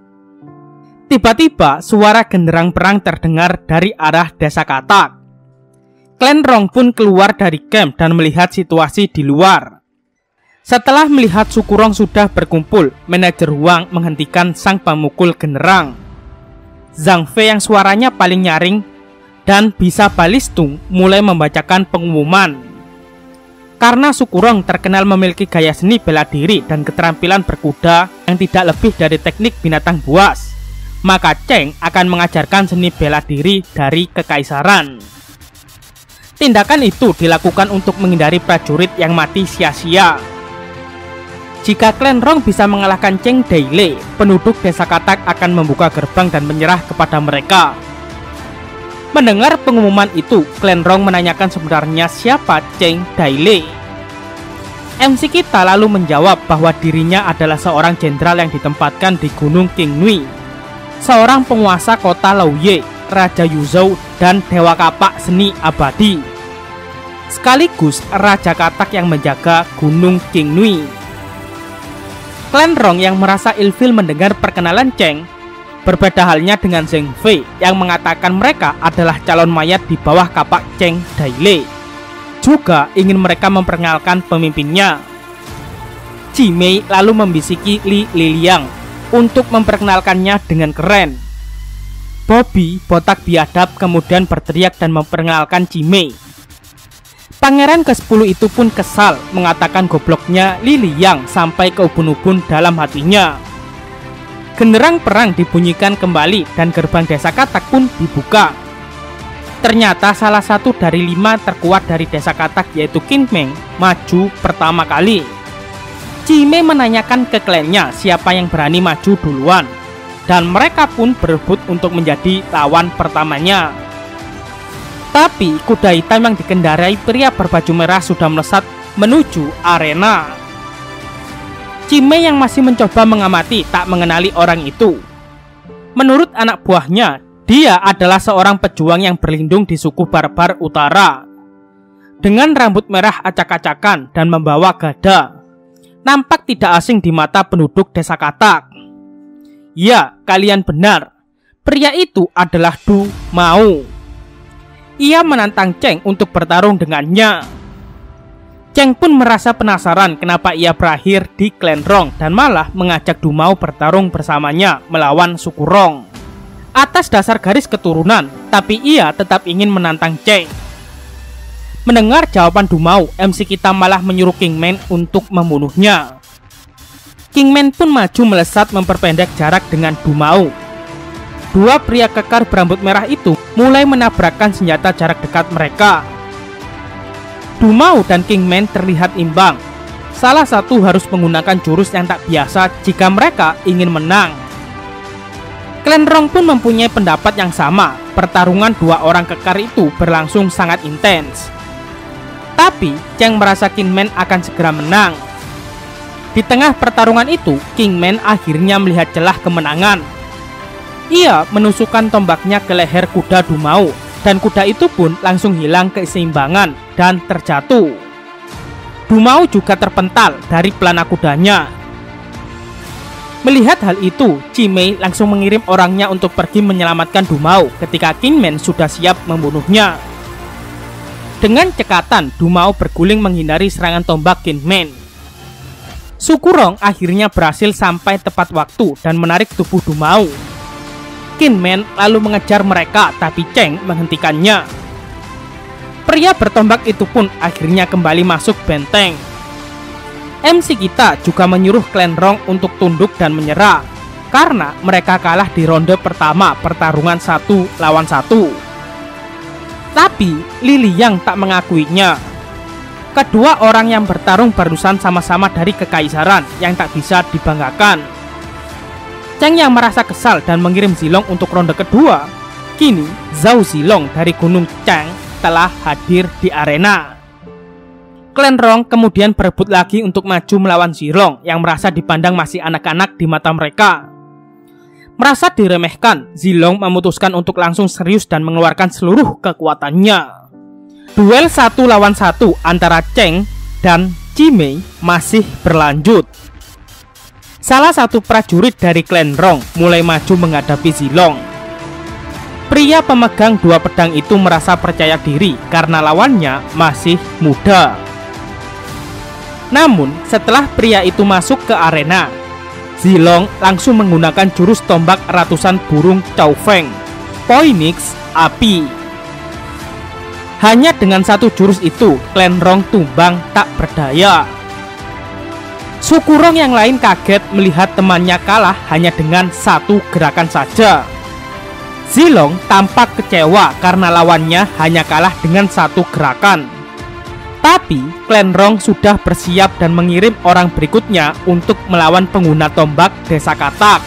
Tiba-tiba suara genderang perang terdengar dari arah desa Katak. Clan Rong pun keluar dari camp dan melihat situasi di luar. Setelah melihat suku Rong sudah berkumpul, manajer Huang menghentikan sang pemukul genderang. Zhang Fei yang suaranya paling nyaring dan bisa balistung mulai membacakan pengumuman. Karena suku Rong terkenal memiliki gaya seni bela diri dan keterampilan berkuda yang tidak lebih dari teknik binatang buas, maka Cheng akan mengajarkan seni bela diri dari kekaisaran. Tindakan itu dilakukan untuk menghindari prajurit yang mati sia-sia. Jika Clan Rong bisa mengalahkan Cheng Dailei, penduduk desa Katak akan membuka gerbang dan menyerah kepada mereka. Mendengar pengumuman itu, Clan Rong menanyakan sebenarnya siapa Cheng Dailei. M C kita lalu menjawab bahwa dirinya adalah seorang jenderal yang ditempatkan di Gunung Qingnui, seorang penguasa kota Laoye, Raja Yuzhou, dan Dewa Kapak Seni Abadi, sekaligus Raja Katak yang menjaga Gunung Qingnui. Clan Rong yang merasa ilfil mendengar perkenalan Cheng. Berbeda halnya dengan Zhang Fei yang mengatakan mereka adalah calon mayat di bawah kapak Cheng Dailei. Juga ingin mereka memperkenalkan pemimpinnya. Jimmy lalu membisiki Li Liliang untuk memperkenalkannya dengan keren. Bobby, botak biadab, kemudian berteriak dan memperkenalkan Jimmy. Pangeran kesepuluh itu pun kesal, mengatakan gobloknya Li Liliang sampai ke ubun-ubun dalam hatinya. Genderang perang dibunyikan kembali dan gerbang desa Katak pun dibuka. Ternyata salah satu dari lima terkuat dari desa Katak, yaitu Qin Meng, maju pertama kali. Jimmy menanyakan ke klannya siapa yang berani maju duluan, dan mereka pun berebut untuk menjadi lawan pertamanya. Tapi kuda hitam yang dikendarai pria berbaju merah sudah melesat menuju arena. Chimay yang masih mencoba mengamati tak mengenali orang itu. Menurut anak buahnya, dia adalah seorang pejuang yang berlindung di suku barbar utara. Dengan rambut merah acak-acakan dan membawa gada, nampak tidak asing di mata penduduk desa Katak. Ya, kalian benar. Pria itu adalah Du Mau. Ia menantang Cheng untuk bertarung dengannya. Cheng pun merasa penasaran kenapa ia berakhir di klan Rong dan malah mengajak Du Mau bertarung bersamanya melawan suku Rong. Atas dasar garis keturunan, tapi ia tetap ingin menantang Cheng. Mendengar jawaban Du Mau, M C kita malah menyuruh Kingman untuk membunuhnya. Kingman pun maju melesat memperpendek jarak dengan Du Mau. Dua pria kekar berambut merah itu mulai menabrakkan senjata jarak dekat mereka. Du Mau dan Kingman terlihat imbang. Salah satu harus menggunakan jurus yang tak biasa jika mereka ingin menang. Klan Rong pun mempunyai pendapat yang sama. Pertarungan dua orang kekar itu berlangsung sangat intens. Tapi Cheng merasa Kingman akan segera menang. Di tengah pertarungan itu, Kingman akhirnya melihat celah kemenangan. Ia menusukkan tombaknya ke leher kuda Du Mau, dan kuda itu pun langsung hilang keseimbangan dan terjatuh. Du Mau juga terpental dari pelana kudanya. Melihat hal itu, Chimay langsung mengirim orangnya untuk pergi menyelamatkan Du Mau ketika Kingman sudah siap membunuhnya. Dengan cekatan, Du Mau berguling menghindari serangan tombak Kingman. Suku Rong akhirnya berhasil sampai tepat waktu dan menarik tubuh Du Mau. Kingman lalu mengejar mereka, tapi Cheng menghentikannya. Pria bertombak itu pun akhirnya kembali masuk benteng. M C kita juga menyuruh klan Rong untuk tunduk dan menyerah, karena mereka kalah di ronde pertama pertarungan satu lawan satu. Tapi Li Liang tak mengakuinya. Kedua orang yang bertarung barusan sama-sama dari kekaisaran yang tak bisa dibanggakan. Cheng yang merasa kesal dan mengirim Zilong untuk ronde kedua. Kini Zhao Zilong dari Gunung Chang telah hadir di arena. Klan Rong kemudian berebut lagi untuk maju melawan Zilong yang merasa dipandang masih anak-anak di mata mereka. Merasa diremehkan, Zilong memutuskan untuk langsung serius dan mengeluarkan seluruh kekuatannya. Duel satu lawan satu antara Cheng dan Chimay masih berlanjut. Salah satu prajurit dari klan Rong mulai maju menghadapi Zilong. Pria pemegang dua pedang itu merasa percaya diri karena lawannya masih muda. Namun setelah pria itu masuk ke arena, Zilong langsung menggunakan jurus tombak ratusan burung Chow Feng, Phoenix Api. Hanya dengan satu jurus itu, klan Rong tumbang tak berdaya. Suku Rong yang lain kaget melihat temannya kalah hanya dengan satu gerakan saja. Zilong tampak kecewa karena lawannya hanya kalah dengan satu gerakan. Tapi klan Rong sudah bersiap dan mengirim orang berikutnya untuk melawan pengguna tombak desa Katak.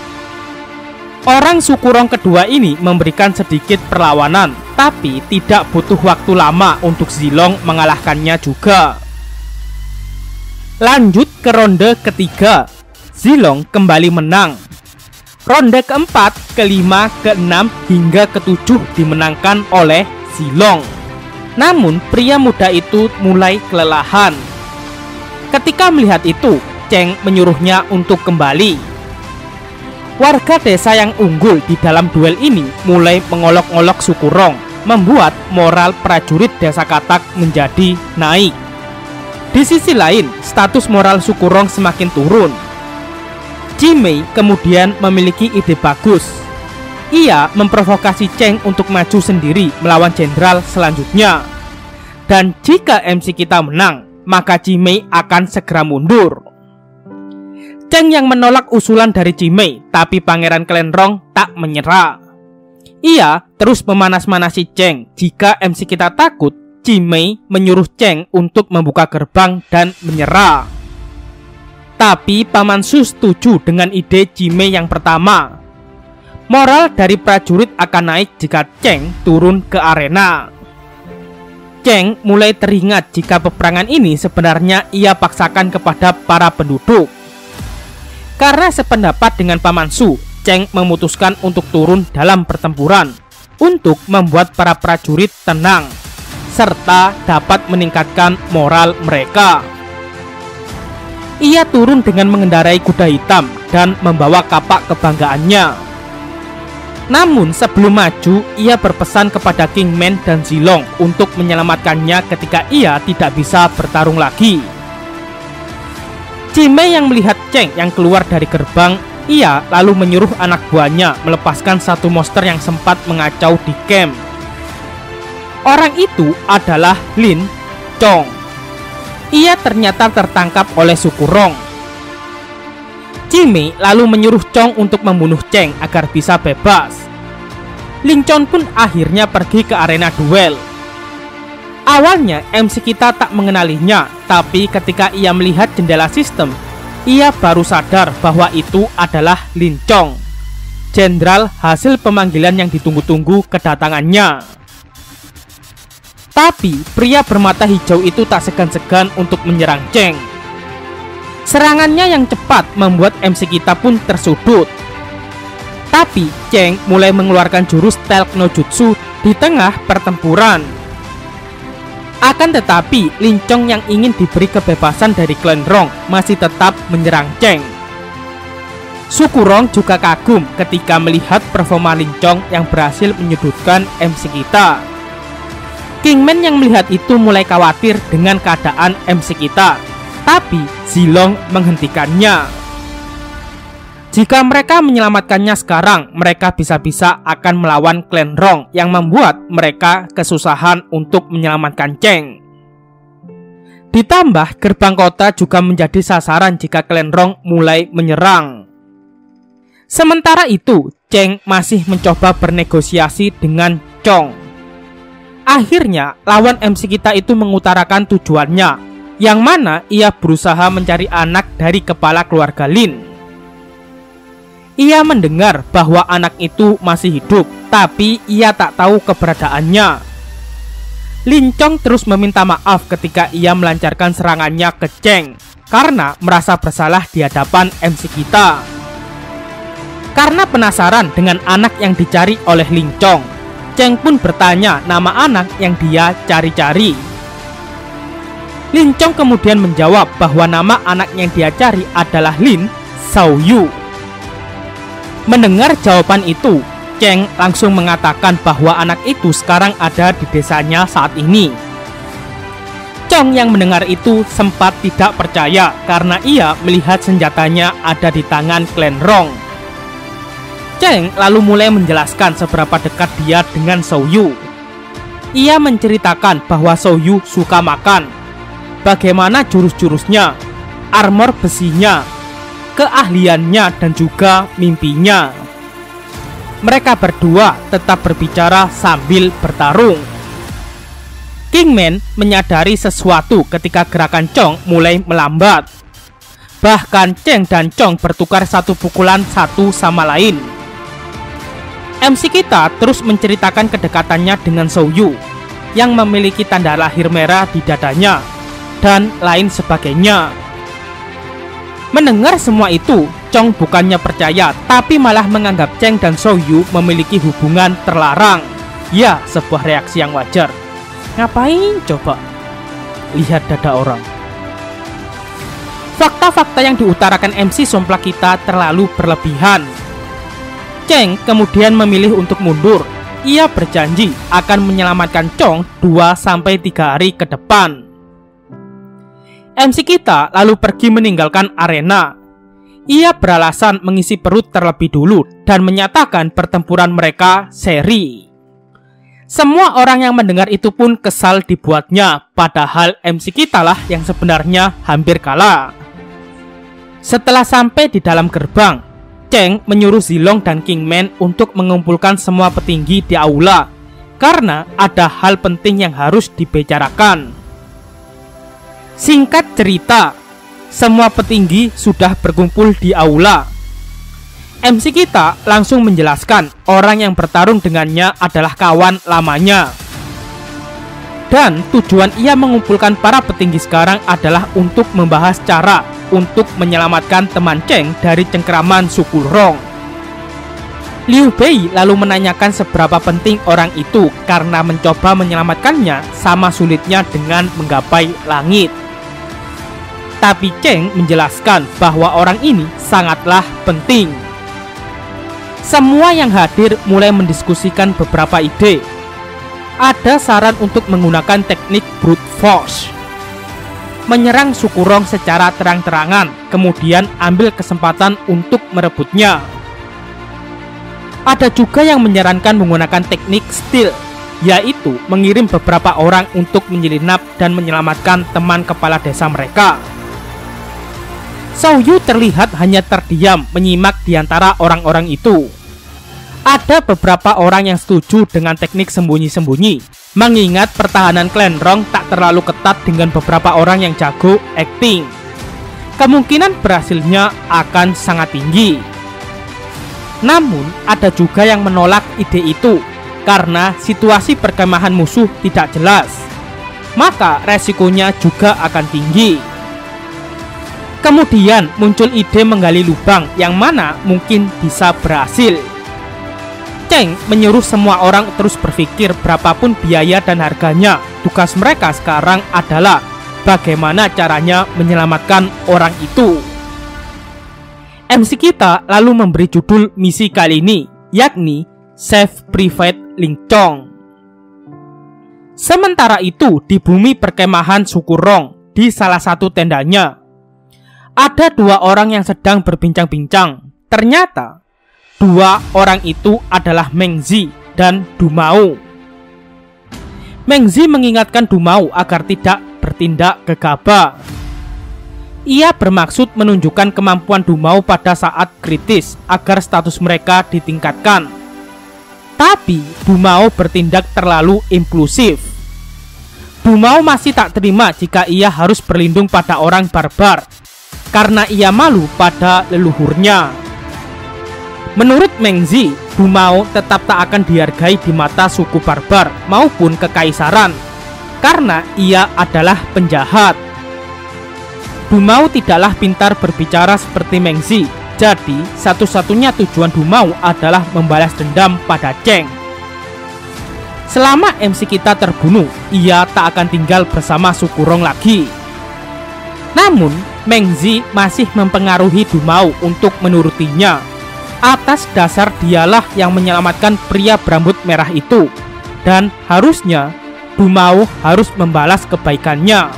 Orang suku Rong kedua ini memberikan sedikit perlawanan, tapi tidak butuh waktu lama untuk Zilong mengalahkannya juga. Lanjut ke ronde ketiga, Zilong kembali menang. Ronde keempat, kelima, keenam, hingga ketujuh dimenangkan oleh Zilong. Namun pria muda itu mulai kelelahan. Ketika melihat itu, Cheng menyuruhnya untuk kembali. Warga desa yang unggul di dalam duel ini mulai mengolok-olok suku Rong, membuat moral prajurit desa Katak menjadi naik. Di sisi lain, status moral suku Rong semakin turun. Chimay kemudian memiliki ide bagus. Ia memprovokasi Cheng untuk maju sendiri melawan jenderal selanjutnya. Dan jika M C kita menang, maka Chimay akan segera mundur. Cheng yang menolak usulan dari Chimay, tapi pangeran klan Rong tak menyerah. Ia terus memanas-manasi Cheng. Jika M C kita takut, Chimay menyuruh Cheng untuk membuka gerbang dan menyerah. Tapi Paman Su setuju dengan ide Chimay yang pertama. Moral dari prajurit akan naik jika Cheng turun ke arena. Cheng mulai teringat jika peperangan ini sebenarnya ia paksakan kepada para penduduk. Karena sependapat dengan Paman Su, Cheng memutuskan untuk turun dalam pertempuran untuk membuat para prajurit tenang serta dapat meningkatkan moral mereka. Ia turun dengan mengendarai kuda hitam dan membawa kapak kebanggaannya. Namun sebelum maju, ia berpesan kepada Kingman dan Zilong untuk menyelamatkannya ketika ia tidak bisa bertarung lagi. Cime yang melihat Cheng yang keluar dari gerbang, ia lalu menyuruh anak buahnya melepaskan satu monster yang sempat mengacau di camp. Orang itu adalah Lin Chong. Ia ternyata tertangkap oleh suku Rong. Cime lalu menyuruh Chong untuk membunuh Cheng agar bisa bebas. Lin Chong pun akhirnya pergi ke arena duel. Awalnya M C kita tak mengenalinya, tapi ketika ia melihat jendela sistem, ia baru sadar bahwa itu adalah Lin Chong, jenderal hasil pemanggilan yang ditunggu-tunggu kedatangannya. Tapi pria bermata hijau itu tak segan-segan untuk menyerang Cheng. Serangannya yang cepat membuat M C kita pun tersudut. Tapi Cheng mulai mengeluarkan jurus Stealth no Jutsu di tengah pertempuran. Akan tetapi Lin Chong yang ingin diberi kebebasan dari klan Rong masih tetap menyerang Cheng. Suku Rong juga kagum ketika melihat performa Lin Chong yang berhasil menyudutkan M C kita. Kingman yang melihat itu mulai khawatir dengan keadaan M C kita, tapi Zilong menghentikannya. Jika mereka menyelamatkannya sekarang, mereka bisa-bisa akan melawan klan Rong yang membuat mereka kesusahan untuk menyelamatkan Cheng. Ditambah gerbang kota juga menjadi sasaran jika klan Rong mulai menyerang. Sementara itu, Cheng masih mencoba bernegosiasi dengan Chong. Akhirnya, lawan M C kita itu mengutarakan tujuannya, yang mana ia berusaha mencari anak dari kepala keluarga Lin. Ia mendengar bahwa anak itu masih hidup, tapi ia tak tahu keberadaannya. Lin Chong terus meminta maaf ketika ia melancarkan serangannya ke Cheng karena merasa bersalah di hadapan M C kita. Karena penasaran dengan anak yang dicari oleh Lin Chong, Cheng pun bertanya nama anak yang dia cari-cari. Lin Chong kemudian menjawab bahwa nama anak yang dia cari adalah Lin Xiaoyu. Mendengar jawaban itu, Cheng langsung mengatakan bahwa anak itu sekarang ada di desanya saat ini. Chong yang mendengar itu sempat tidak percaya karena ia melihat senjatanya ada di tangan klan Rong. Cheng lalu mulai menjelaskan seberapa dekat dia dengan Xiaoyu. Ia menceritakan bahwa Xiaoyu suka makan, bagaimana jurus-jurusnya, armor besinya, keahliannya, dan juga mimpinya. Mereka berdua tetap berbicara sambil bertarung. Kingman menyadari sesuatu ketika gerakan Chong mulai melambat. Bahkan Cheng dan Chong bertukar satu pukulan satu sama lain. M C kita terus menceritakan kedekatannya dengan Xiaoyu yang memiliki tanda lahir merah di dadanya dan lain sebagainya. Mendengar semua itu, Chong bukannya percaya, tapi malah menganggap Cheng dan Xiaoyu memiliki hubungan terlarang. Ya, sebuah reaksi yang wajar. Ngapain coba? Lihat dada orang. Fakta-fakta yang diutarakan M C somplak kita terlalu berlebihan. Cheng kemudian memilih untuk mundur. Ia berjanji akan menyelamatkan Chong dua sampai tiga hari ke depan. M C kita lalu pergi meninggalkan arena. Ia beralasan mengisi perut terlebih dulu dan menyatakan pertempuran mereka seri. Semua orang yang mendengar itu pun kesal dibuatnya, padahal M C kita lah yang sebenarnya hampir kalah. Setelah sampai di dalam gerbang, Cheng menyuruh Zilong dan Kingman untuk mengumpulkan semua petinggi di aula karena ada hal penting yang harus dibicarakan. Singkat cerita, semua petinggi sudah berkumpul di aula. M C kita langsung menjelaskan orang yang bertarung dengannya adalah kawan lamanya. Dan tujuan ia mengumpulkan para petinggi sekarang adalah untuk membahas cara untuk menyelamatkan teman Cheng dari cengkeraman suku Rong. Liu Bei lalu menanyakan seberapa penting orang itu karena mencoba menyelamatkannya sama sulitnya dengan menggapai langit. Tapi Cheng menjelaskan bahwa orang ini sangatlah penting. Semua yang hadir mulai mendiskusikan beberapa ide. Ada saran untuk menggunakan teknik brute force, menyerang suku Rong secara terang-terangan, kemudian ambil kesempatan untuk merebutnya. Ada juga yang menyarankan menggunakan teknik stealth, yaitu mengirim beberapa orang untuk menyelinap dan menyelamatkan teman kepala desa mereka. Zhao Yu terlihat hanya terdiam menyimak di antara orang-orang itu. Ada beberapa orang yang setuju dengan teknik sembunyi-sembunyi, mengingat pertahanan klan Rong tak terlalu ketat dengan beberapa orang yang jago acting. Kemungkinan berhasilnya akan sangat tinggi. Namun, ada juga yang menolak ide itu karena situasi perkemahan musuh tidak jelas. Maka resikonya juga akan tinggi. Kemudian muncul ide menggali lubang yang mana mungkin bisa berhasil. Cheng menyuruh semua orang terus berpikir berapapun biaya dan harganya. Tugas mereka sekarang adalah bagaimana caranya menyelamatkan orang itu. M C kita lalu memberi judul misi kali ini, yakni Save Private Ling Chong. Sementara itu, di bumi perkemahan suku Rong, di salah satu tendanya, ada dua orang yang sedang berbincang-bincang. Ternyata dua orang itu adalah Meng Zi dan Du Mao. Meng Zi mengingatkan Du Mao agar tidak bertindak gegabah. Ia bermaksud menunjukkan kemampuan Du Mao pada saat kritis agar status mereka ditingkatkan. Tapi Du Mao bertindak terlalu impulsif. Du Mao masih tak terima jika ia harus berlindung pada orang barbar karena ia malu pada leluhurnya. Menurut Meng Zi, Du Mao tetap tak akan dihargai di mata suku barbar maupun kekaisaran karena ia adalah penjahat. Du Mao tidaklah pintar berbicara seperti Meng Zi, jadi satu-satunya tujuan Du Mao adalah membalas dendam pada Cheng. Selama M C kita terbunuh, ia tak akan tinggal bersama suku Rong lagi. Namun, Meng Zi masih mempengaruhi Du Mao untuk menurutinya. Atas dasar dialah yang menyelamatkan pria berambut merah itu, dan harusnya Du Mao harus membalas kebaikannya.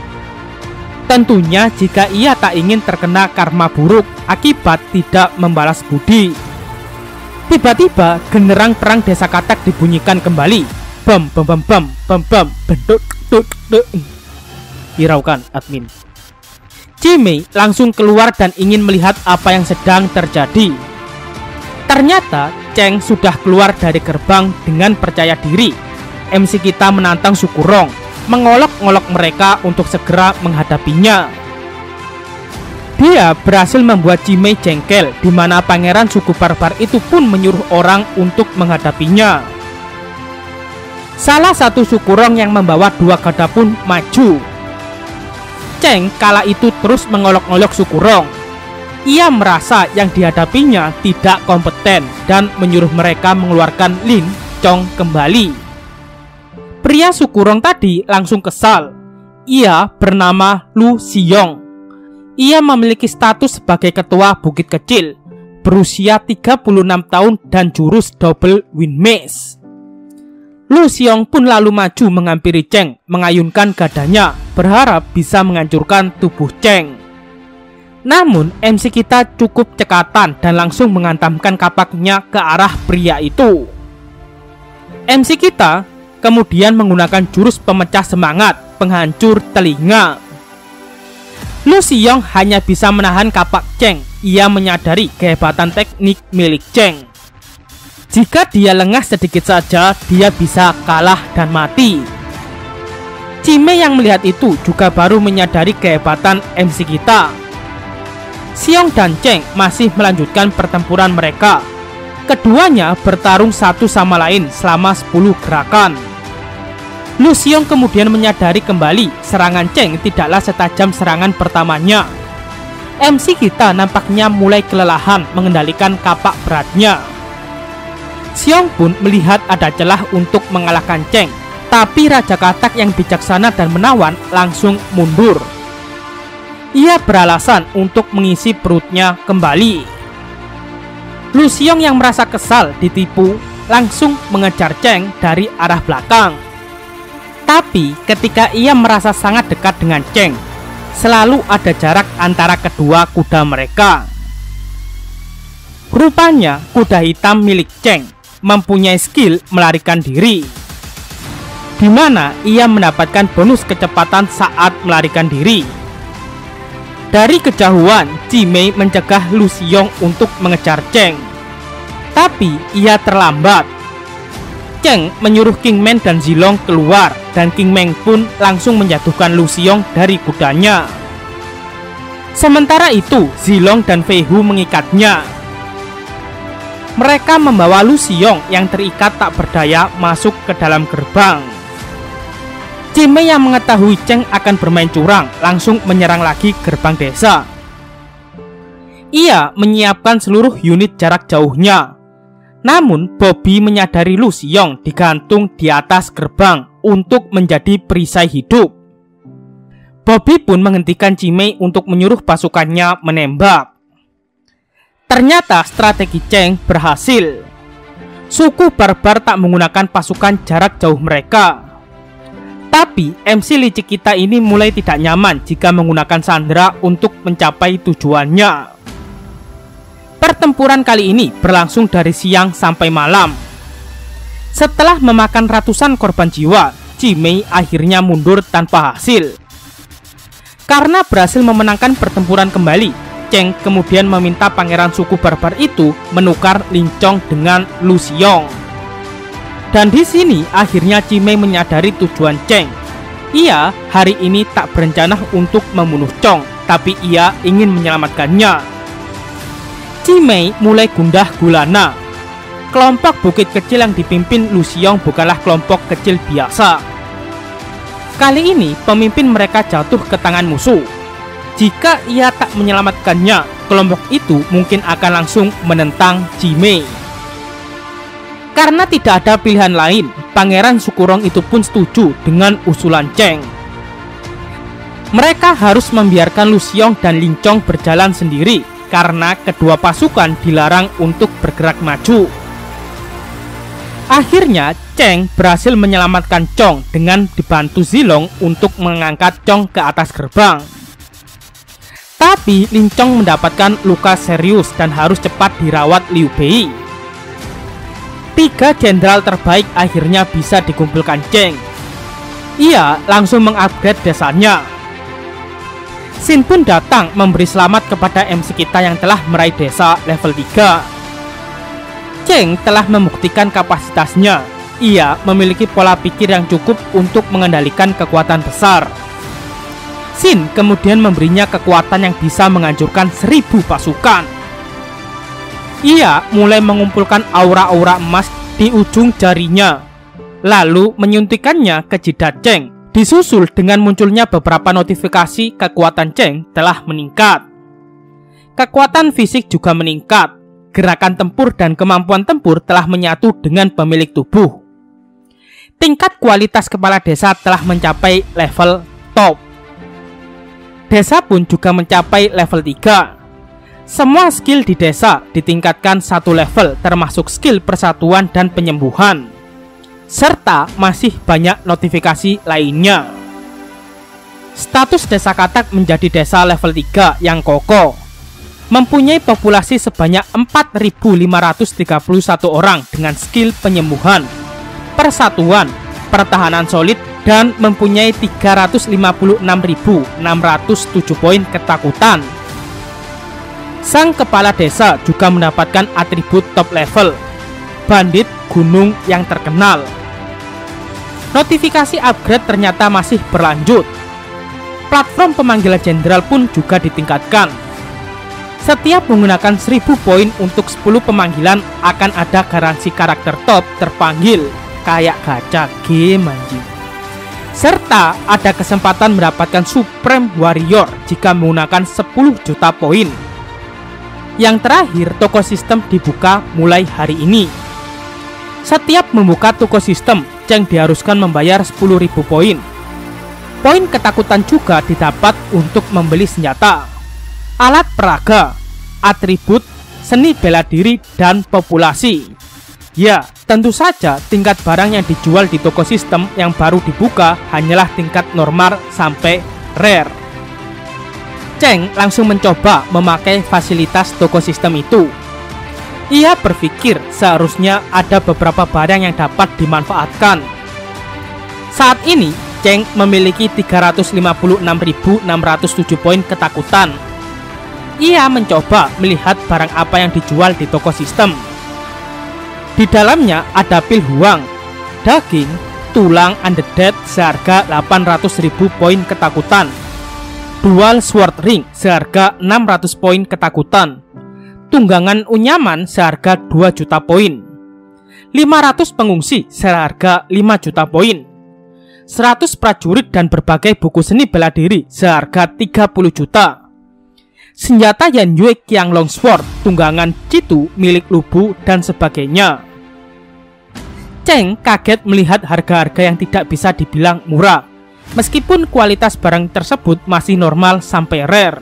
Tentunya jika ia tak ingin terkena karma buruk akibat tidak membalas budi. Tiba-tiba genderang perang desa Katak dibunyikan kembali. Bam bam bam bam bam bam bentuk duk duk. Hiraukan admin. Jimmy langsung keluar dan ingin melihat apa yang sedang terjadi. Ternyata Cheng sudah keluar dari gerbang dengan percaya diri. M C kita menantang suku Rong, mengolok-ngolok mereka untuk segera menghadapinya. Dia berhasil membuat Jimmy jengkel, di mana pangeran suku barbar itu pun menyuruh orang untuk menghadapinya. Salah satu suku Rong yang membawa dua gada pun maju. Cheng kala itu terus mengolok-ngolok suku Rong. Ia merasa yang dihadapinya tidak kompeten dan menyuruh mereka mengeluarkan Lin Chong kembali. Pria suku Rong tadi langsung kesal. Ia bernama Lu Xiong. Ia memiliki status sebagai ketua Bukit Kecil, berusia tiga puluh enam tahun dan jurus double wind mace. Lu Xiong pun lalu maju menghampiri Cheng, mengayunkan gadanya, berharap bisa menghancurkan tubuh Cheng. Namun M C kita cukup cekatan dan langsung menghantamkan kapaknya ke arah pria itu. M C kita kemudian menggunakan jurus pemecah semangat, penghancur telinga. Lu Xiong hanya bisa menahan kapak Cheng. Ia menyadari kehebatan teknik milik Cheng. Jika dia lengah sedikit saja, dia bisa kalah dan mati. Cime yang melihat itu juga baru menyadari kehebatan M C kita. Xiong dan Cheng masih melanjutkan pertempuran mereka. Keduanya bertarung satu sama lain selama sepuluh gerakan. Lu Xiong kemudian menyadari kembali serangan Cheng tidaklah setajam serangan pertamanya. M C kita nampaknya mulai kelelahan mengendalikan kapak beratnya. Xiong pun melihat ada celah untuk mengalahkan Cheng, tapi Raja Katak yang bijaksana dan menawan langsung mundur. Ia beralasan untuk mengisi perutnya kembali. Lu Xiong yang merasa kesal ditipu langsung mengejar Cheng dari arah belakang. Tapi ketika ia merasa sangat dekat dengan Cheng, selalu ada jarak antara kedua kuda mereka. Rupanya kuda hitam milik Cheng mempunyai skill melarikan diri, di mana ia mendapatkan bonus kecepatan saat melarikan diri. Dari kejauhan, Jimei mencegah Lu Xiong untuk mengejar Cheng, tapi ia terlambat. Cheng menyuruh Kingman dan Zilong keluar, dan Kingman pun langsung menjatuhkan Lu Xiong dari kudanya. Sementara itu, Zilong dan Fei Hu mengikatnya. Mereka membawa Lu Xiong yang terikat tak berdaya masuk ke dalam gerbang. Jimei yang mengetahui Cheng akan bermain curang langsung menyerang lagi gerbang desa. Ia menyiapkan seluruh unit jarak jauhnya. Namun Bobby menyadari Lu Xiong digantung di atas gerbang untuk menjadi perisai hidup. Bobby pun menghentikan Jimei untuk menyuruh pasukannya menembak. Ternyata strategi Cheng berhasil. Suku barbar tak menggunakan pasukan jarak jauh mereka. Tapi M C licik kita ini mulai tidak nyaman jika menggunakan sandera untuk mencapai tujuannya. Pertempuran kali ini berlangsung dari siang sampai malam. Setelah memakan ratusan korban jiwa, Jimei akhirnya mundur tanpa hasil. Karena berhasil memenangkan pertempuran kembali, Cheng kemudian meminta pangeran suku barbar itu menukar Lin Chong dengan Lu Xiong. Dan di sini akhirnya Jimei menyadari tujuan Cheng. Ia hari ini tak berencana untuk membunuh Chong, tapi ia ingin menyelamatkannya. Jimei mulai gundah gulana. Kelompok bukit kecil yang dipimpin Lu Xiong bukanlah kelompok kecil biasa. Kali ini pemimpin mereka jatuh ke tangan musuh. Jika ia tak menyelamatkannya, kelompok itu mungkin akan langsung menentang Jimei. Karena tidak ada pilihan lain, Pangeran Sukurong itu pun setuju dengan usulan Cheng. Mereka harus membiarkan Lu Xiong dan Lin Chong berjalan sendiri, karena kedua pasukan dilarang untuk bergerak maju. Akhirnya Cheng berhasil menyelamatkan Chong dengan dibantu Zilong untuk mengangkat Chong ke atas gerbang. Tapi Lin Chong mendapatkan luka serius dan harus cepat dirawat Liu Bei. Tiga jenderal terbaik akhirnya bisa dikumpulkan Cheng. Ia langsung mengupgrade desanya. Xin pun datang memberi selamat kepada M C kita yang telah meraih desa level tiga. Cheng telah membuktikan kapasitasnya. Ia memiliki pola pikir yang cukup untuk mengendalikan kekuatan besar. Xin kemudian memberinya kekuatan yang bisa menghancurkan seribu pasukan. Ia mulai mengumpulkan aura-aura emas di ujung jarinya, lalu menyuntikannya ke jidat Cheng. Disusul dengan munculnya beberapa notifikasi kekuatan Cheng telah meningkat. Kekuatan fisik juga meningkat. Gerakan tempur dan kemampuan tempur telah menyatu dengan pemilik tubuh. Tingkat kualitas kepala desa telah mencapai level top. Desa pun juga mencapai level tiga. Semua skill di desa ditingkatkan satu level, termasuk skill persatuan dan penyembuhan. Serta masih banyak notifikasi lainnya. Status desa Katak menjadi desa level tiga yang kokoh. Mempunyai populasi sebanyak empat ribu lima ratus tiga puluh satu orang dengan skill penyembuhan, persatuan, pertahanan solid, dan mempunyai tiga ratus lima puluh enam ribu enam ratus tujuh poin ketakutan. Sang kepala desa juga mendapatkan atribut top level, bandit gunung yang terkenal. Notifikasi upgrade ternyata masih berlanjut. Platform pemanggilan jenderal pun juga ditingkatkan. Setiap menggunakan seribu poin untuk sepuluh pemanggilan akan ada garansi karakter top terpanggil. Kayak gacha game anjing. serta ada kesempatan mendapatkan Supreme Warrior jika menggunakan sepuluh juta poin. Yang terakhir, toko sistem dibuka mulai hari ini. Setiap membuka toko sistem, Cheng diharuskan membayar sepuluh ribu poin. Poin ketakutan juga didapat untuk membeli senjata, alat peraga, atribut, seni bela diri, dan populasi. Ya, tentu saja tingkat barang yang dijual di toko sistem yang baru dibuka hanyalah tingkat normal sampai rare. Cheng langsung mencoba memakai fasilitas toko sistem itu. Ia berpikir seharusnya ada beberapa barang yang dapat dimanfaatkan. Saat ini, Cheng memiliki tiga ratus lima puluh enam ribu enam ratus tujuh poin ketakutan. Ia mencoba melihat barang apa yang dijual di toko sistem. Di dalamnya ada pil huang, daging, tulang undead seharga delapan ratus ribu poin ketakutan, dual sword ring seharga enam ratus poin ketakutan, tunggangan unyaman seharga dua juta poin, lima ratus pengungsi seharga lima juta poin, seratus prajurit dan berbagai buku seni bela diri seharga tiga puluh juta, senjata Yan Yue Qiang Longsword, tunggangan Citu milik Lubu, dan sebagainya. Cheng kaget melihat harga-harga yang tidak bisa dibilang murah, meskipun kualitas barang tersebut masih normal sampai rare.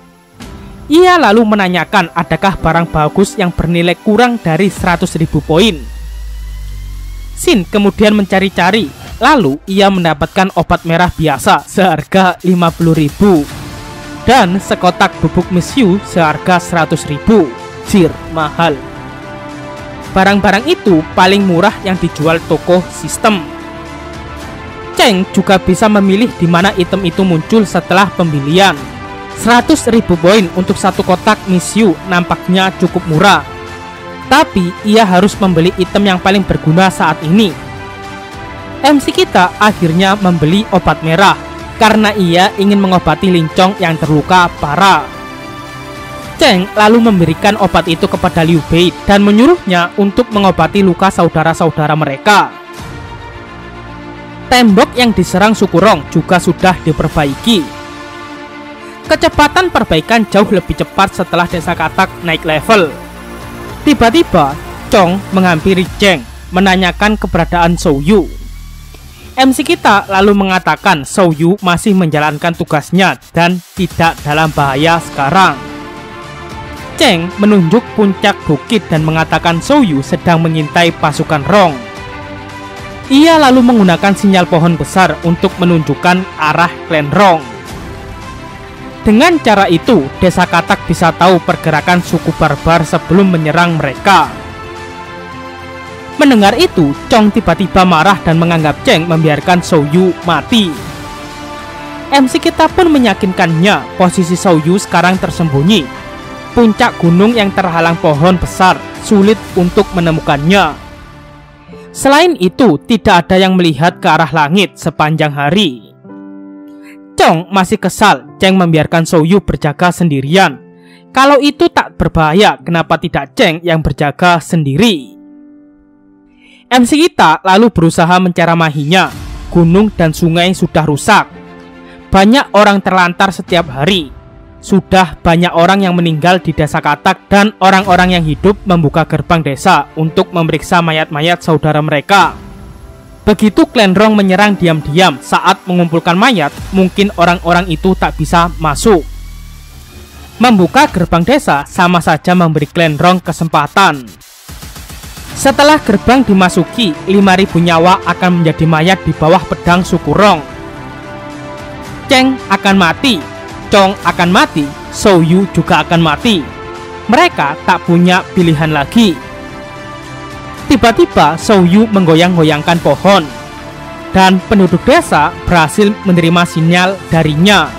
Ia lalu menanyakan adakah barang bagus yang bernilai kurang dari seratus ribu poin. Sin kemudian mencari-cari, lalu ia mendapatkan obat merah biasa seharga lima puluh ribu dan sekotak bubuk misiu seharga seratus ribu. Jir, mahal. Barang-barang itu paling murah yang dijual toko sistem. Cheng juga bisa memilih di mana item itu muncul setelah pembelian. seratus ribu poin untuk satu kotak misiu nampaknya cukup murah. Tapi ia harus membeli item yang paling berguna saat ini. M C kita akhirnya membeli obat merah karena ia ingin mengobati Lincong yang terluka parah. Cheng lalu memberikan obat itu kepada Liu Bei dan menyuruhnya untuk mengobati luka saudara-saudara mereka. Tembok yang diserang Sukurong juga sudah diperbaiki. Kecepatan perbaikan jauh lebih cepat setelah desa katak naik level. Tiba-tiba, Chong menghampiri Cheng, menanyakan keberadaan Shou Yu. M C kita lalu mengatakan Shou Yu masih menjalankan tugasnya dan tidak dalam bahaya sekarang. Cheng menunjuk puncak bukit dan mengatakan Shou Yu sedang mengintai pasukan Rong. Ia lalu menggunakan sinyal pohon besar untuk menunjukkan arah klan Rong. Dengan cara itu, desa katak bisa tahu pergerakan suku barbar sebelum menyerang mereka. Mendengar itu, Chong tiba-tiba marah dan menganggap Cheng membiarkan Shou Yu mati. M C kita pun meyakinkannya posisi Shou Yu sekarang tersembunyi. Puncak gunung yang terhalang pohon besar, sulit untuk menemukannya. Selain itu, tidak ada yang melihat ke arah langit sepanjang hari. Chong masih kesal Cheng membiarkan Shou Yu berjaga sendirian. Kalau itu tak berbahaya, kenapa tidak Cheng yang berjaga sendiri? M C kita lalu berusaha menceramahinya. Gunung dan sungai sudah rusak. Banyak orang terlantar setiap hari. Sudah banyak orang yang meninggal di desa katak dan orang-orang yang hidup membuka gerbang desa untuk memeriksa mayat-mayat saudara mereka. Begitu klan Rong menyerang diam-diam saat mengumpulkan mayat, mungkin orang-orang itu tak bisa masuk. Membuka gerbang desa sama saja memberi klan Rong kesempatan. Setelah gerbang dimasuki, lima ribu nyawa akan menjadi mayat di bawah pedang suku Rong. Cheng akan mati, Chong akan mati, Shou Yu juga akan mati. Mereka tak punya pilihan lagi. Tiba-tiba Shou Yu menggoyang-goyangkan pohon, dan penduduk desa berhasil menerima sinyal darinya.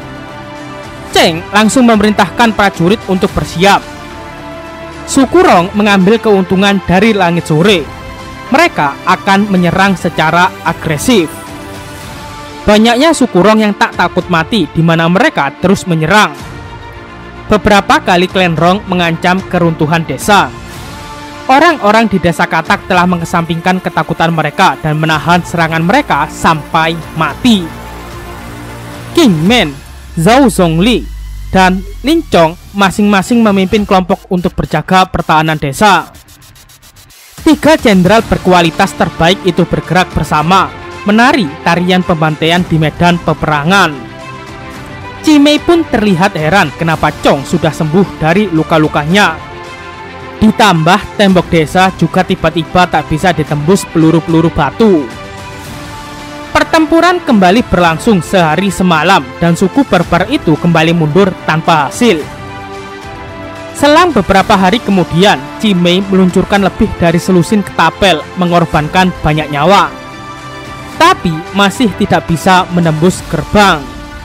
Cheng langsung memerintahkan prajurit untuk bersiap. Suku Rong mengambil keuntungan dari langit sore. Mereka akan menyerang secara agresif. Banyaknya suku Rong yang tak takut mati, di mana mereka terus menyerang. Beberapa kali klan Rong mengancam keruntuhan desa. Orang-orang di desa Katak telah mengesampingkan ketakutan mereka dan menahan serangan mereka sampai mati. Kingman, Zhao Zhongli, dan Lin Chong masing-masing memimpin kelompok untuk berjaga pertahanan desa. Tiga jenderal berkualitas terbaik itu bergerak bersama, menari tarian pembantaian di medan peperangan. Cimei pun terlihat heran kenapa Chong sudah sembuh dari luka-lukanya. Ditambah tembok desa juga tiba-tiba tak bisa ditembus peluru-peluru batu. Pertempuran kembali berlangsung sehari semalam dan suku barbar itu kembali mundur tanpa hasil. Selang beberapa hari kemudian, Cimei meluncurkan lebih dari selusin ketapel, mengorbankan banyak nyawa. Tapi masih tidak bisa menembus gerbang.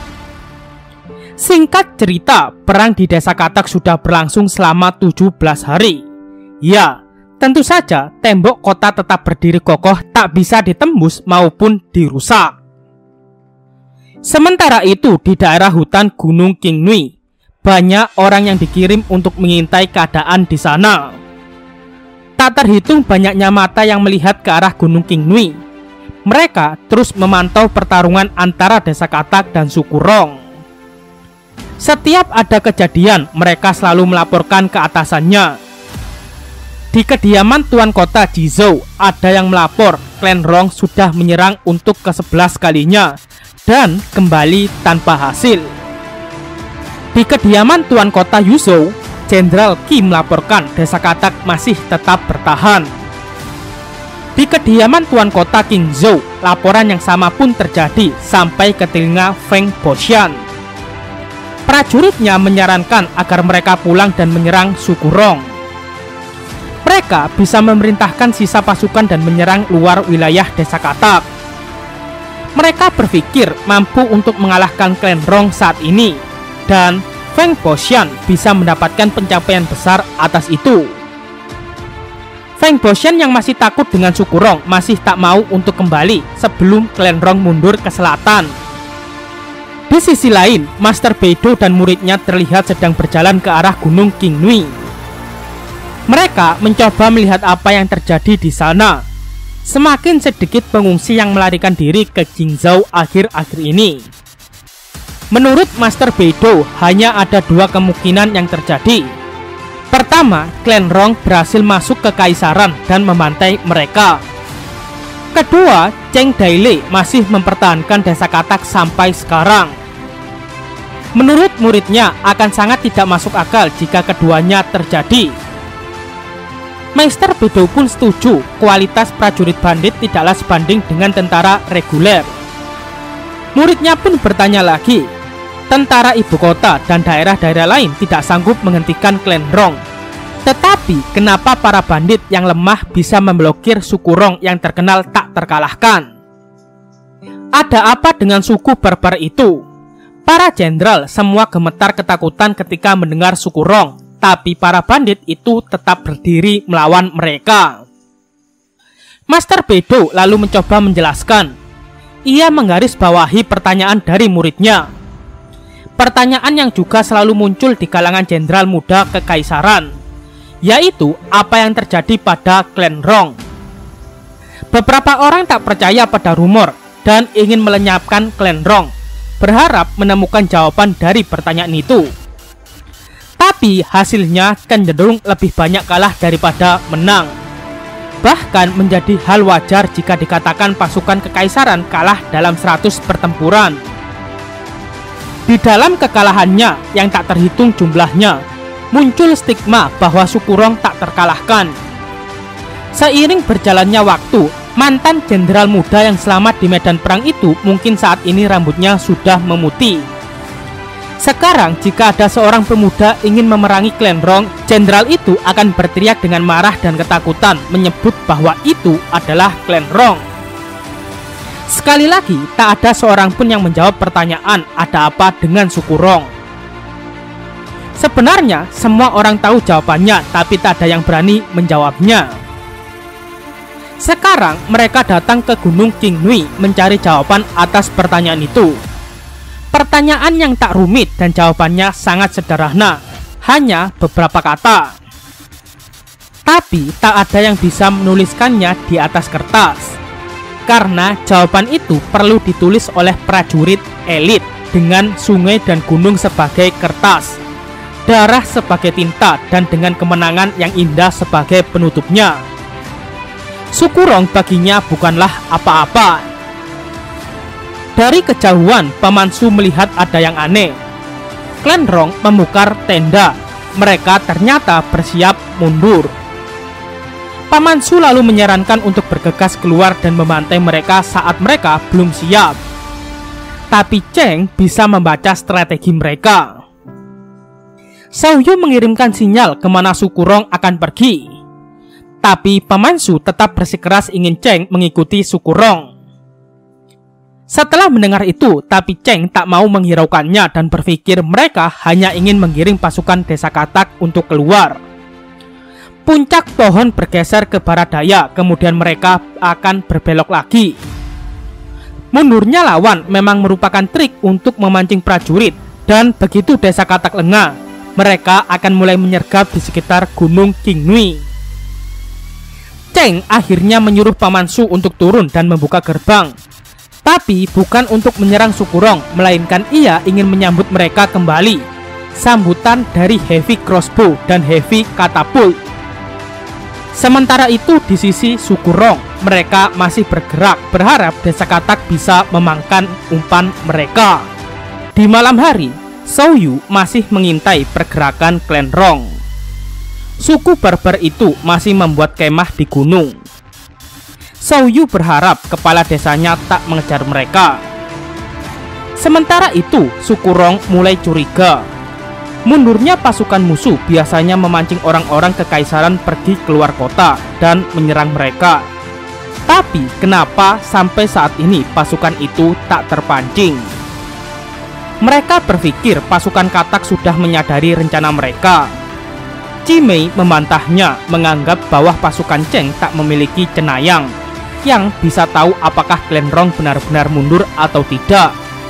Singkat cerita, perang di desa Katak sudah berlangsung selama tujuh belas hari. Ya, tentu saja tembok kota tetap berdiri kokoh, tak bisa ditembus maupun dirusak. Sementara itu, di daerah hutan Gunung Qingnui, banyak orang yang dikirim untuk mengintai keadaan di sana. Tak terhitung banyaknya mata yang melihat ke arah Gunung Qingnui. Mereka terus memantau pertarungan antara desa Katak dan suku Rong. Setiap ada kejadian, mereka selalu melaporkan ke atasannya. Di kediaman Tuan Kota Jizhou, ada yang melapor klan Rong sudah menyerang untuk kesebelas kalinya dan kembali tanpa hasil. Di kediaman Tuan Kota Yuzhou, Jenderal Qi melaporkan desa Katak masih tetap bertahan. Di kediaman Tuan Kota Qingzhou, laporan yang sama pun terjadi sampai ke telinga Feng Boxian. Prajuritnya menyarankan agar mereka pulang dan menyerang suku Rong. Mereka bisa memerintahkan sisa pasukan dan menyerang luar wilayah desa Katak. Mereka berpikir mampu untuk mengalahkan klan Rong saat ini, dan Feng Boxian bisa mendapatkan pencapaian besar atas itu. Feng Boxian yang masih takut dengan suku Rong masih tak mau untuk kembali sebelum klan Rong mundur ke selatan. Di sisi lain, Master Beidou dan muridnya terlihat sedang berjalan ke arah Gunung Qingnui. Mereka mencoba melihat apa yang terjadi di sana. Semakin sedikit pengungsi yang melarikan diri ke Qingzhou akhir-akhir ini. Menurut Master Beidou, hanya ada dua kemungkinan yang terjadi. Pertama, klan Rong berhasil masuk ke Kaisaran dan membantai mereka. Kedua, Cheng Dailei masih mempertahankan desa Katak sampai sekarang. Menurut muridnya, akan sangat tidak masuk akal jika keduanya terjadi. Master Beidou pun setuju, kualitas prajurit bandit tidaklah sebanding dengan tentara reguler. Muridnya pun bertanya lagi, tentara ibu kota dan daerah-daerah lain tidak sanggup menghentikan klan Rong. Tetapi kenapa para bandit yang lemah bisa memblokir suku Rong yang terkenal tak terkalahkan? Ada apa dengan suku barbar itu? Para jenderal semua gemetar ketakutan ketika mendengar suku Rong. Tapi para bandit itu tetap berdiri melawan mereka. Master Beidou lalu mencoba menjelaskan. Ia menggarisbawahi pertanyaan dari muridnya. Pertanyaan yang juga selalu muncul di kalangan jenderal muda kekaisaran, yaitu apa yang terjadi pada klan Rong. Beberapa orang tak percaya pada rumor dan ingin melenyapkan klan Rong, berharap menemukan jawaban dari pertanyaan itu. Tapi hasilnya cenderung lebih banyak kalah daripada menang. Bahkan menjadi hal wajar jika dikatakan pasukan kekaisaran kalah dalam seratus pertempuran. Di dalam kekalahannya yang tak terhitung jumlahnya, muncul stigma bahwa suku Rong tak terkalahkan. Seiring berjalannya waktu, mantan jenderal muda yang selamat di medan perang itu mungkin saat ini rambutnya sudah memutih. Sekarang jika ada seorang pemuda ingin memerangi klan Rong, jenderal itu akan berteriak dengan marah dan ketakutan, menyebut bahwa itu adalah klan Rong. Sekali lagi, tak ada seorang pun yang menjawab pertanyaan ada apa dengan suku Rong. Sebenarnya semua orang tahu jawabannya, tapi tak ada yang berani menjawabnya. Sekarang mereka datang ke Gunung Qingnui mencari jawaban atas pertanyaan itu. Pertanyaan yang tak rumit dan jawabannya sangat sederhana, hanya beberapa kata. Tapi tak ada yang bisa menuliskannya di atas kertas, karena jawaban itu perlu ditulis oleh prajurit elit dengan sungai dan gunung sebagai kertas, darah sebagai tinta, dan dengan kemenangan yang indah sebagai penutupnya. Syukurong baginya bukanlah apa-apa. Dari kejauhan, Paman Su melihat ada yang aneh. Klan Rong membongkar tenda. Mereka ternyata bersiap mundur. Paman Su lalu menyarankan untuk bergegas keluar dan membantai mereka saat mereka belum siap. Tapi Cheng bisa membaca strategi mereka. Xiao Yu mengirimkan sinyal kemana Syukurong akan pergi. Tapi Paman Su tetap bersikeras ingin Cheng mengikuti Syukurong. Setelah mendengar itu, tapi Cheng tak mau menghiraukannya dan berpikir mereka hanya ingin mengiring pasukan Desa Katak untuk keluar. Puncak pohon bergeser ke barat daya, kemudian mereka akan berbelok lagi. Mundurnya lawan memang merupakan trik untuk memancing prajurit, dan begitu Desa Katak lengah, mereka akan mulai menyergap di sekitar Gunung Qingnui. Cheng akhirnya menyuruh Paman Su untuk turun dan membuka gerbang. Tapi bukan untuk menyerang Syukurong, melainkan ia ingin menyambut mereka kembali. Sambutan dari heavy crossbow dan heavy catapult. Sementara itu di sisi Syukurong, mereka masih bergerak, berharap Desa Katak bisa memangkan umpan mereka. Di malam hari, Xiao Yu masih mengintai pergerakan klan Rong. Suku barbar itu masih membuat kemah di gunung. Xiao Yu berharap kepala desanya tak mengejar mereka. Sementara itu, Syukurong mulai curiga. Mundurnya pasukan musuh biasanya memancing orang-orang kekaisaran pergi keluar kota dan menyerang mereka. Tapi kenapa sampai saat ini pasukan itu tak terpancing? Mereka berpikir pasukan Katak sudah menyadari rencana mereka. Cimei membantahnya, menganggap bahwa pasukan Cheng tak memiliki cenayang yang bisa tahu apakah klan Rong benar-benar mundur atau tidak.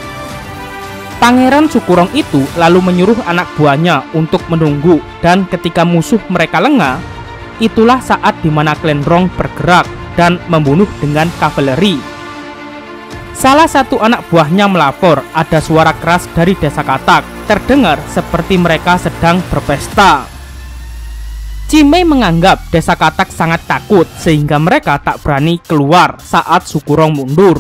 Pangeran Syukurong itu lalu menyuruh anak buahnya untuk menunggu, dan ketika musuh mereka lengah, itulah saat dimana klan Rong bergerak dan membunuh dengan kavaleri. Salah satu anak buahnya melapor ada suara keras dari Desa Katak, terdengar seperti mereka sedang berpesta. Cimei menganggap Desa Katak sangat takut sehingga mereka tak berani keluar saat Syukurong mundur.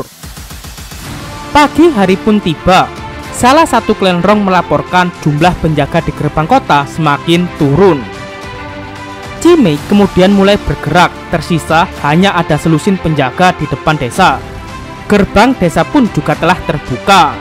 Pagi hari pun tiba. Salah satu klan Rong melaporkan jumlah penjaga di gerbang kota semakin turun. Cimei kemudian mulai bergerak, tersisa hanya ada selusin penjaga di depan desa. Gerbang desa pun juga telah terbuka.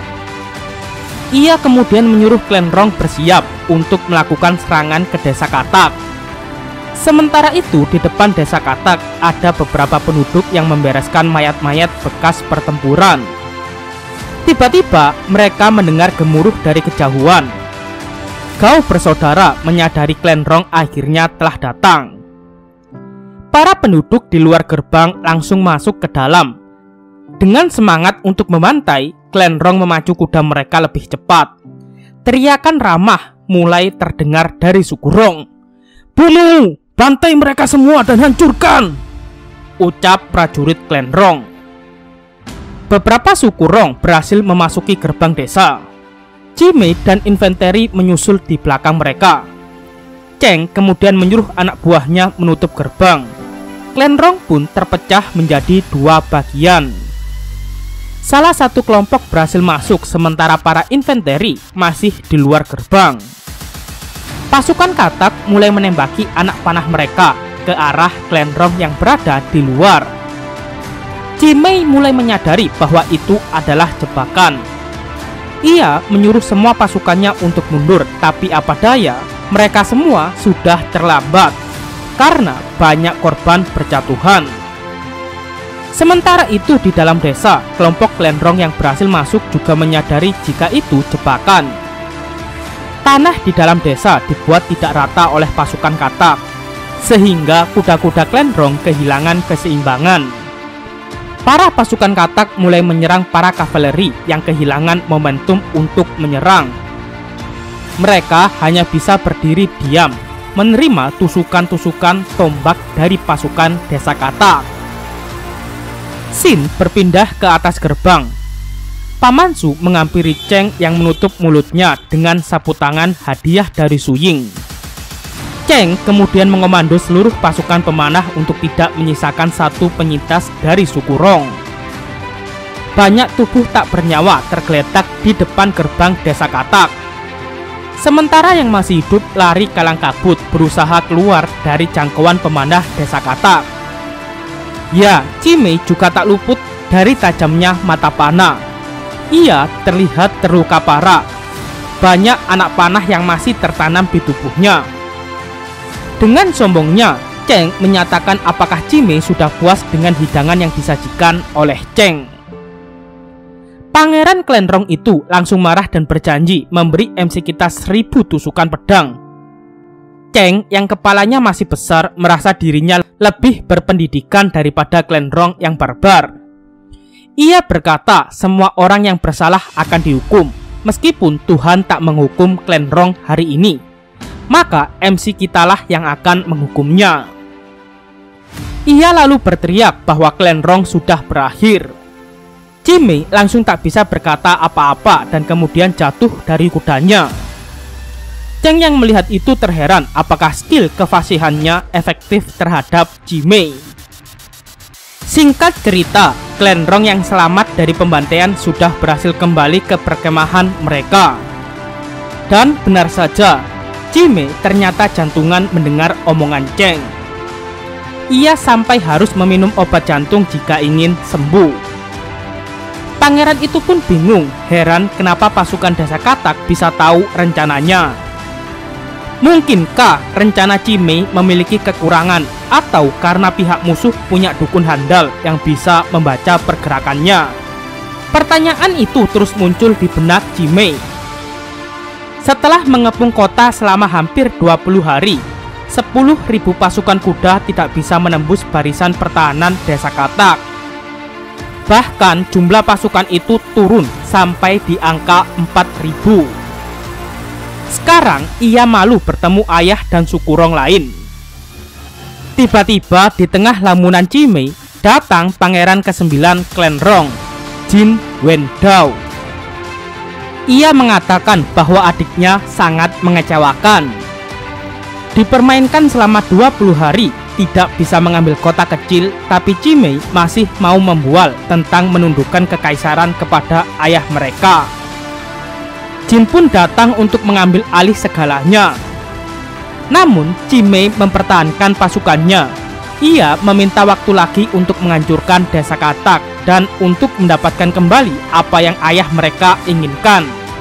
Ia kemudian menyuruh klan Rong bersiap untuk melakukan serangan ke Desa Katak. Sementara itu di depan Desa Katak ada beberapa penduduk yang membereskan mayat-mayat bekas pertempuran. Tiba-tiba mereka mendengar gemuruh dari kejauhan. Gao bersaudara menyadari klan Rong akhirnya telah datang. Para penduduk di luar gerbang langsung masuk ke dalam. Dengan semangat untuk membantai, klan Rong memacu kuda mereka lebih cepat. Teriakan ramah mulai terdengar dari Syukurong. "Bunuh! Bantai mereka semua dan hancurkan!" ucap prajurit klan Rong. Beberapa suku Rong berhasil memasuki gerbang desa. Cimei dan infanteri menyusul di belakang mereka. Cheng kemudian menyuruh anak buahnya menutup gerbang. Klan Rong pun terpecah menjadi dua bagian. Salah satu kelompok berhasil masuk, sementara para infanteri masih di luar gerbang. Pasukan Katak mulai menembaki anak panah mereka ke arah klan Rong yang berada di luar. Cimei mulai menyadari bahwa itu adalah jebakan. Ia menyuruh semua pasukannya untuk mundur, tapi apa daya, mereka semua sudah terlambat karena banyak korban berjatuhan. Sementara itu di dalam desa, kelompok klan Rong yang berhasil masuk juga menyadari jika itu jebakan. Tanah di dalam desa dibuat tidak rata oleh pasukan Katak, sehingga kuda-kuda klan Rong kehilangan keseimbangan. Para pasukan Katak mulai menyerang para kavaleri yang kehilangan momentum untuk menyerang. Mereka hanya bisa berdiri diam, menerima tusukan-tusukan tombak dari pasukan Desa Katak. Sin berpindah ke atas gerbang. Paman Su menghampiri Cheng yang menutup mulutnya dengan sapu tangan hadiah dari Su Ying. Cheng kemudian mengomando seluruh pasukan pemanah untuk tidak menyisakan satu penyintas dari suku Rong. Banyak tubuh tak bernyawa tergeletak di depan gerbang Desa Katak. Sementara yang masih hidup lari kalang kabut berusaha keluar dari jangkauan pemanah Desa Katak. Ya, Cimei juga tak luput dari tajamnya mata panah. Ia terlihat terluka parah. Banyak anak panah yang masih tertanam di tubuhnya. Dengan sombongnya, Cheng menyatakan apakah Cimei sudah puas dengan hidangan yang disajikan oleh Cheng. Pangeran Klenrong itu langsung marah dan berjanji memberi M C kita seribu tusukan pedang. Cheng yang kepalanya masih besar merasa dirinya lebih berpendidikan daripada Klenrong yang barbar. Ia berkata semua orang yang bersalah akan dihukum, meskipun Tuhan tak menghukum Klenrong hari ini. Maka M C kitalah yang akan menghukumnya. Ia lalu berteriak bahwa Klenrong sudah berakhir. Cimei langsung tak bisa berkata apa-apa dan kemudian jatuh dari kudanya. Cheng yang melihat itu terheran apakah skill kefasihannya efektif terhadap Cimei. Singkat cerita, Klenrong yang selamat dari pembantaian sudah berhasil kembali ke perkemahan mereka. Dan benar saja, Cimei ternyata jantungan mendengar omongan Cheng. Ia sampai harus meminum obat jantung jika ingin sembuh. Pangeran itu pun bingung, heran kenapa pasukan Desa Katak bisa tahu rencananya. Mungkinkah rencana Cimei memiliki kekurangan atau karena pihak musuh punya dukun handal yang bisa membaca pergerakannya? Pertanyaan itu terus muncul di benak Cimei. Setelah mengepung kota selama hampir dua puluh hari, sepuluh ribu pasukan kuda tidak bisa menembus barisan pertahanan Desa Katak. Bahkan jumlah pasukan itu turun sampai di angka empat ribu. Sekarang ia malu bertemu ayah dan suku Rong lain. Tiba-tiba di tengah lamunan Cimei datang pangeran kesembilan Klenrong, Jin Wendao. Ia mengatakan bahwa adiknya sangat mengecewakan. Dipermainkan selama dua puluh hari, tidak bisa mengambil kota kecil, tapi Cimei masih mau membual tentang menundukkan kekaisaran kepada ayah mereka. Jin pun datang untuk mengambil alih segalanya. Namun Cimei mempertahankan pasukannya. Ia meminta waktu lagi untuk menghancurkan Desa Katak dan untuk mendapatkan kembali apa yang ayah mereka inginkan.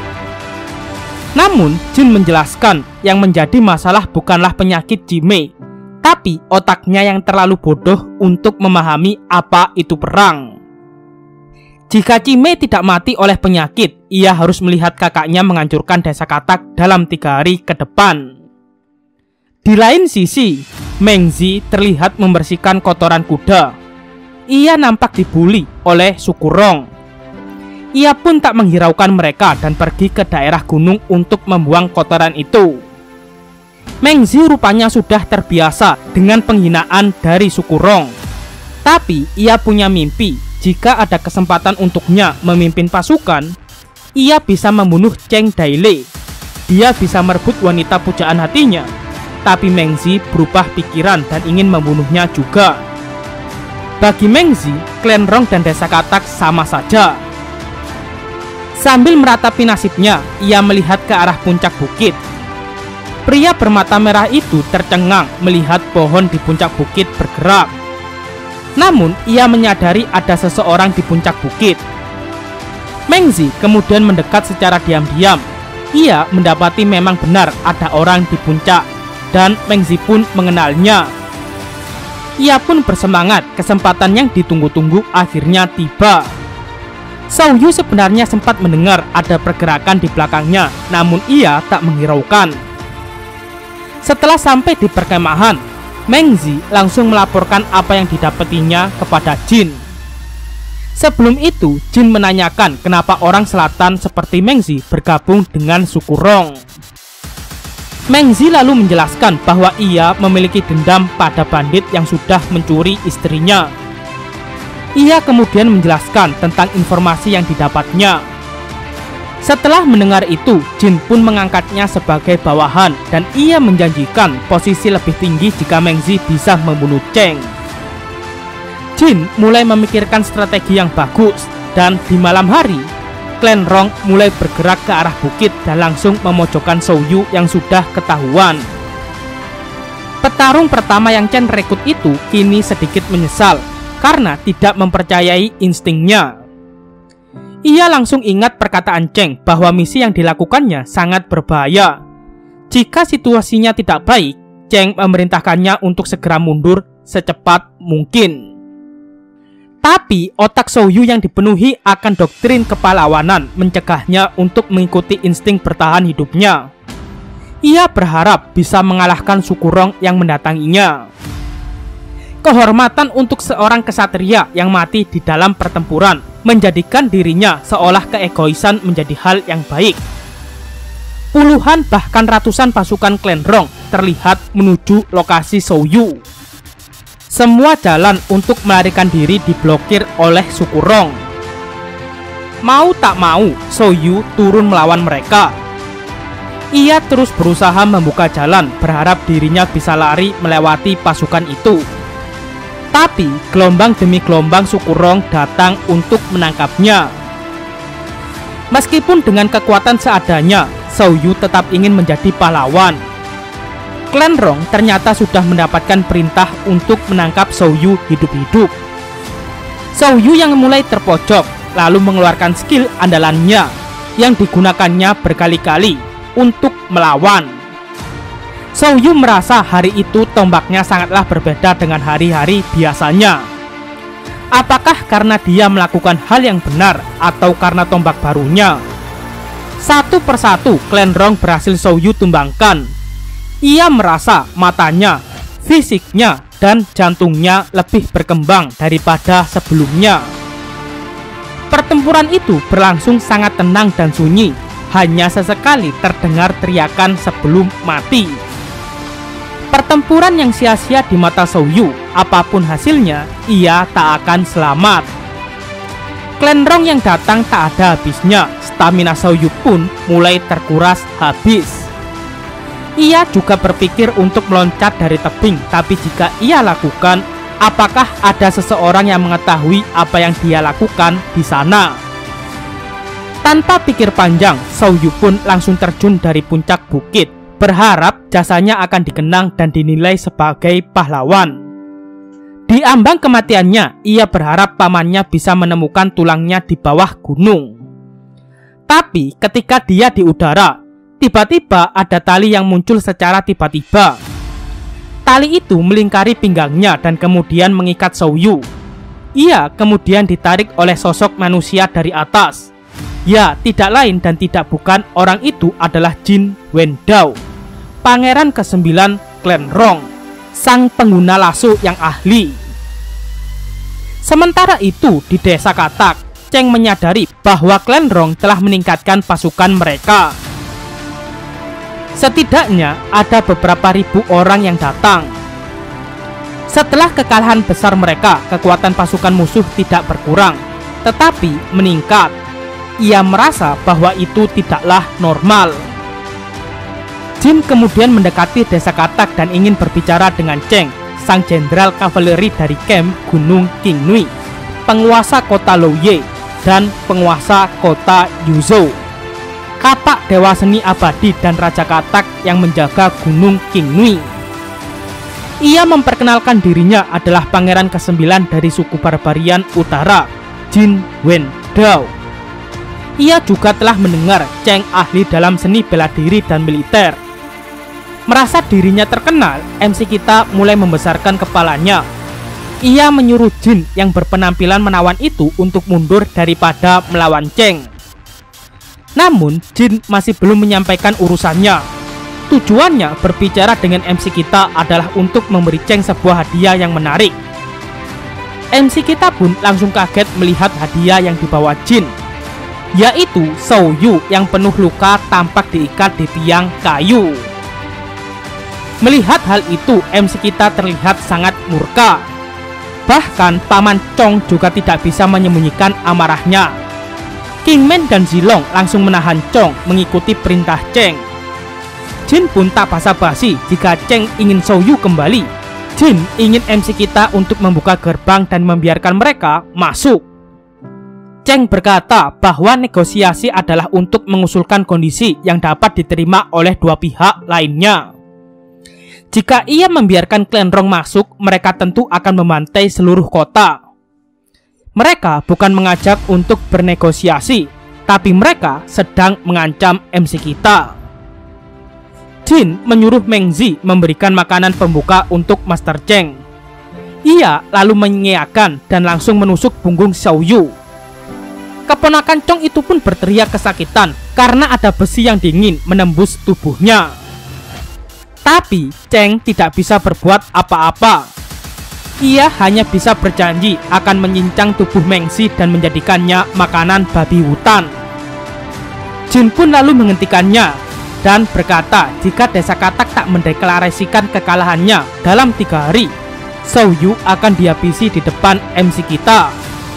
Namun Jin menjelaskan yang menjadi masalah bukanlah penyakit Cimei, tapi otaknya yang terlalu bodoh untuk memahami apa itu perang. Jika Cimei tidak mati oleh penyakit, ia harus melihat kakaknya menghancurkan Desa Katak dalam tiga hari ke depan. Di lain sisi, Mengzi terlihat membersihkan kotoran kuda. Ia nampak dibuli oleh suku Rong. Ia pun tak menghiraukan mereka dan pergi ke daerah gunung untuk membuang kotoran itu. Mengzi rupanya sudah terbiasa dengan penghinaan dari suku Rong. Tapi ia punya mimpi, jika ada kesempatan untuknya memimpin pasukan, ia bisa membunuh Cheng Dailei. Dia bisa merebut wanita pujaan hatinya. Tapi Mengzi berubah pikiran dan ingin membunuhnya juga. Bagi Mengzi, Klenrong dan Desa Katak sama saja. Sambil meratapi nasibnya, ia melihat ke arah puncak bukit. Pria bermata merah itu tercengang melihat pohon di puncak bukit bergerak. Namun, ia menyadari ada seseorang di puncak bukit. Mengzi kemudian mendekat secara diam-diam. Ia mendapati memang benar ada orang di puncak, dan Mengzi pun mengenalnya. Ia pun bersemangat, kesempatan yang ditunggu-tunggu akhirnya tiba. Xiao Yu sebenarnya sempat mendengar ada pergerakan di belakangnya, namun ia tak menghiraukan. Setelah sampai di perkemahan, Mengzi langsung melaporkan apa yang didapatinya kepada Jin. Sebelum itu, Jin menanyakan kenapa orang selatan seperti Mengzi bergabung dengan suku Rong. Mengzi lalu menjelaskan bahwa ia memiliki dendam pada bandit yang sudah mencuri istrinya. Ia kemudian menjelaskan tentang informasi yang didapatnya. Setelah mendengar itu, Jin pun mengangkatnya sebagai bawahan dan ia menjanjikan posisi lebih tinggi jika Mengzi bisa membunuh Cheng. Jin mulai memikirkan strategi yang bagus dan di malam hari, klan Rong mulai bergerak ke arah bukit dan langsung memojokkan Shou Yu yang sudah ketahuan. Petarung pertama yang Chen rekrut itu kini sedikit menyesal karena tidak mempercayai instingnya. Ia langsung ingat perkataan Cheng bahwa misi yang dilakukannya sangat berbahaya. Jika situasinya tidak baik, Cheng memerintahkannya untuk segera mundur secepat mungkin. Tapi otak Shou Yu yang dipenuhi akan doktrin kepahlawanan mencegahnya untuk mengikuti insting bertahan hidupnya. Ia berharap bisa mengalahkan suku Rong yang mendatanginya. Kehormatan untuk seorang kesatria yang mati di dalam pertempuran menjadikan dirinya seolah keegoisan menjadi hal yang baik. Puluhan bahkan ratusan pasukan klan Rong terlihat menuju lokasi Shou Yu. Semua jalan untuk melarikan diri diblokir oleh suku Rong. Mau tak mau, Shou Yu turun melawan mereka. Ia terus berusaha membuka jalan, berharap dirinya bisa lari melewati pasukan itu. Tapi gelombang demi gelombang suku Rong datang untuk menangkapnya. Meskipun dengan kekuatan seadanya, Shou Yu tetap ingin menjadi pahlawan. Klan Rong ternyata sudah mendapatkan perintah untuk menangkap Shou Yu hidup-hidup. Shou Yu yang mulai terpojok lalu mengeluarkan skill andalannya yang digunakannya berkali-kali untuk melawan. Shou Yu merasa hari itu tombaknya sangatlah berbeda dengan hari-hari biasanya. Apakah karena dia melakukan hal yang benar atau karena tombak barunya? Satu persatu klan Rong berhasil Shou Yu tumbangkan. Ia merasa matanya, fisiknya, dan jantungnya lebih berkembang daripada sebelumnya. Pertempuran itu berlangsung sangat tenang dan sunyi. Hanya sesekali terdengar teriakan sebelum mati. Pertempuran yang sia-sia di mata Shou Yu, apapun hasilnya, ia tak akan selamat. Klan Rong yang datang tak ada habisnya. Stamina Shou Yu pun mulai terkuras habis. Ia juga berpikir untuk meloncat dari tebing, tapi jika ia lakukan, apakah ada seseorang yang mengetahui apa yang dia lakukan di sana? Tanpa pikir panjang, Shou Yu pun langsung terjun dari puncak bukit, berharap jasanya akan dikenang dan dinilai sebagai pahlawan. Di ambang kematiannya, ia berharap pamannya bisa menemukan tulangnya di bawah gunung. Tapi ketika dia di udara, tiba-tiba ada tali yang muncul secara tiba-tiba. Tali itu melingkari pinggangnya dan kemudian mengikat Shou Yu. Ia kemudian ditarik oleh sosok manusia dari atas. Ya, tidak lain dan tidak bukan, orang itu adalah Jin Wendao, pangeran kesembilan klan Rong, sang pengguna lasso yang ahli. Sementara itu, di desa Katak, Cheng menyadari bahwa klan Rong telah meningkatkan pasukan mereka. Setidaknya ada beberapa ribu orang yang datang. Setelah kekalahan besar mereka, kekuatan pasukan musuh tidak berkurang, tetapi meningkat. Ia merasa bahwa itu tidaklah normal. Jin kemudian mendekati desa Katak dan ingin berbicara dengan Cheng, sang jenderal kavaleri dari camp Gunung Qingnui, penguasa kota Louye, dan penguasa kota Yuzhou. Katak dewa seni abadi dan Raja Katak yang menjaga Gunung Qingnui. Ia memperkenalkan dirinya adalah pangeran kesembilan dari suku barbarian utara, Jin Wendao. Ia juga telah mendengar Cheng ahli dalam seni bela diri dan militer. Merasa dirinya terkenal, M C kita mulai membesarkan kepalanya. Ia menyuruh Jin yang berpenampilan menawan itu untuk mundur daripada melawan Cheng. Namun, Jin masih belum menyampaikan urusannya. Tujuannya berbicara dengan M C kita adalah untuk memberi Cheng sebuah hadiah yang menarik. M C kita pun langsung kaget melihat hadiah yang dibawa Jin, yaitu Shou Yu yang penuh luka tampak diikat di tiang kayu. Melihat hal itu, M C kita terlihat sangat murka. Bahkan Paman Chong juga tidak bisa menyembunyikan amarahnya. Kingman dan Zilong langsung menahan Chong mengikuti perintah Cheng. Jin pun tak basa-basi jika Cheng ingin Shou-Yu kembali. Jin ingin M C kita untuk membuka gerbang dan membiarkan mereka masuk. Cheng berkata bahwa negosiasi adalah untuk mengusulkan kondisi yang dapat diterima oleh dua pihak lainnya. Jika ia membiarkan klan Rong masuk, mereka tentu akan memantai seluruh kota. Mereka bukan mengajak untuk bernegosiasi, tapi mereka sedang mengancam M C kita. Jin menyuruh Meng Zi memberikan makanan pembuka untuk Master Cheng. Ia lalu mengiyakan dan langsung menusuk punggung Shou-Yu. Keponakan Chong itu pun berteriak kesakitan karena ada besi yang dingin menembus tubuhnya. Tapi Cheng tidak bisa berbuat apa-apa. Ia hanya bisa berjanji akan menyincang tubuh Meng Zi dan menjadikannya makanan babi hutan. Jin pun lalu menghentikannya dan berkata jika Desa Katak tak mendeklarasikan kekalahannya dalam tiga hari, Shou-Yu akan dihabisi di depan M C kita.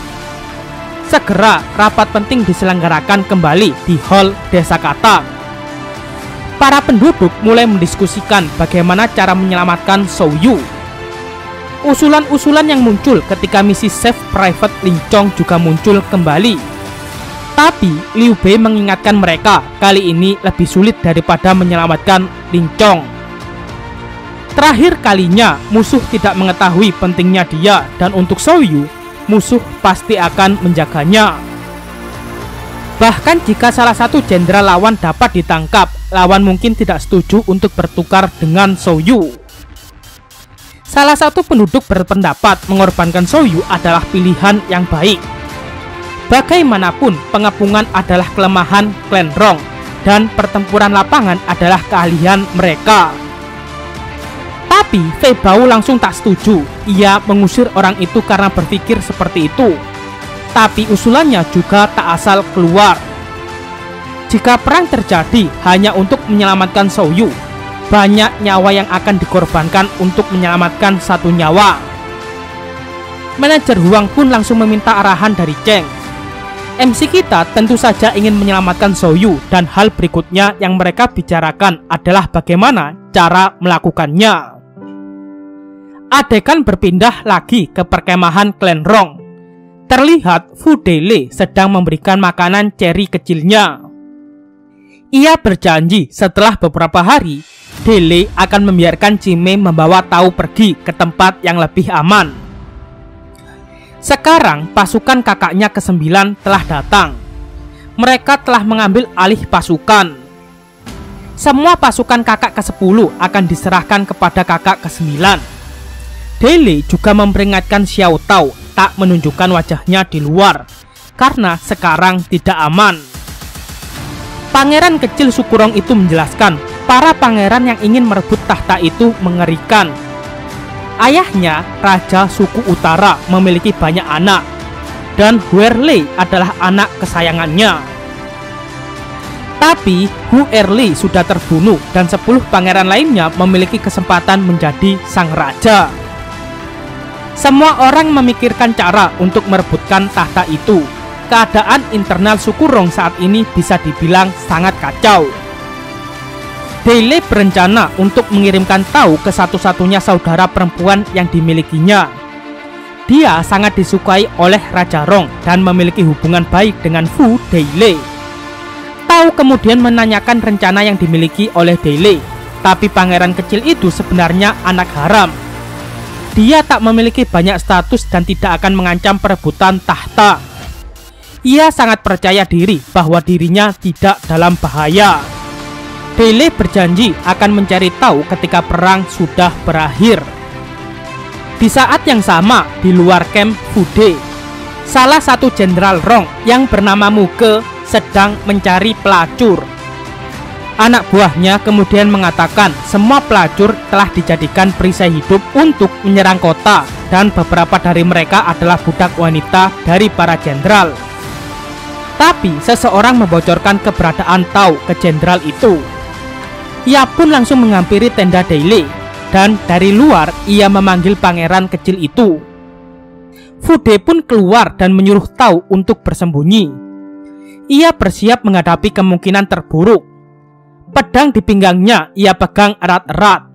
Segera rapat penting diselenggarakan kembali di Hall Desa Katak. Para penduduk mulai mendiskusikan bagaimana cara menyelamatkan Shou-Yu. Usulan-usulan yang muncul ketika misi Save Private Lin Chong juga muncul kembali. Tapi Liu Bei mengingatkan mereka kali ini lebih sulit daripada menyelamatkan Lin Chong. Terakhir kalinya musuh tidak mengetahui pentingnya dia, dan untuk Shou-Yu, musuh pasti akan menjaganya. Bahkan jika salah satu jenderal lawan dapat ditangkap, lawan mungkin tidak setuju untuk bertukar dengan Shou-Yu. Salah satu penduduk berpendapat mengorbankan Shou-Yu adalah pilihan yang baik. Bagaimanapun, pengepungan adalah kelemahan klan Rong, dan pertempuran lapangan adalah keahlian mereka. Tapi Fei Bao langsung tak setuju. Ia mengusir orang itu karena berpikir seperti itu. Tapi usulannya juga tak asal keluar. Jika perang terjadi hanya untuk menyelamatkan Shou-Yu, banyak nyawa yang akan dikorbankan untuk menyelamatkan satu nyawa. Manajer Huang pun langsung meminta arahan dari Cheng. M C kita tentu saja ingin menyelamatkan Shou-Yu, dan hal berikutnya yang mereka bicarakan adalah bagaimana cara melakukannya. Adegan berpindah lagi ke perkemahan klan Rong. Terlihat Fu Deilei sedang memberikan makanan Cherry kecilnya. Ia berjanji setelah beberapa hari, Deilei akan membiarkan Cime membawa Tao pergi ke tempat yang lebih aman. Sekarang pasukan kakaknya kesembilan telah datang. Mereka telah mengambil alih pasukan. Semua pasukan kakak kesepuluh akan diserahkan kepada kakak kesembilan. Deilei juga memperingatkan Xiao Tao tak menunjukkan wajahnya di luar, karena sekarang tidak aman. Pangeran kecil Sukurong itu menjelaskan, para pangeran yang ingin merebut tahta itu mengerikan. Ayahnya, Raja Suku Utara, memiliki banyak anak, dan Huerlei adalah anak kesayangannya. Tapi Hu Erlei sudah terbunuh, dan sepuluh pangeran lainnya memiliki kesempatan menjadi sang raja. Semua orang memikirkan cara untuk merebutkan tahta itu. Keadaan internal suku Rong saat ini bisa dibilang sangat kacau. Deilei berencana untuk mengirimkan Tao ke satu-satunya saudara perempuan yang dimilikinya. Dia sangat disukai oleh Raja Rong dan memiliki hubungan baik dengan Fu Deilei. Tao kemudian menanyakan rencana yang dimiliki oleh Deilei, tapi pangeran kecil itu sebenarnya anak haram. Dia tak memiliki banyak status dan tidak akan mengancam perebutan tahta. Ia sangat percaya diri bahwa dirinya tidak dalam bahaya. Deilei berjanji akan mencari Tao ketika perang sudah berakhir. Di saat yang sama, di luar camp Fude, salah satu jenderal Rong yang bernama Muge sedang mencari pelacur. Anak buahnya kemudian mengatakan semua pelacur telah dijadikan perisai hidup untuk menyerang kota, dan beberapa dari mereka adalah budak wanita dari para jenderal. Tapi seseorang membocorkan keberadaan Tao ke jenderal itu. Ia pun langsung menghampiri tenda Deilei, dan dari luar ia memanggil pangeran kecil itu. Fude pun keluar dan menyuruh Tao untuk bersembunyi. Ia bersiap menghadapi kemungkinan terburuk. Pedang di pinggangnya ia pegang erat-erat.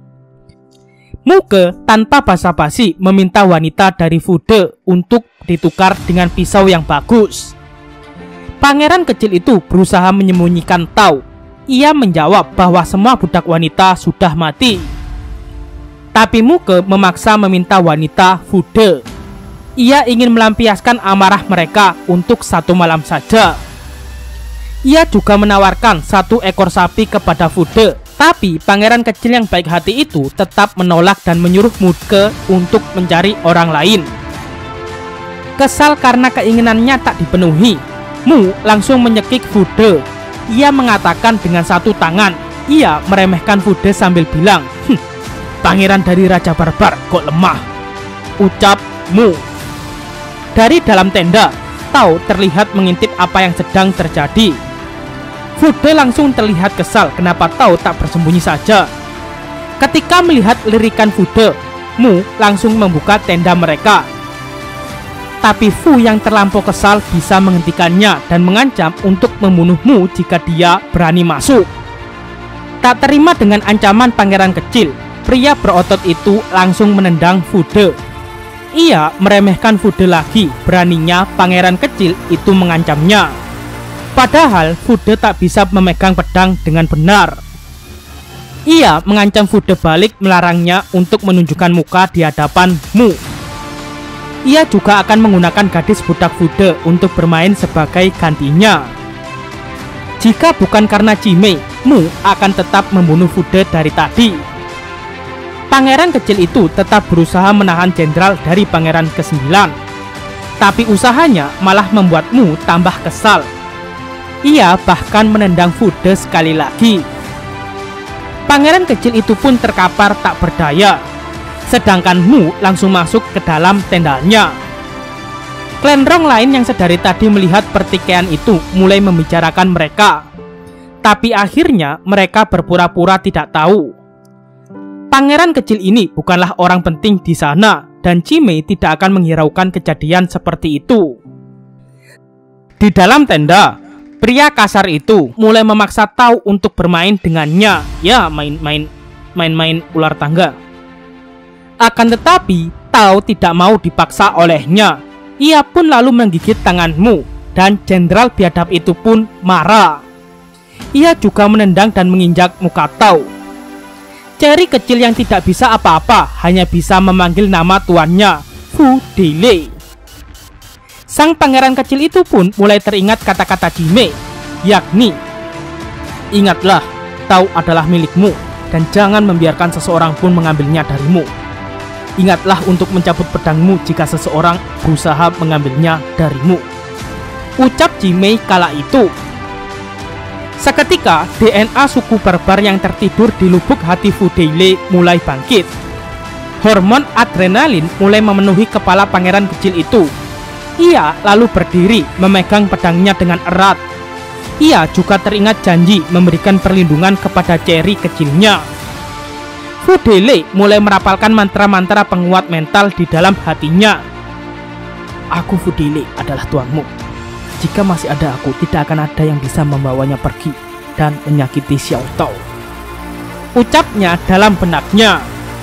Muke tanpa basa-basi meminta wanita dari Fude untuk ditukar dengan pisau yang bagus. Pangeran kecil itu berusaha menyembunyikan Tao. Ia menjawab bahwa semua budak wanita sudah mati. Tapi Muke memaksa meminta wanita Fude. Ia ingin melampiaskan amarah mereka untuk satu malam saja. Ia juga menawarkan satu ekor sapi kepada Fude. Tapi pangeran kecil yang baik hati itu tetap menolak dan menyuruh Muke untuk mencari orang lain. Kesal karena keinginannya tak dipenuhi, Mu langsung menyekik Fude. Ia mengatakan dengan satu tangan. Ia meremehkan Fude sambil bilang, hm, pangeran dari Raja Barbar kok lemah, ucap Mu. Dari dalam tenda, Tao terlihat mengintip apa yang sedang terjadi. Fude langsung terlihat kesal kenapa Tao tak bersembunyi saja. Ketika melihat lirikan Fude, Mu langsung membuka tenda mereka. Tapi Fu yang terlampau kesal bisa menghentikannya dan mengancam untuk membunuh Mu jika dia berani masuk. Tak terima dengan ancaman pangeran kecil, pria berotot itu langsung menendang Fude. Ia meremehkan Fude lagi, beraninya pangeran kecil itu mengancamnya. Padahal Fude tak bisa memegang pedang dengan benar. Ia mengancam Fude balik, melarangnya untuk menunjukkan muka di hadapan Mu. Ia juga akan menggunakan gadis budak Fude untuk bermain sebagai gantinya. Jika bukan karena Jimei, Mu akan tetap membunuh Fude dari tadi. Pangeran kecil itu tetap berusaha menahan jenderal dari pangeran kesembilan. Tapi usahanya malah membuat Mu tambah kesal. Ia bahkan menendang Fude sekali lagi. Pangeran kecil itu pun terkapar tak berdaya. Sedangkan Mu langsung masuk ke dalam tendanya. Klan Rong lain yang sedari tadi melihat pertikaian itu mulai membicarakan mereka. Tapi akhirnya mereka berpura-pura tidak tahu. Pangeran kecil ini bukanlah orang penting di sana, dan Jimei tidak akan menghiraukan kejadian seperti itu. Di dalam tenda, pria kasar itu mulai memaksa Tao untuk bermain dengannya. Ya, main-main main-main ular tangga. Akan tetapi, Tao tidak mau dipaksa olehnya. Ia pun lalu menggigit tangan Mu, dan jenderal biadab itu pun marah. Ia juga menendang dan menginjak muka Tao. Ceri kecil yang tidak bisa apa-apa hanya bisa memanggil nama tuannya, Fu Deilei. Sang pangeran kecil itu pun mulai teringat kata-kata Jimei, yakni, ingatlah, Tao adalah milikmu, dan jangan membiarkan seseorang pun mengambilnya darimu. Ingatlah untuk mencabut pedangmu jika seseorang berusaha mengambilnya darimu, ucap Jimei kala itu. Seketika, D N A suku barbar yang tertidur di lubuk hati Fu Deilei mulai bangkit. Hormon adrenalin mulai memenuhi kepala pangeran kecil itu. Ia lalu berdiri, memegang pedangnya dengan erat. Ia juga teringat janji memberikan perlindungan kepada Ceri kecilnya. Fu Deilei mulai merapalkan mantra-mantra penguat mental di dalam hatinya. Aku Fu Deilei adalah tuanmu. Jika masih ada aku, tidak akan ada yang bisa membawanya pergi dan menyakiti Xiao Tao, ucapnya dalam benaknya.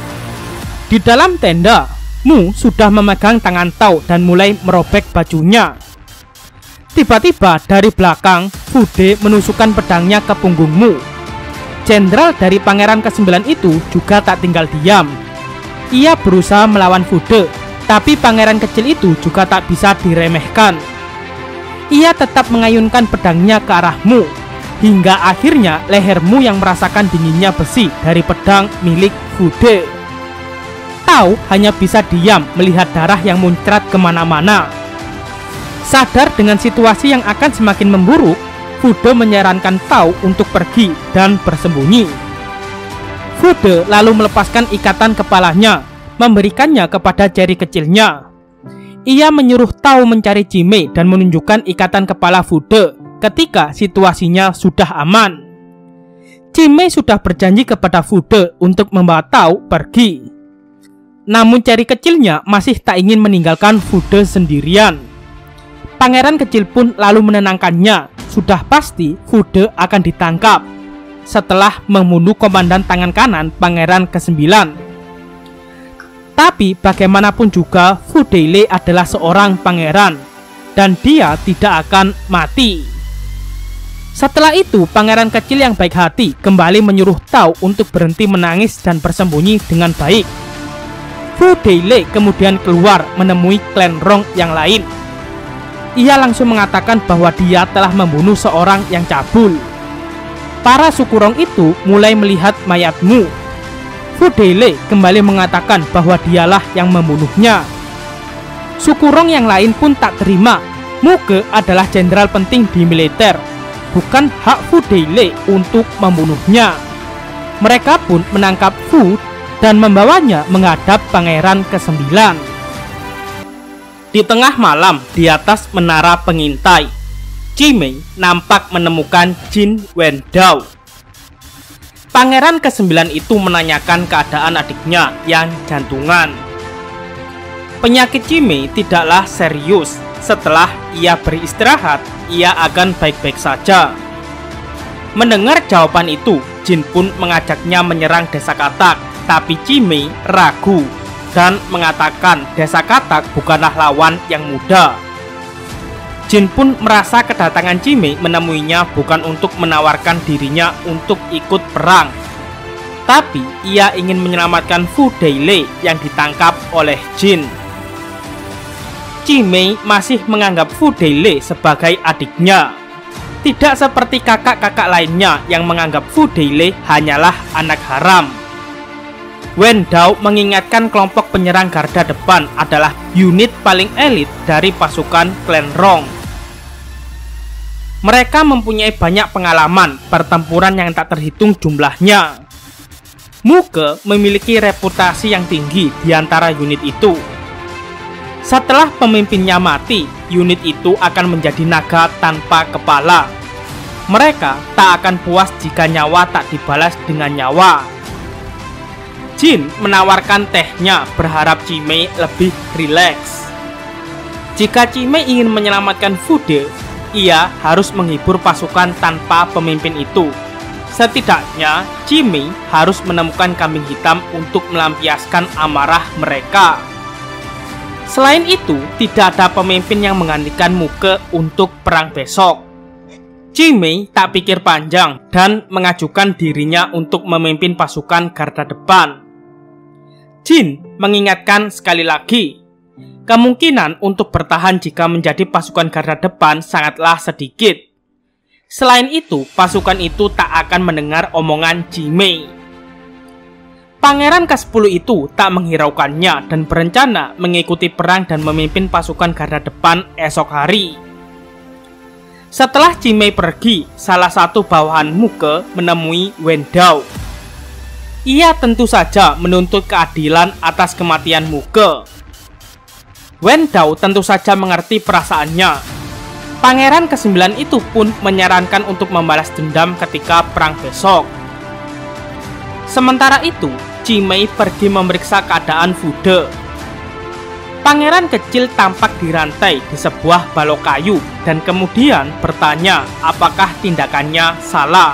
Di dalam tenda, Mu sudah memegang tangan Tao dan mulai merobek bajunya. Tiba-tiba dari belakang, Fude menusukkan pedangnya ke punggung Mu. Jenderal dari pangeran kesembilan itu juga tak tinggal diam. Ia berusaha melawan Fude, tapi pangeran kecil itu juga tak bisa diremehkan. Ia tetap mengayunkan pedangnya ke arah Mu, hingga akhirnya leher Mu yang merasakan dinginnya besi dari pedang milik Fude. Tao hanya bisa diam melihat darah yang muncrat kemana-mana. Sadar dengan situasi yang akan semakin memburuk, Fude menyarankan Tao untuk pergi dan bersembunyi. Fude lalu melepaskan ikatan kepalanya, memberikannya kepada jari kecilnya. Ia menyuruh Tao mencari Jimei dan menunjukkan ikatan kepala Fude ketika situasinya sudah aman. Cimei sudah berjanji kepada Fude untuk membawa Tao pergi. Namun Cherry kecilnya masih tak ingin meninggalkan Fude sendirian. Pangeran kecil pun lalu menenangkannya. Sudah pasti Fude akan ditangkap setelah membunuh komandan tangan kanan Pangeran kesembilan. Tapi bagaimanapun juga Fudeile adalah seorang pangeran dan dia tidak akan mati. Setelah itu, pangeran kecil yang baik hati kembali menyuruh Tao untuk berhenti menangis dan bersembunyi dengan baik. Fudeile kemudian keluar menemui klan Rong yang lain. Ia langsung mengatakan bahwa dia telah membunuh seorang yang cabul. Para suku Rong itu mulai melihat mayatmu. Fudeile kembali mengatakan bahwa dialah yang membunuhnya. Suku Rong yang lain pun tak terima. Muge adalah jenderal penting di militer. Bukan hak Fudeile untuk membunuhnya. Mereka pun menangkap Fu dan membawanya menghadap pangeran kesembilan. Di tengah malam, di atas menara pengintai, Cimei nampak menemukan Jin Wendao. Pangeran kesembilan itu menanyakan keadaan adiknya yang jantungan. Penyakit Cimei tidaklah serius. Setelah ia beristirahat, ia akan baik-baik saja. Mendengar jawaban itu, Jin pun mengajaknya menyerang desa Katak. Tapi Cimei ragu dan mengatakan desa Katak bukanlah lawan yang mudah. Jin pun merasa kedatangan Cimei menemuinya bukan untuk menawarkan dirinya untuk ikut perang, tapi ia ingin menyelamatkan Fudeile yang ditangkap oleh Jin. Cimei masih menganggap Fudeile sebagai adiknya. Tidak seperti kakak-kakak lainnya yang menganggap Fudeile hanyalah anak haram. Wendao mengingatkan kelompok penyerang garda depan adalah unit paling elit dari pasukan klan Rong. Mereka mempunyai banyak pengalaman pertempuran yang tak terhitung jumlahnya. Muge memiliki reputasi yang tinggi di antara unit itu. Setelah pemimpinnya mati, unit itu akan menjadi naga tanpa kepala. Mereka tak akan puas jika nyawa tak dibalas dengan nyawa. Jin menawarkan tehnya berharap Cimei lebih rileks. Jika Cimei ingin menyelamatkan Fude, ia harus menghibur pasukan tanpa pemimpin itu. Setidaknya, Cimei harus menemukan kambing hitam untuk melampiaskan amarah mereka. Selain itu, tidak ada pemimpin yang menggantikan Muge untuk perang besok. Cimei tak pikir panjang dan mengajukan dirinya untuk memimpin pasukan garda depan. Jin mengingatkan sekali lagi, kemungkinan untuk bertahan jika menjadi pasukan garda depan sangatlah sedikit. Selain itu, pasukan itu tak akan mendengar omongan Cimei. Pangeran kesepuluh itu tak menghiraukannya dan berencana mengikuti perang dan memimpin pasukan garda depan esok hari. Setelah Cimei pergi, salah satu bawahan Muge menemui Wendao. Ia tentu saja menuntut keadilan atas kematian Muge. Wendao tentu saja mengerti perasaannya. Pangeran kesembilan itu pun menyarankan untuk membalas dendam ketika perang besok. Sementara itu, Cimei pergi memeriksa keadaan Fude. Pangeran kecil tampak dirantai di sebuah balok kayu dan kemudian bertanya apakah tindakannya salah.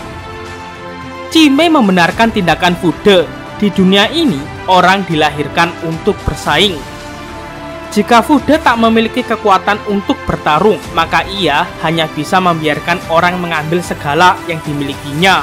Cimei membenarkan tindakan Fude. Di dunia ini, orang dilahirkan untuk bersaing. Jika Fude tak memiliki kekuatan untuk bertarung, maka ia hanya bisa membiarkan orang mengambil segala yang dimilikinya.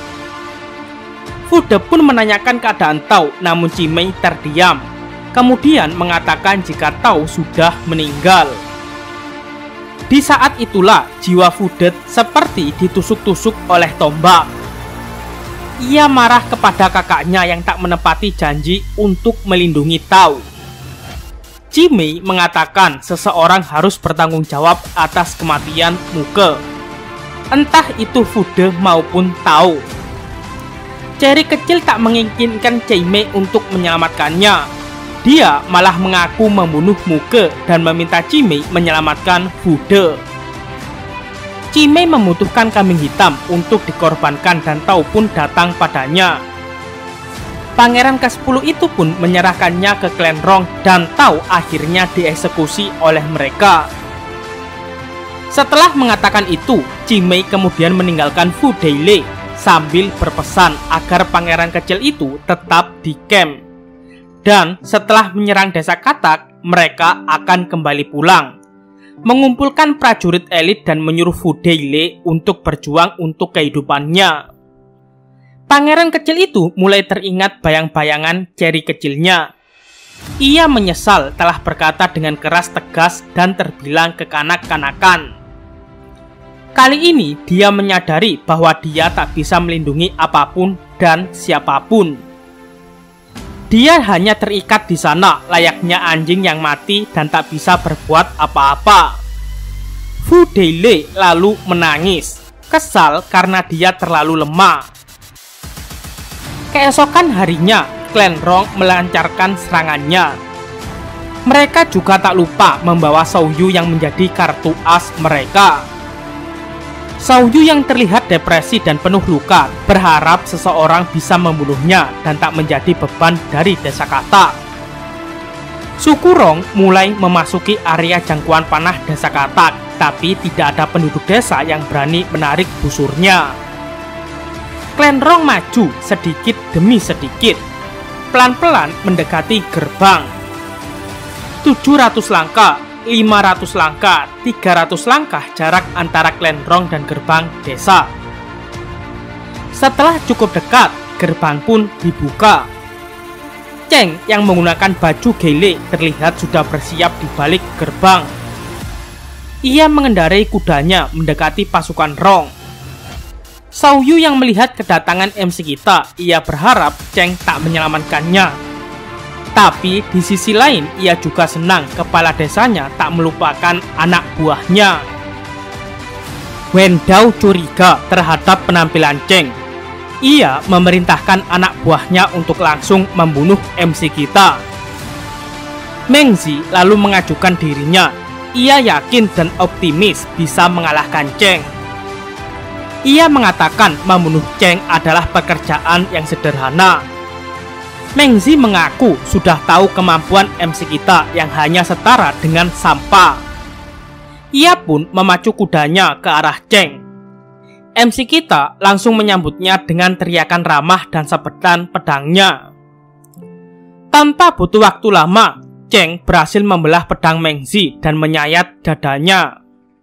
Fude pun menanyakan keadaan Tao, namun Cimei terdiam. Kemudian mengatakan jika Tao sudah meninggal. Di saat itulah jiwa Fude seperti ditusuk-tusuk oleh tombak. Ia marah kepada kakaknya yang tak menepati janji untuk melindungi Tao. Cimei mengatakan seseorang harus bertanggung jawab atas kematian Muge, entah itu Fude maupun Tao. Cherry kecil tak menginginkan Cimei untuk menyelamatkannya. Dia malah mengaku membunuh Muge dan meminta Cimei menyelamatkan Fude. Chimay membutuhkan kambing hitam untuk dikorbankan dan Tao pun datang padanya. Pangeran kesepuluh itu pun menyerahkannya ke klan Rong dan Tao akhirnya dieksekusi oleh mereka. Setelah mengatakan itu, Chimay kemudian meninggalkan Fu Deilei sambil berpesan agar pangeran kecil itu tetap di camp. Dan setelah menyerang desa Katak, mereka akan kembali pulang, mengumpulkan prajurit elit dan menyuruh Fu Deilei untuk berjuang untuk kehidupannya. Pangeran kecil itu mulai teringat bayang-bayangan Cherry kecilnya. Ia menyesal telah berkata dengan keras tegas dan terbilang kekanak-kanakan. Kali ini dia menyadari bahwa dia tak bisa melindungi apapun dan siapapun. Dia hanya terikat di sana layaknya anjing yang mati dan tak bisa berbuat apa-apa. Fu Deilei lalu menangis, kesal karena dia terlalu lemah. Keesokan harinya, klan Rong melancarkan serangannya. Mereka juga tak lupa membawa Xiao Yu yang menjadi kartu as mereka. Xiao Yu yang terlihat depresi dan penuh luka berharap seseorang bisa membunuhnya dan tak menjadi beban dari desa Katak. Suku Rong mulai memasuki area jangkauan panah desa Katak, tapi tidak ada penduduk desa yang berani menarik busurnya. Klan Rong maju sedikit demi sedikit, pelan-pelan mendekati gerbang. tujuh ratus langkah, lima ratus langkah, tiga ratus langkah jarak antara klan Rong dan gerbang desa. Setelah cukup dekat, gerbang pun dibuka. Cheng yang menggunakan baju gele terlihat sudah bersiap di balik gerbang. Ia mengendarai kudanya mendekati pasukan Rong. Xiao Yu yang melihat kedatangan M C kita, ia berharap Cheng tak menyelamatkannya. Tapi di sisi lain, ia juga senang kepala desanya tak melupakan anak buahnya. Wen Dao curiga terhadap penampilan Cheng. Ia memerintahkan anak buahnya untuk langsung membunuh M C kita. Meng Zi lalu mengajukan dirinya. Ia yakin dan optimis bisa mengalahkan Cheng. Ia mengatakan membunuh Cheng adalah pekerjaan yang sederhana. Meng Zi mengaku sudah tahu kemampuan M C kita yang hanya setara dengan sampah. Ia pun memacu kudanya ke arah Cheng. M C kita langsung menyambutnya dengan teriakan ramah dan sabetan pedangnya. Tanpa butuh waktu lama, Cheng berhasil membelah pedang Meng Zi dan menyayat dadanya.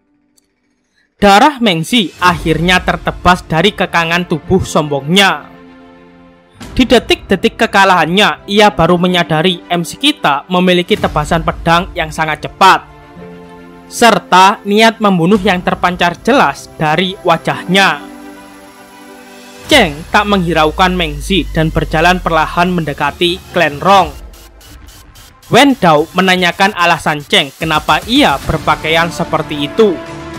Darah Meng Zi akhirnya tertebas dari kekangan tubuh sombongnya. Di detik-detik kekalahannya, ia baru menyadari M C kita memiliki tebasan pedang yang sangat cepat, serta niat membunuh yang terpancar jelas dari wajahnya. Cheng tak menghiraukan Meng Zi dan berjalan perlahan mendekati klan Rong. Wen Dao menanyakan alasan Cheng kenapa ia berpakaian seperti itu.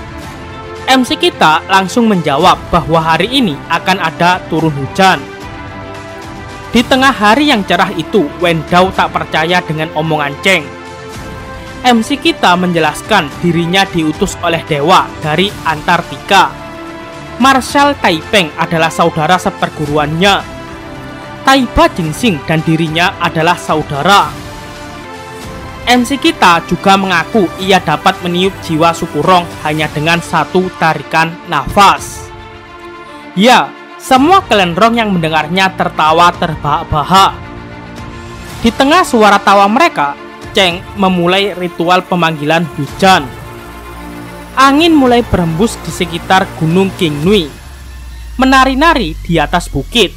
M C kita langsung menjawab bahwa hari ini akan ada turun hujan. Di tengah hari yang cerah itu, Wen Dao tak percaya dengan omongan Cheng. M C kita menjelaskan dirinya diutus oleh dewa dari Antartika. Marshal Taipeng adalah saudara seperguruannya. Taiba Jingsing dan dirinya adalah saudara. M C kita juga mengaku ia dapat meniup jiwa suku Rong hanya dengan satu tarikan nafas. Ya, semua klan Rong yang mendengarnya tertawa terbahak-bahak. Di tengah suara tawa mereka, Cheng memulai ritual pemanggilan hujan. Angin mulai berembus di sekitar Gunung Qingnui, menari-nari di atas bukit.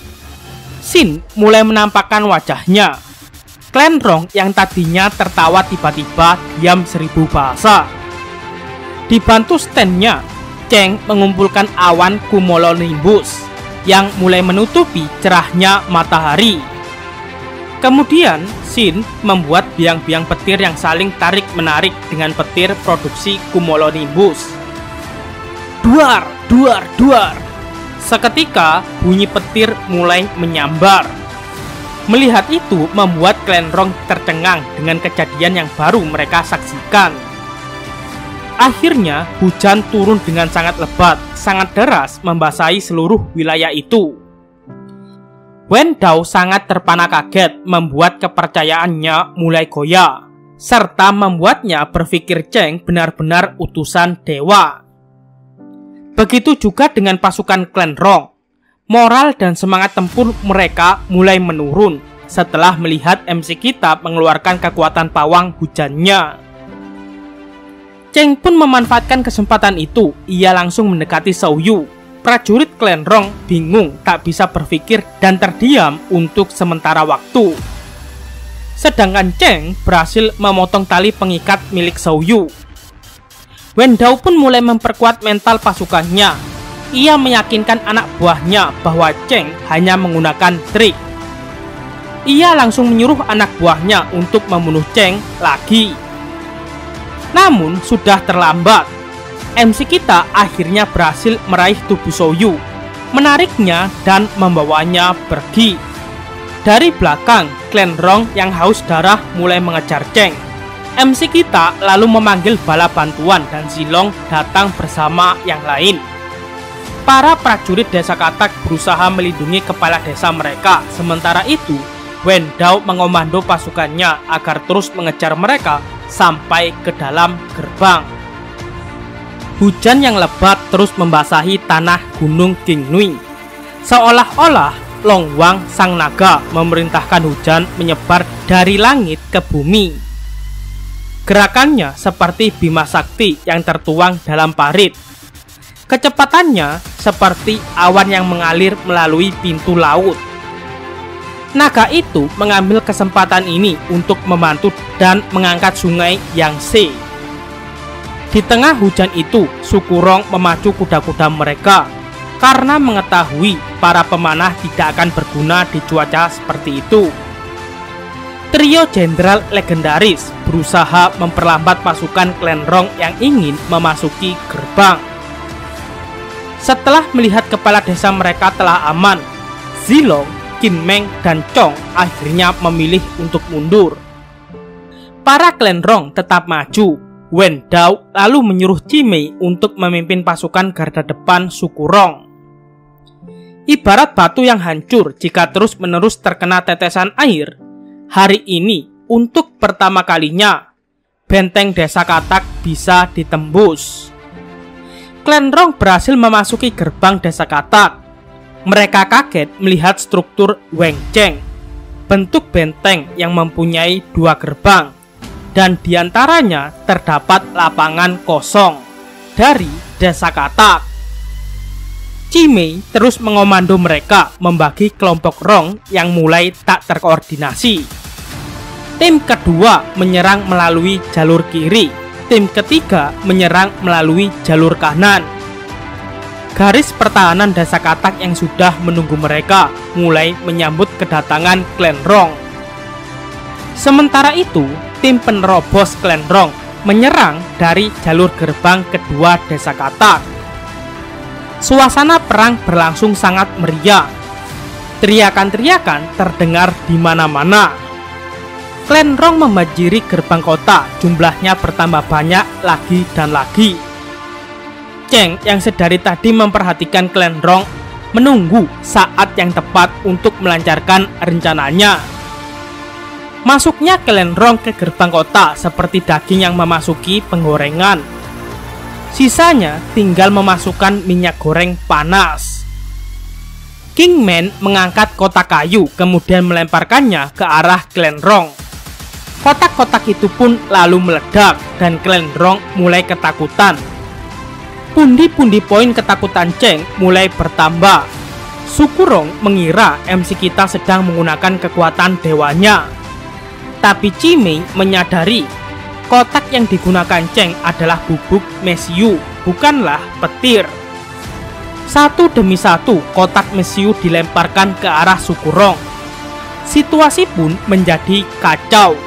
Xin mulai menampakkan wajahnya. Klan Rong yang tadinya tertawa tiba-tiba diam seribu bahasa. Dibantu stand-nya, Cheng mengumpulkan awan cumulonimbus yang mulai menutupi cerahnya matahari. Kemudian, Xin membuat biang-biang petir yang saling tarik-menarik dengan petir produksi cumulonimbus. Duar, duar, duar. Seketika, bunyi petir mulai menyambar. Melihat itu membuat klan Rong tercengang dengan kejadian yang baru mereka saksikan. Akhirnya, hujan turun dengan sangat lebat, sangat deras membasahi seluruh wilayah itu. Wen Dao sangat terpana kaget, membuat kepercayaannya mulai goyah, serta membuatnya berpikir Cheng benar-benar utusan dewa. Begitu juga dengan pasukan klan Rong. Moral dan semangat tempur mereka mulai menurun setelah melihat M C Kitab mengeluarkan kekuatan pawang hujannya. Cheng pun memanfaatkan kesempatan itu. Ia langsung mendekati Shou Yu. Prajurit klan Rong bingung, tak bisa berpikir dan terdiam untuk sementara waktu. Sedangkan Cheng berhasil memotong tali pengikat milik Shou Yu. Wen Dao pun mulai memperkuat mental pasukannya. Ia meyakinkan anak buahnya bahwa Cheng hanya menggunakan trik. Ia langsung menyuruh anak buahnya untuk membunuh Cheng lagi. Namun sudah terlambat. M C kita akhirnya berhasil meraih tubuh Shou Yu, menariknya dan membawanya pergi. Dari belakang, klan Rong yang haus darah mulai mengejar Cheng. M C kita lalu memanggil bala bantuan dan Zilong datang bersama yang lain. Para prajurit desa Katak berusaha melindungi kepala desa mereka. Sementara itu, Wen Dao mengomando pasukannya agar terus mengejar mereka sampai ke dalam gerbang. Hujan yang lebat terus membasahi tanah Gunung Qingnui. Seolah-olah Long Wang sang naga memerintahkan hujan menyebar dari langit ke bumi. Gerakannya seperti Bima Sakti yang tertuang dalam parit. Kecepatannya seperti awan yang mengalir melalui pintu laut. Naga itu mengambil kesempatan ini untuk membantu dan mengangkat sungai Yangtze. Di tengah hujan itu, suku Rong memacu kuda-kuda mereka karena mengetahui para pemanah tidak akan berguna di cuaca seperti itu. Trio jenderal legendaris berusaha memperlambat pasukan klan Rong yang ingin memasuki gerbang. Setelah melihat kepala desa mereka telah aman, Zilong, Qin Meng, dan Chong akhirnya memilih untuk mundur. Para klan Rong tetap maju. Wen Dao lalu menyuruh Cimei untuk memimpin pasukan garda depan suku Rong. Ibarat batu yang hancur jika terus-menerus terkena tetesan air, hari ini untuk pertama kalinya benteng desa Katak bisa ditembus. Klan Rong berhasil memasuki gerbang desa Katak. Mereka kaget melihat struktur Weng Cheng, bentuk benteng yang mempunyai dua gerbang, dan diantaranya terdapat lapangan kosong dari desa Katak. Cimei terus mengomando mereka membagi kelompok Rong yang mulai tak terkoordinasi. Tim kedua menyerang melalui jalur kiri, tim ketiga menyerang melalui jalur kanan. Garis pertahanan desa Katak yang sudah menunggu mereka mulai menyambut kedatangan klan Rong. Sementara itu, tim penerobos klan Rong menyerang dari jalur gerbang kedua desa Katak. Suasana perang berlangsung sangat meriah. Teriakan-teriakan terdengar di mana-mana. Klan Rong membanjiri gerbang kota, jumlahnya bertambah banyak lagi dan lagi. Cheng yang sedari tadi memperhatikan klan Rong menunggu saat yang tepat untuk melancarkan rencananya. Masuknya klan Rong ke gerbang kota seperti daging yang memasuki penggorengan. Sisanya tinggal memasukkan minyak goreng panas. King Man mengangkat kotak kayu kemudian melemparkannya ke arah klan Rong. Kotak-kotak itu pun lalu meledak dan klan Rong mulai ketakutan. Pundi-pundi poin ketakutan Cheng mulai bertambah. Suku Rong mengira M C kita sedang menggunakan kekuatan dewanya. Tapi Cimei menyadari kotak yang digunakan Cheng adalah bubuk mesiu, bukanlah petir. Satu demi satu kotak mesiu dilemparkan ke arah suku Rong. Situasi pun menjadi kacau.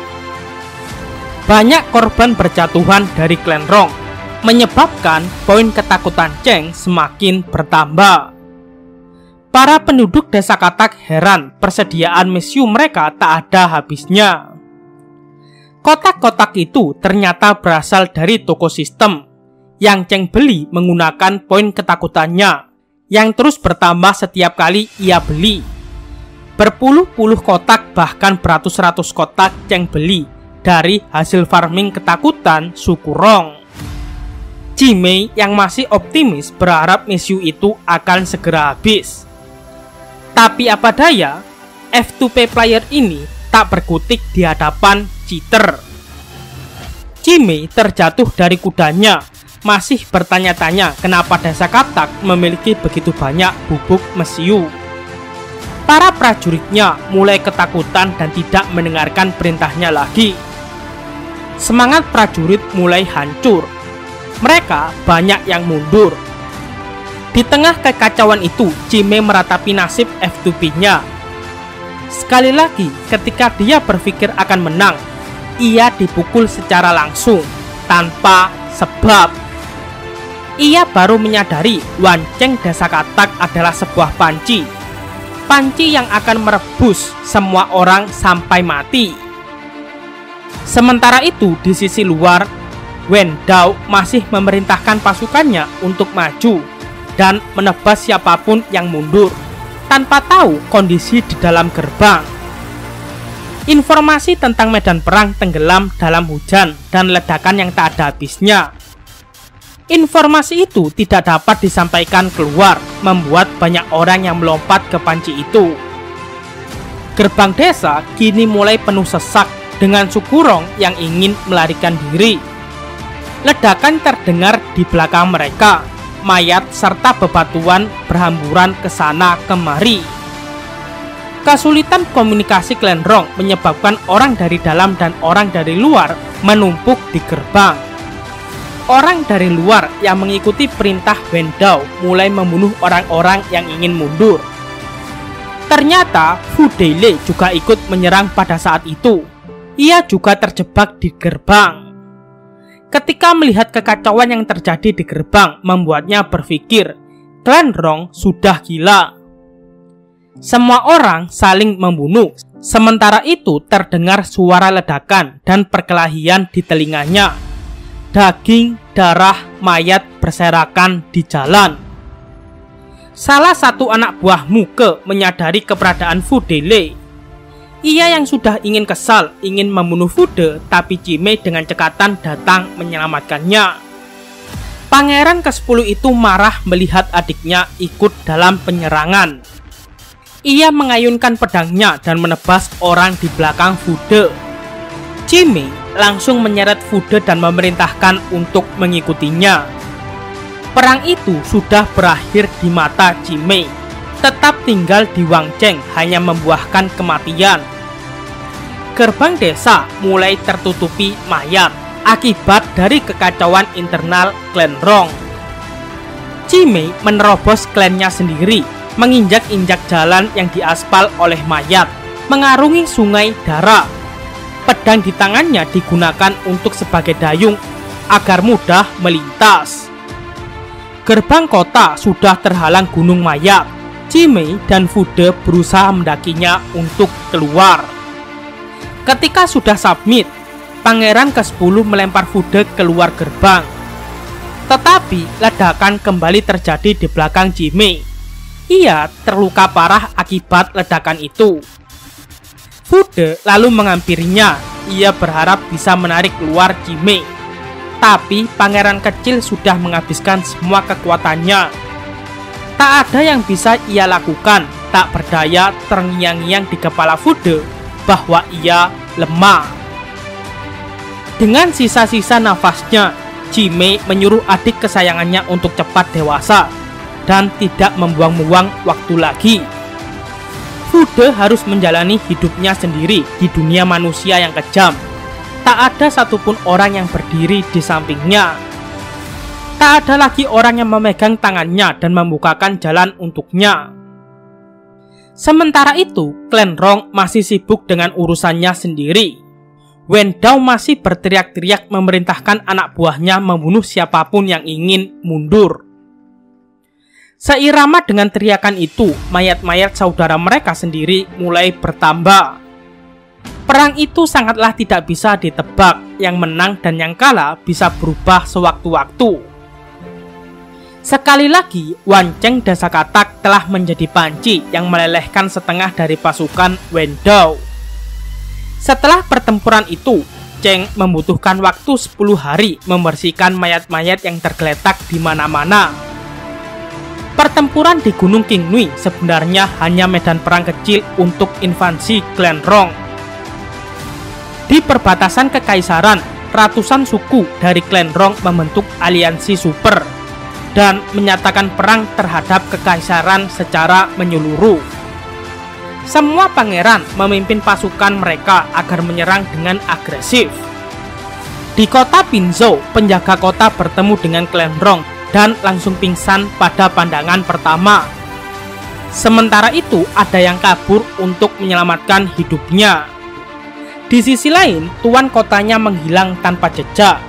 Banyak korban berjatuhan dari klan Rong, menyebabkan poin ketakutan Cheng semakin bertambah. Para penduduk desa Katak heran, persediaan mesiu mereka tak ada habisnya. Kotak-kotak itu ternyata berasal dari toko sistem. yang Cheng beli menggunakan poin ketakutannya, yang terus bertambah setiap kali ia beli. Berpuluh-puluh kotak bahkan beratus-ratus kotak Cheng beli dari hasil farming ketakutan suku Rong. Jimmy yang masih optimis berharap misi itu akan segera habis. Tapi apa daya, F dua P player ini tak berkutik di hadapan cheater. Jimmy terjatuh dari kudanya, masih bertanya-tanya kenapa desa katak memiliki begitu banyak bubuk mesiu. Para prajuritnya mulai ketakutan dan tidak mendengarkan perintahnya lagi. Semangat prajurit mulai hancur. Mereka banyak yang mundur. Di tengah kekacauan itu, Jimmy meratapi nasib F dua P-nya. Sekali lagi, ketika dia berpikir akan menang, ia dipukul secara langsung, tanpa sebab. Ia baru menyadari Wan Cheng desa katak adalah sebuah panci. Panci yang akan merebus semua orang sampai mati. Sementara itu, di sisi luar, Wen Dao masih memerintahkan pasukannya untuk maju dan menebas siapapun yang mundur, tanpa tahu kondisi di dalam gerbang. Informasi tentang medan perang tenggelam dalam hujan dan ledakan yang tak ada habisnya. Informasi itu tidak dapat disampaikan keluar, membuat banyak orang yang melompat ke panci itu. Gerbang desa kini mulai penuh sesak dengan suku Rong yang ingin melarikan diri. Ledakan terdengar di belakang mereka, mayat serta bebatuan berhamburan ke sana kemari. Kesulitan komunikasi klan Rong menyebabkan orang dari dalam dan orang dari luar menumpuk di gerbang. Orang dari luar yang mengikuti perintah Wen Dao mulai membunuh orang-orang yang ingin mundur. Ternyata Fu Deilei juga ikut menyerang pada saat itu. Ia juga terjebak di gerbang. Ketika melihat kekacauan yang terjadi di gerbang, membuatnya berpikir klan Rong sudah gila. Semua orang saling membunuh. Sementara itu terdengar suara ledakan dan perkelahian di telinganya. Daging, darah, mayat berserakan di jalan. Salah satu anak buah Muke menyadari keberadaan Fu Deilei. Ia yang sudah ingin kesal, ingin membunuh Fu De, tapi Jimmy dengan cekatan datang menyelamatkannya. Pangeran kesepuluh itu marah melihat adiknya ikut dalam penyerangan. Ia mengayunkan pedangnya dan menebas orang di belakang Fu De. Jimmy langsung menyeret Fu De dan memerintahkan untuk mengikutinya. Perang itu sudah berakhir di mata Jimmy. Tetap tinggal di Wang Cheng hanya membuahkan kematian. Gerbang desa mulai tertutupi mayat akibat dari kekacauan internal klan Rong. Jimmy menerobos klannya sendiri, menginjak-injak jalan yang diaspal oleh mayat, mengarungi sungai darah. Pedang di tangannya digunakan untuk sebagai dayung agar mudah melintas. Gerbang kota sudah terhalang gunung mayat. Jimmy dan Fu De berusaha mendakinya untuk keluar. Ketika sudah submit, Pangeran kesepuluh melempar Fu De keluar gerbang. Tetapi ledakan kembali terjadi di belakang Jimmy. Ia terluka parah akibat ledakan itu. Fu De lalu menghampirinya. Ia berharap bisa menarik keluar Jimmy. Tapi pangeran kecil sudah menghabiskan semua kekuatannya. Tak ada yang bisa ia lakukan. Tak berdaya terngiang-ngiang di kepala Fu De bahwa ia lemah. Dengan sisa-sisa nafasnya, Jimmy menyuruh adik kesayangannya untuk cepat dewasa dan tidak membuang-buang waktu lagi. Fu De harus menjalani hidupnya sendiri di dunia manusia yang kejam. Tak ada satupun orang yang berdiri di sampingnya. Tak ada lagi orang yang memegang tangannya dan membukakan jalan untuknya. Sementara itu, klan Rong masih sibuk dengan urusannya sendiri. Wen Dao masih berteriak-teriak memerintahkan anak buahnya membunuh siapapun yang ingin mundur. Seirama dengan teriakan itu, mayat-mayat saudara mereka sendiri mulai bertambah. Perang itu sangatlah tidak bisa ditebak, yang menang dan yang kalah bisa berubah sewaktu-waktu. Sekali lagi, Wanceng Desa Katak telah menjadi panci yang melelehkan setengah dari pasukan Wen Dao. Setelah pertempuran itu, Cheng membutuhkan waktu sepuluh hari membersihkan mayat-mayat yang tergeletak di mana-mana. Pertempuran di Gunung Qingnui sebenarnya hanya medan perang kecil untuk invasi klan Rong. Di perbatasan kekaisaran, ratusan suku dari klan Rong membentuk aliansi super dan menyatakan perang terhadap kekaisaran secara menyeluruh. Semua pangeran memimpin pasukan mereka agar menyerang dengan agresif. Di kota Pinzhou, penjaga kota bertemu dengan klan Rong dan langsung pingsan pada pandangan pertama. Sementara itu, ada yang kabur untuk menyelamatkan hidupnya. Di sisi lain, tuan kotanya menghilang tanpa jejak.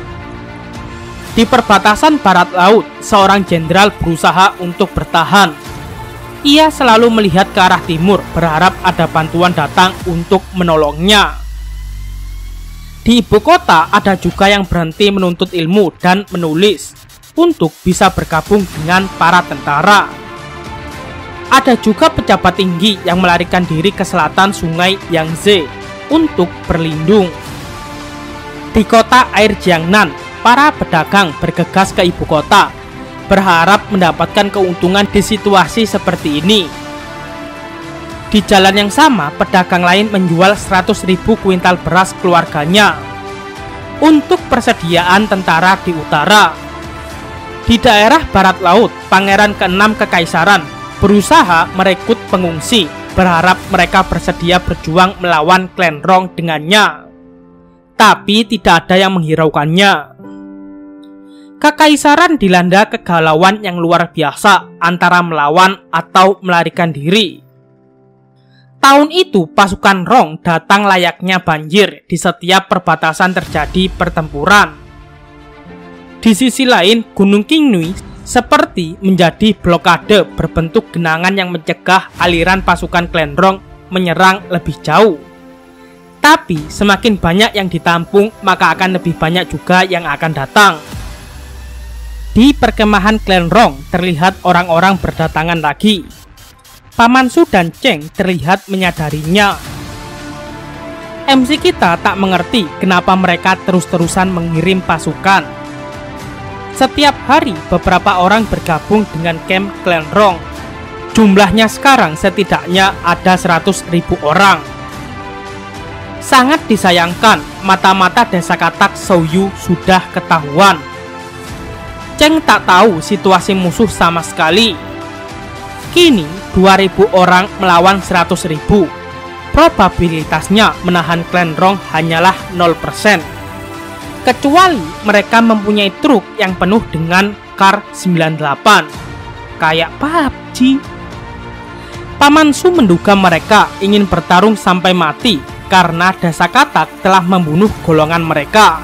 Di perbatasan barat laut, seorang jenderal berusaha untuk bertahan. Ia selalu melihat ke arah timur, berharap ada bantuan datang untuk menolongnya. Di ibu kota, ada juga yang berhenti menuntut ilmu dan menulis untuk bisa bergabung dengan para tentara. Ada juga pejabat tinggi yang melarikan diri ke selatan sungai Yangtze untuk berlindung. Di kota air Jiangnan, para pedagang bergegas ke ibu kota, berharap mendapatkan keuntungan di situasi seperti ini. Di jalan yang sama, pedagang lain menjual seratus ribu kuintal beras keluarganya untuk persediaan tentara di utara. Di daerah barat laut, pangeran keenam kekaisaran berusaha merekrut pengungsi, berharap mereka bersedia berjuang melawan klan Rong dengannya. Tapi tidak ada yang menghiraukannya. Kekaisaran dilanda kegalauan yang luar biasa antara melawan atau melarikan diri. Tahun itu pasukan Rong datang layaknya banjir, di setiap perbatasan terjadi pertempuran. Di sisi lain, Gunung Qingnui seperti menjadi blokade berbentuk genangan yang mencegah aliran pasukan klan Rong menyerang lebih jauh. Tapi semakin banyak yang ditampung, maka akan lebih banyak juga yang akan datang. Di perkemahan klan Rong terlihat orang-orang berdatangan lagi. Paman Su dan Cheng terlihat menyadarinya. M C kita tak mengerti kenapa mereka terus-terusan mengirim pasukan. Setiap hari beberapa orang bergabung dengan camp klan Rong. Jumlahnya sekarang setidaknya ada seratus ribu orang. Sangat disayangkan, mata-mata Desa Katak Shouyu sudah ketahuan. Cheng tak tahu situasi musuh sama sekali. Kini dua ribu orang melawan seratus ribu. Probabilitasnya menahan klan Rong hanyalah nol persen. Kecuali mereka mempunyai truk yang penuh dengan Kar sembilan delapan. Kayak P U B G. Paman Su menduga mereka ingin bertarung sampai mati karena Desa Katak telah membunuh golongan mereka.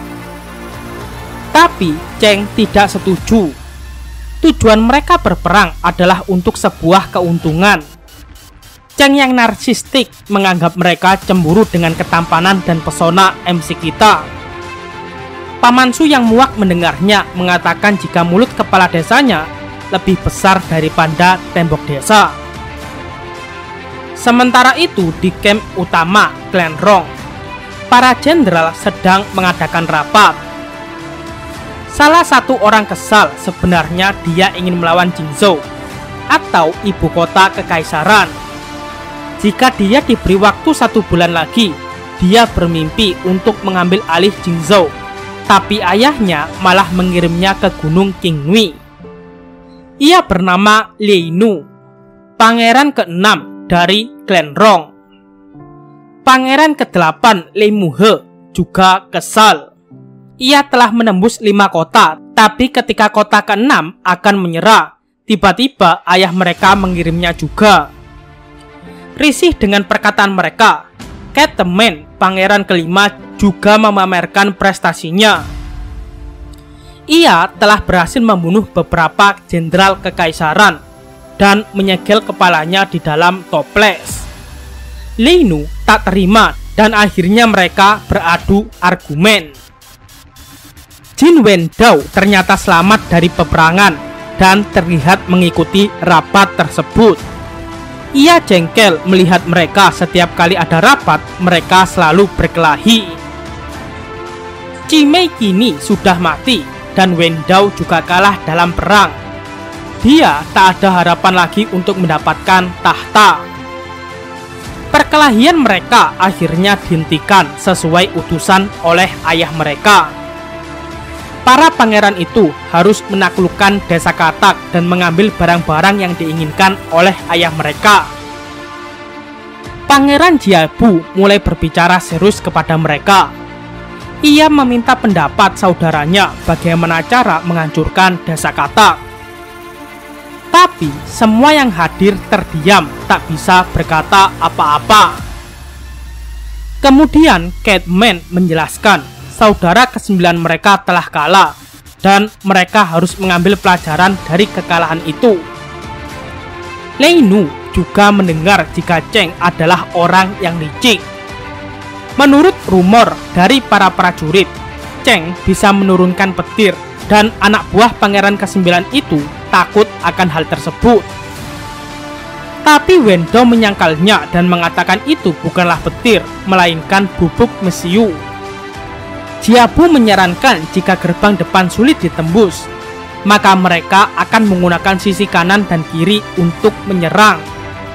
Tapi Cheng tidak setuju. Tujuan mereka berperang adalah untuk sebuah keuntungan. Cheng yang narsistik menganggap mereka cemburu dengan ketampanan dan pesona M C kita. Paman Su yang muak mendengarnya mengatakan jika mulut kepala desanya lebih besar daripada tembok desa. Sementara itu di camp utama klan Rong, para jenderal sedang mengadakan rapat. Salah satu orang kesal, sebenarnya dia ingin melawan Jingzhou atau ibu kota kekaisaran. Jika dia diberi waktu satu bulan lagi, dia bermimpi untuk mengambil alih Jingzhou. Tapi ayahnya malah mengirimnya ke Gunung Qingnui. Ia bernama Lei Nu, pangeran keenam dari klan Rong. Pangeran kedelapan Lei Muhe juga kesal. Ia telah menembus lima kota, tapi ketika kota keenam akan menyerah, tiba-tiba ayah mereka mengirimnya juga. Risih dengan perkataan mereka, Ketemen, pangeran kelima, juga memamerkan prestasinya. Ia telah berhasil membunuh beberapa jenderal kekaisaran dan menyegel kepalanya di dalam toples. Lei Nu tak terima dan akhirnya mereka beradu argumen. Jin Wen Dao ternyata selamat dari peperangan dan terlihat mengikuti rapat tersebut. Ia jengkel melihat mereka setiap kali ada rapat, mereka selalu berkelahi. Chimay kini sudah mati dan Wen Dao juga kalah dalam perang. Dia tak ada harapan lagi untuk mendapatkan tahta. Perkelahian mereka akhirnya dihentikan sesuai utusan oleh ayah mereka. Para pangeran itu harus menaklukkan desa Katak dan mengambil barang-barang yang diinginkan oleh ayah mereka. Pangeran Jiabu mulai berbicara serius kepada mereka. Ia meminta pendapat saudaranya bagaimana cara menghancurkan desa Katak. Tapi semua yang hadir terdiam, tak bisa berkata apa-apa. Kemudian Catman menjelaskan saudara kesembilan mereka telah kalah dan mereka harus mengambil pelajaran dari kekalahan itu. Lei Nu juga mendengar jika Cheng adalah orang yang licik. Menurut rumor dari para prajurit, Cheng bisa menurunkan petir dan anak buah pangeran kesembilan itu takut akan hal tersebut. Tapi Wen Dao menyangkalnya dan mengatakan itu bukanlah petir, melainkan bubuk mesiu. Jiabu menyarankan jika gerbang depan sulit ditembus, maka mereka akan menggunakan sisi kanan dan kiri untuk menyerang.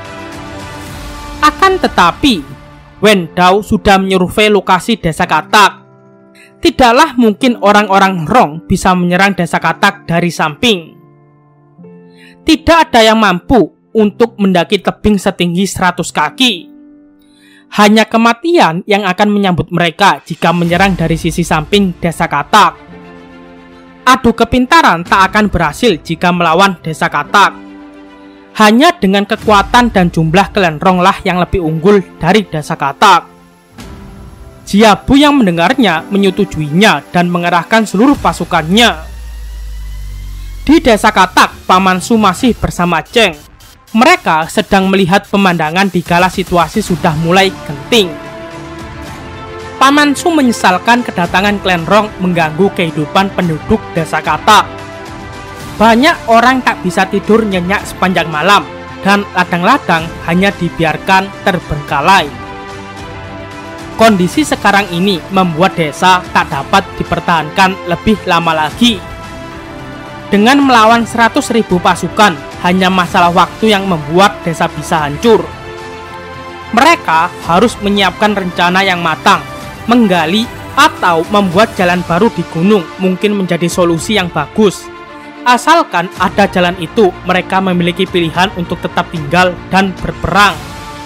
Akan tetapi, Wen Dao sudah menyurvei lokasi desa Katak. Tidaklah mungkin orang-orang Rong bisa menyerang desa Katak dari samping. Tidak ada yang mampu untuk mendaki tebing setinggi seratus kaki. Hanya kematian yang akan menyambut mereka jika menyerang dari sisi samping desa Katak. Adu kepintaran tak akan berhasil jika melawan desa Katak. Hanya dengan kekuatan dan jumlah klan Rong lah yang lebih unggul dari desa Katak. Jiabu yang mendengarnya menyetujuinya dan mengerahkan seluruh pasukannya. Di desa Katak, Paman Su masih bersama Cheng. Mereka sedang melihat pemandangan di kala situasi sudah mulai genting. Paman Su menyesalkan kedatangan klan Rong mengganggu kehidupan penduduk desa Katak. Banyak orang tak bisa tidur nyenyak sepanjang malam dan ladang-ladang hanya dibiarkan terbengkalai. Kondisi sekarang ini membuat desa tak dapat dipertahankan lebih lama lagi. Dengan melawan seratus ribu pasukan, hanya masalah waktu yang membuat desa bisa hancur. Mereka harus menyiapkan rencana yang matang, menggali atau membuat jalan baru di gunung mungkin menjadi solusi yang bagus. Asalkan ada jalan itu, mereka memiliki pilihan untuk tetap tinggal dan berperang.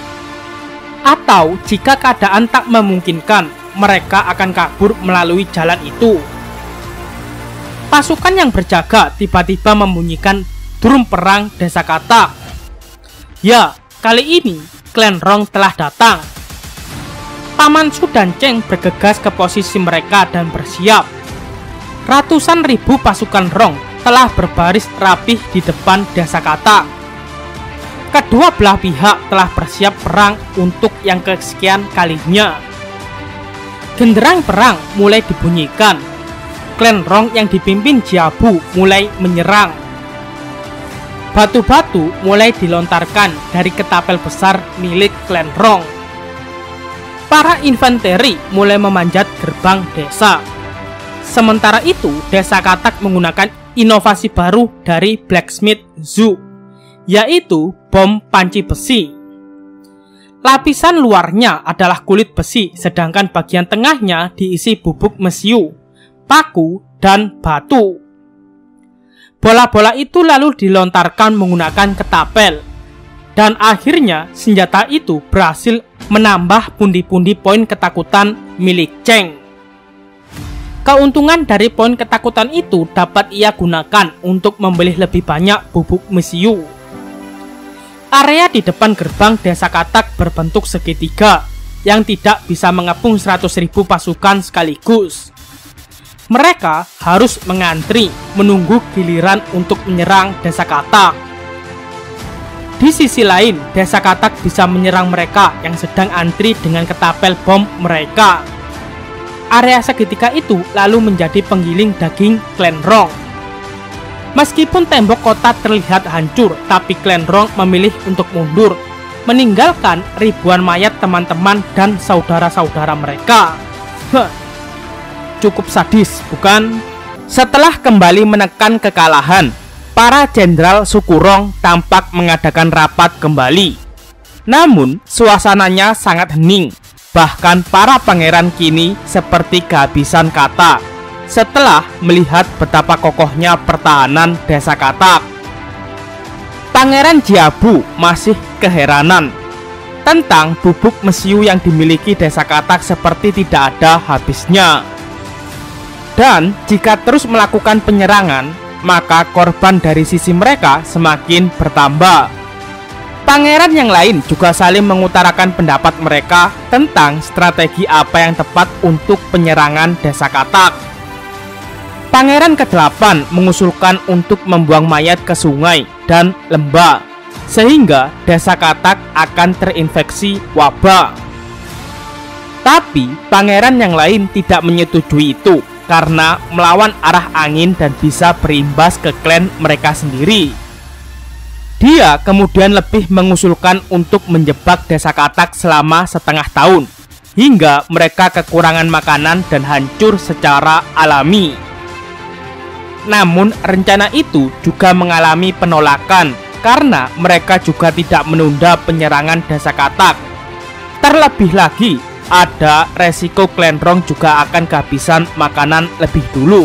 Atau jika keadaan tak memungkinkan, mereka akan kabur melalui jalan itu. Pasukan yang berjaga tiba-tiba membunyikan drum perang desa Katak. Ya, kali ini klan Rong telah datang. Paman Su dan Cheng bergegas ke posisi mereka dan bersiap. Ratusan ribu pasukan Rong telah berbaris rapih di depan desa Katak. Kedua belah pihak telah bersiap perang untuk yang kesekian kalinya. Genderang perang mulai dibunyikan. Klan Rong yang dipimpin Jiabu mulai menyerang. Batu-batu mulai dilontarkan dari ketapel besar milik klan Rong. Para infanteri mulai memanjat gerbang desa. Sementara itu, desa Katak menggunakan inovasi baru dari Blacksmith Zhu, yaitu bom panci besi. Lapisan luarnya adalah kulit besi, sedangkan bagian tengahnya diisi bubuk mesiu, paku, dan batu. Bola-bola itu lalu dilontarkan menggunakan ketapel, dan akhirnya senjata itu berhasil menambah pundi-pundi poin ketakutan milik Cheng. Keuntungan dari poin ketakutan itu dapat ia gunakan untuk membeli lebih banyak bubuk mesiu. Area di depan gerbang desa Katak berbentuk segitiga yang tidak bisa mengepung seratus ribu pasukan sekaligus. Mereka harus mengantri menunggu giliran untuk menyerang desa Katak. Di sisi lain, desa Katak bisa menyerang mereka yang sedang antri dengan ketapel bom mereka. Area segitiga itu lalu menjadi penggiling daging klan Rong. Meskipun tembok kota terlihat hancur, tapi klan Rong memilih untuk mundur, meninggalkan ribuan mayat teman-teman dan saudara-saudara mereka. Huh, cukup sadis, bukan? Setelah kembali menekan kekalahan, para jenderal suku Rong tampak mengadakan rapat kembali. Namun, suasananya sangat hening. Bahkan para pangeran kini seperti kehabisan kata setelah melihat betapa kokohnya pertahanan Desa Katak. Pangeran Jiabu masih keheranan tentang bubuk mesiu yang dimiliki Desa Katak seperti tidak ada habisnya. Dan jika terus melakukan penyerangan, maka korban dari sisi mereka semakin bertambah. Pangeran yang lain juga saling mengutarakan pendapat mereka tentang strategi apa yang tepat untuk penyerangan Desa Katak. Pangeran kedelapan mengusulkan untuk membuang mayat ke sungai dan lembah, sehingga Desa Katak akan terinfeksi wabah. Tapi pangeran yang lain tidak menyetujui itu karena melawan arah angin dan bisa berimbas ke klan mereka sendiri. Dia kemudian lebih mengusulkan untuk menjebak Desa Katak selama setengah tahun, hingga mereka kekurangan makanan dan hancur secara alami. Namun rencana itu juga mengalami penolakan karena mereka juga tidak menunda penyerangan Desa Katak. Terlebih lagi, ada resiko klan Rong juga akan kehabisan makanan lebih dulu.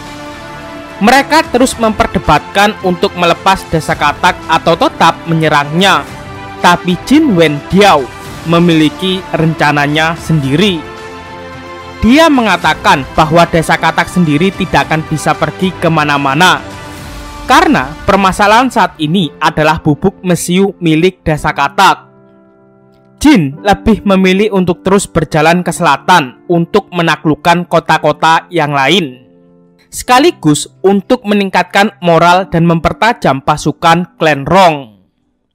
Mereka terus memperdebatkan untuk melepas Desa Katak atau tetap menyerangnya. Tapi Jin Wen Diao memiliki rencananya sendiri. Dia mengatakan bahwa Desa Katak sendiri tidak akan bisa pergi kemana-mana karena permasalahan saat ini adalah bubuk mesiu milik Desa Katak. Jin lebih memilih untuk terus berjalan ke selatan untuk menaklukkan kota-kota yang lain, sekaligus untuk meningkatkan moral dan mempertajam pasukan klan Rong.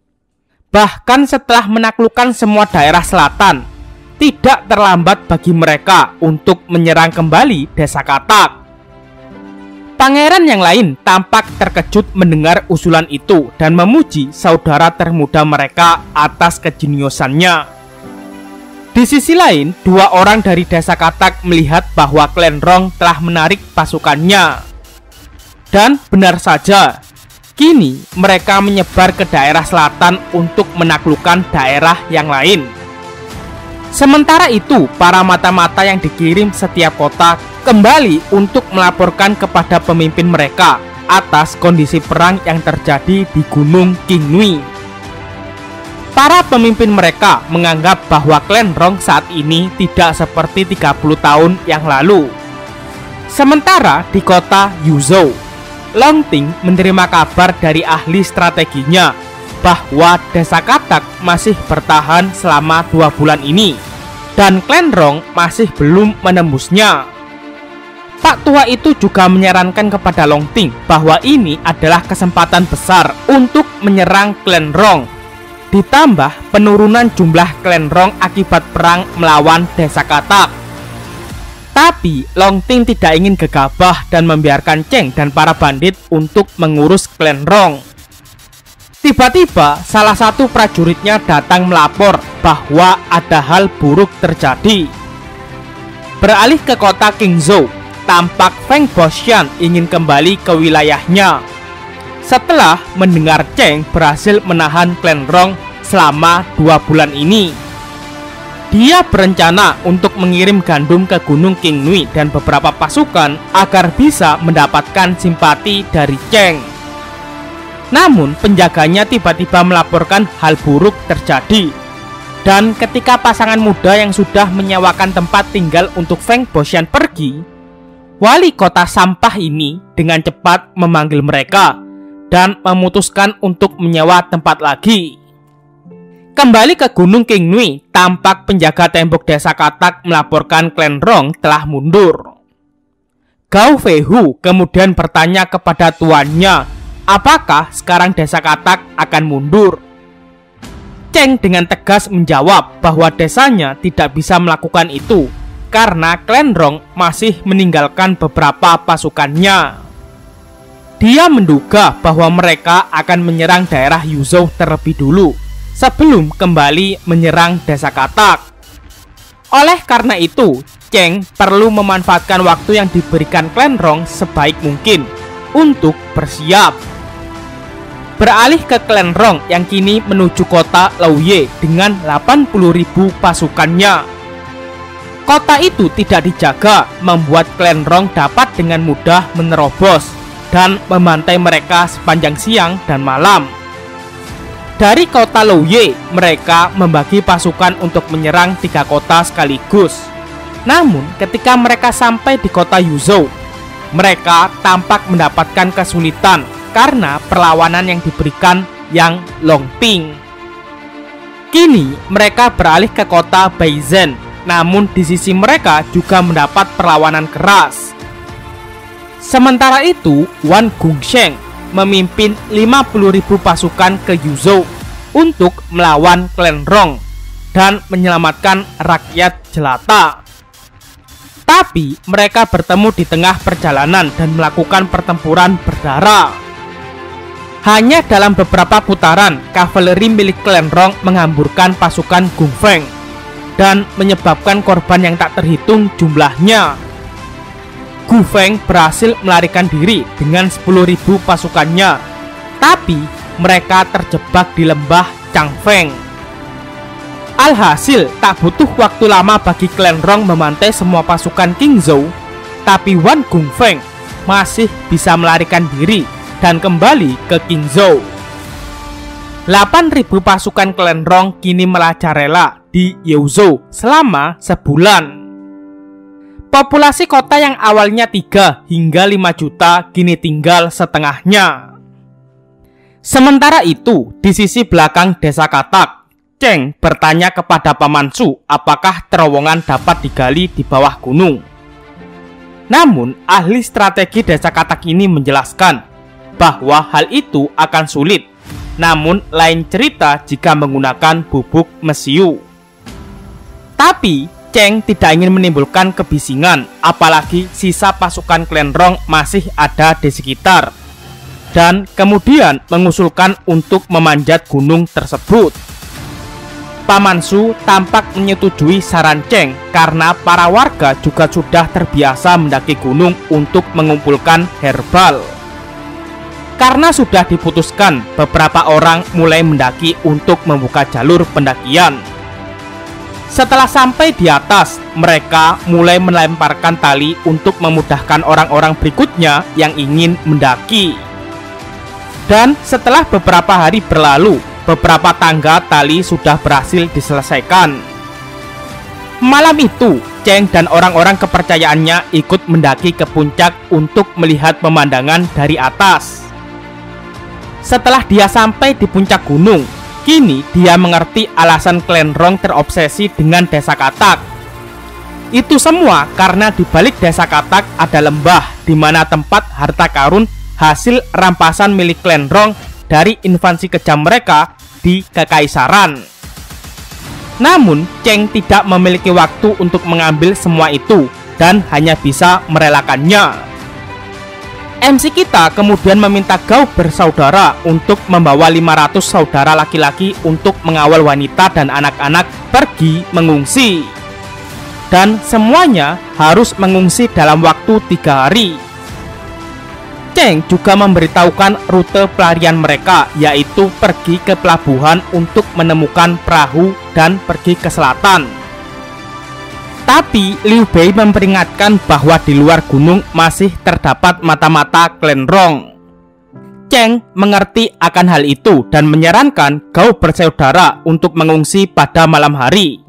Bahkan setelah menaklukkan semua daerah selatan, tidak terlambat bagi mereka untuk menyerang kembali Desa Katak. Pangeran yang lain tampak terkejut mendengar usulan itu dan memuji saudara termuda mereka atas kejeniusannya. Di sisi lain, dua orang dari Desa Katak melihat bahwa klan Rong telah menarik pasukannya. Dan benar saja, kini mereka menyebar ke daerah selatan untuk menaklukkan daerah yang lain. Sementara itu, para mata-mata yang dikirim setiap kota kembali untuk melaporkan kepada pemimpin mereka atas kondisi perang yang terjadi di Gunung Qingmei. Para pemimpin mereka menganggap bahwa klan Rong saat ini tidak seperti tiga puluh tahun yang lalu. Sementara di kota Yuzhou, Long Ting menerima kabar dari ahli strateginya bahwa Desa Katak masih bertahan selama dua bulan ini dan klan Rong masih belum menembusnya. Pak tua itu juga menyarankan kepada Long Ting bahwa ini adalah kesempatan besar untuk menyerang klan Rong, ditambah penurunan jumlah klan Rong akibat perang melawan Desa Katak. Tapi Long Ting tidak ingin gegabah dan membiarkan Cheng dan para bandit untuk mengurus klan Rong. Tiba-tiba salah satu prajuritnya datang melapor bahwa ada hal buruk terjadi. Beralih ke kota Qingzhou, tampak Feng Boxian ingin kembali ke wilayahnya setelah mendengar Cheng berhasil menahan klan Rong selama dua bulan ini. Dia berencana untuk mengirim gandum ke Gunung Qingmei dan beberapa pasukan agar bisa mendapatkan simpati dari Cheng. Namun penjaganya tiba-tiba melaporkan hal buruk terjadi. Dan ketika pasangan muda yang sudah menyewakan tempat tinggal untuk Feng Boxian pergi, wali kota sampah ini dengan cepat memanggil mereka dan memutuskan untuk menyewa tempat lagi. Kembali ke Gunung Qingmei, tampak penjaga tembok Desa Katak melaporkan klan Rong telah mundur. Gao Feihu kemudian bertanya kepada tuannya, apakah sekarang Desa Katak akan mundur? Cheng dengan tegas menjawab bahwa desanya tidak bisa melakukan itu karena klan Rong masih meninggalkan beberapa pasukannya. Dia menduga bahwa mereka akan menyerang daerah Yuzhou terlebih dulu sebelum kembali menyerang desa Katak. Oleh karena itu, Cheng perlu memanfaatkan waktu yang diberikan klan Rong sebaik mungkin untuk bersiap. Beralih ke klan Rong yang kini menuju kota Laoye dengan delapan puluh ribu pasukannya. Kota itu tidak dijaga, membuat klan Rong dapat dengan mudah menerobos dan membantai mereka sepanjang siang dan malam. Dari kota Laoye, mereka membagi pasukan untuk menyerang tiga kota sekaligus. Namun, ketika mereka sampai di kota Yuzhou, mereka tampak mendapatkan kesulitan karena perlawanan yang diberikan Yang Longping. Kini, mereka beralih ke kota Baizhen, namun di sisi mereka juga mendapat perlawanan keras. Sementara itu, Wan Gongsheng memimpin lima puluh ribu pasukan ke Yuzhou untuk melawan klan Rong dan menyelamatkan rakyat jelata. Tapi mereka bertemu di tengah perjalanan dan melakukan pertempuran berdarah. Hanya dalam beberapa putaran, kavaleri milik klan Rong menghamburkan pasukan Gung Feng dan menyebabkan korban yang tak terhitung jumlahnya. Gu Feng berhasil melarikan diri dengan sepuluh ribu pasukannya, tapi mereka terjebak di lembah Changfeng. Alhasil, tak butuh waktu lama bagi klan Rong memantai semua pasukan Qingzhou, tapi Wan Gongfeng masih bisa melarikan diri dan kembali ke Qingzhou. delapan ribu pasukan klan Rong kini merajalela di Yuzhou selama sebulan. Populasi kota yang awalnya tiga hingga lima juta kini tinggal setengahnya. Sementara itu, di sisi belakang desa Katak, Cheng bertanya kepada Paman Su apakah terowongan dapat digali di bawah gunung. Namun, ahli strategi desa Katak ini menjelaskan bahwa hal itu akan sulit. Namun, lain cerita jika menggunakan bubuk mesiu. Tapi Cheng tidak ingin menimbulkan kebisingan, apalagi sisa pasukan klan Rong masih ada di sekitar, dan kemudian mengusulkan untuk memanjat gunung tersebut. Paman Su tampak menyetujui saran Cheng karena para warga juga sudah terbiasa mendaki gunung untuk mengumpulkan herbal. Karena sudah diputuskan, beberapa orang mulai mendaki untuk membuka jalur pendakian. Setelah sampai di atas, mereka mulai melemparkan tali untuk memudahkan orang-orang berikutnya yang ingin mendaki. Dan setelah beberapa hari berlalu, beberapa tangga tali sudah berhasil diselesaikan. Malam itu, Cheng dan orang-orang kepercayaannya ikut mendaki ke puncak untuk melihat pemandangan dari atas. Setelah dia sampai di puncak gunung, kini dia mengerti alasan klan Rong terobsesi dengan desa Katak. Itu semua karena di balik desa Katak ada lembah di mana tempat harta karun hasil rampasan milik klan Rong dari invasi kejam mereka di Kekaisaran. Namun, Cheng tidak memiliki waktu untuk mengambil semua itu dan hanya bisa merelakannya. M C kita kemudian meminta Gao bersaudara untuk membawa lima ratus saudara laki-laki untuk mengawal wanita dan anak-anak pergi mengungsi. Dan semuanya harus mengungsi dalam waktu tiga hari. Cheng juga memberitahukan rute pelarian mereka, yaitu pergi ke pelabuhan untuk menemukan perahu dan pergi ke selatan. Tapi Liu Bei memperingatkan bahwa di luar gunung masih terdapat mata-mata klan Rong. Cheng mengerti akan hal itu dan menyarankan Gao bersaudara untuk mengungsi pada malam hari.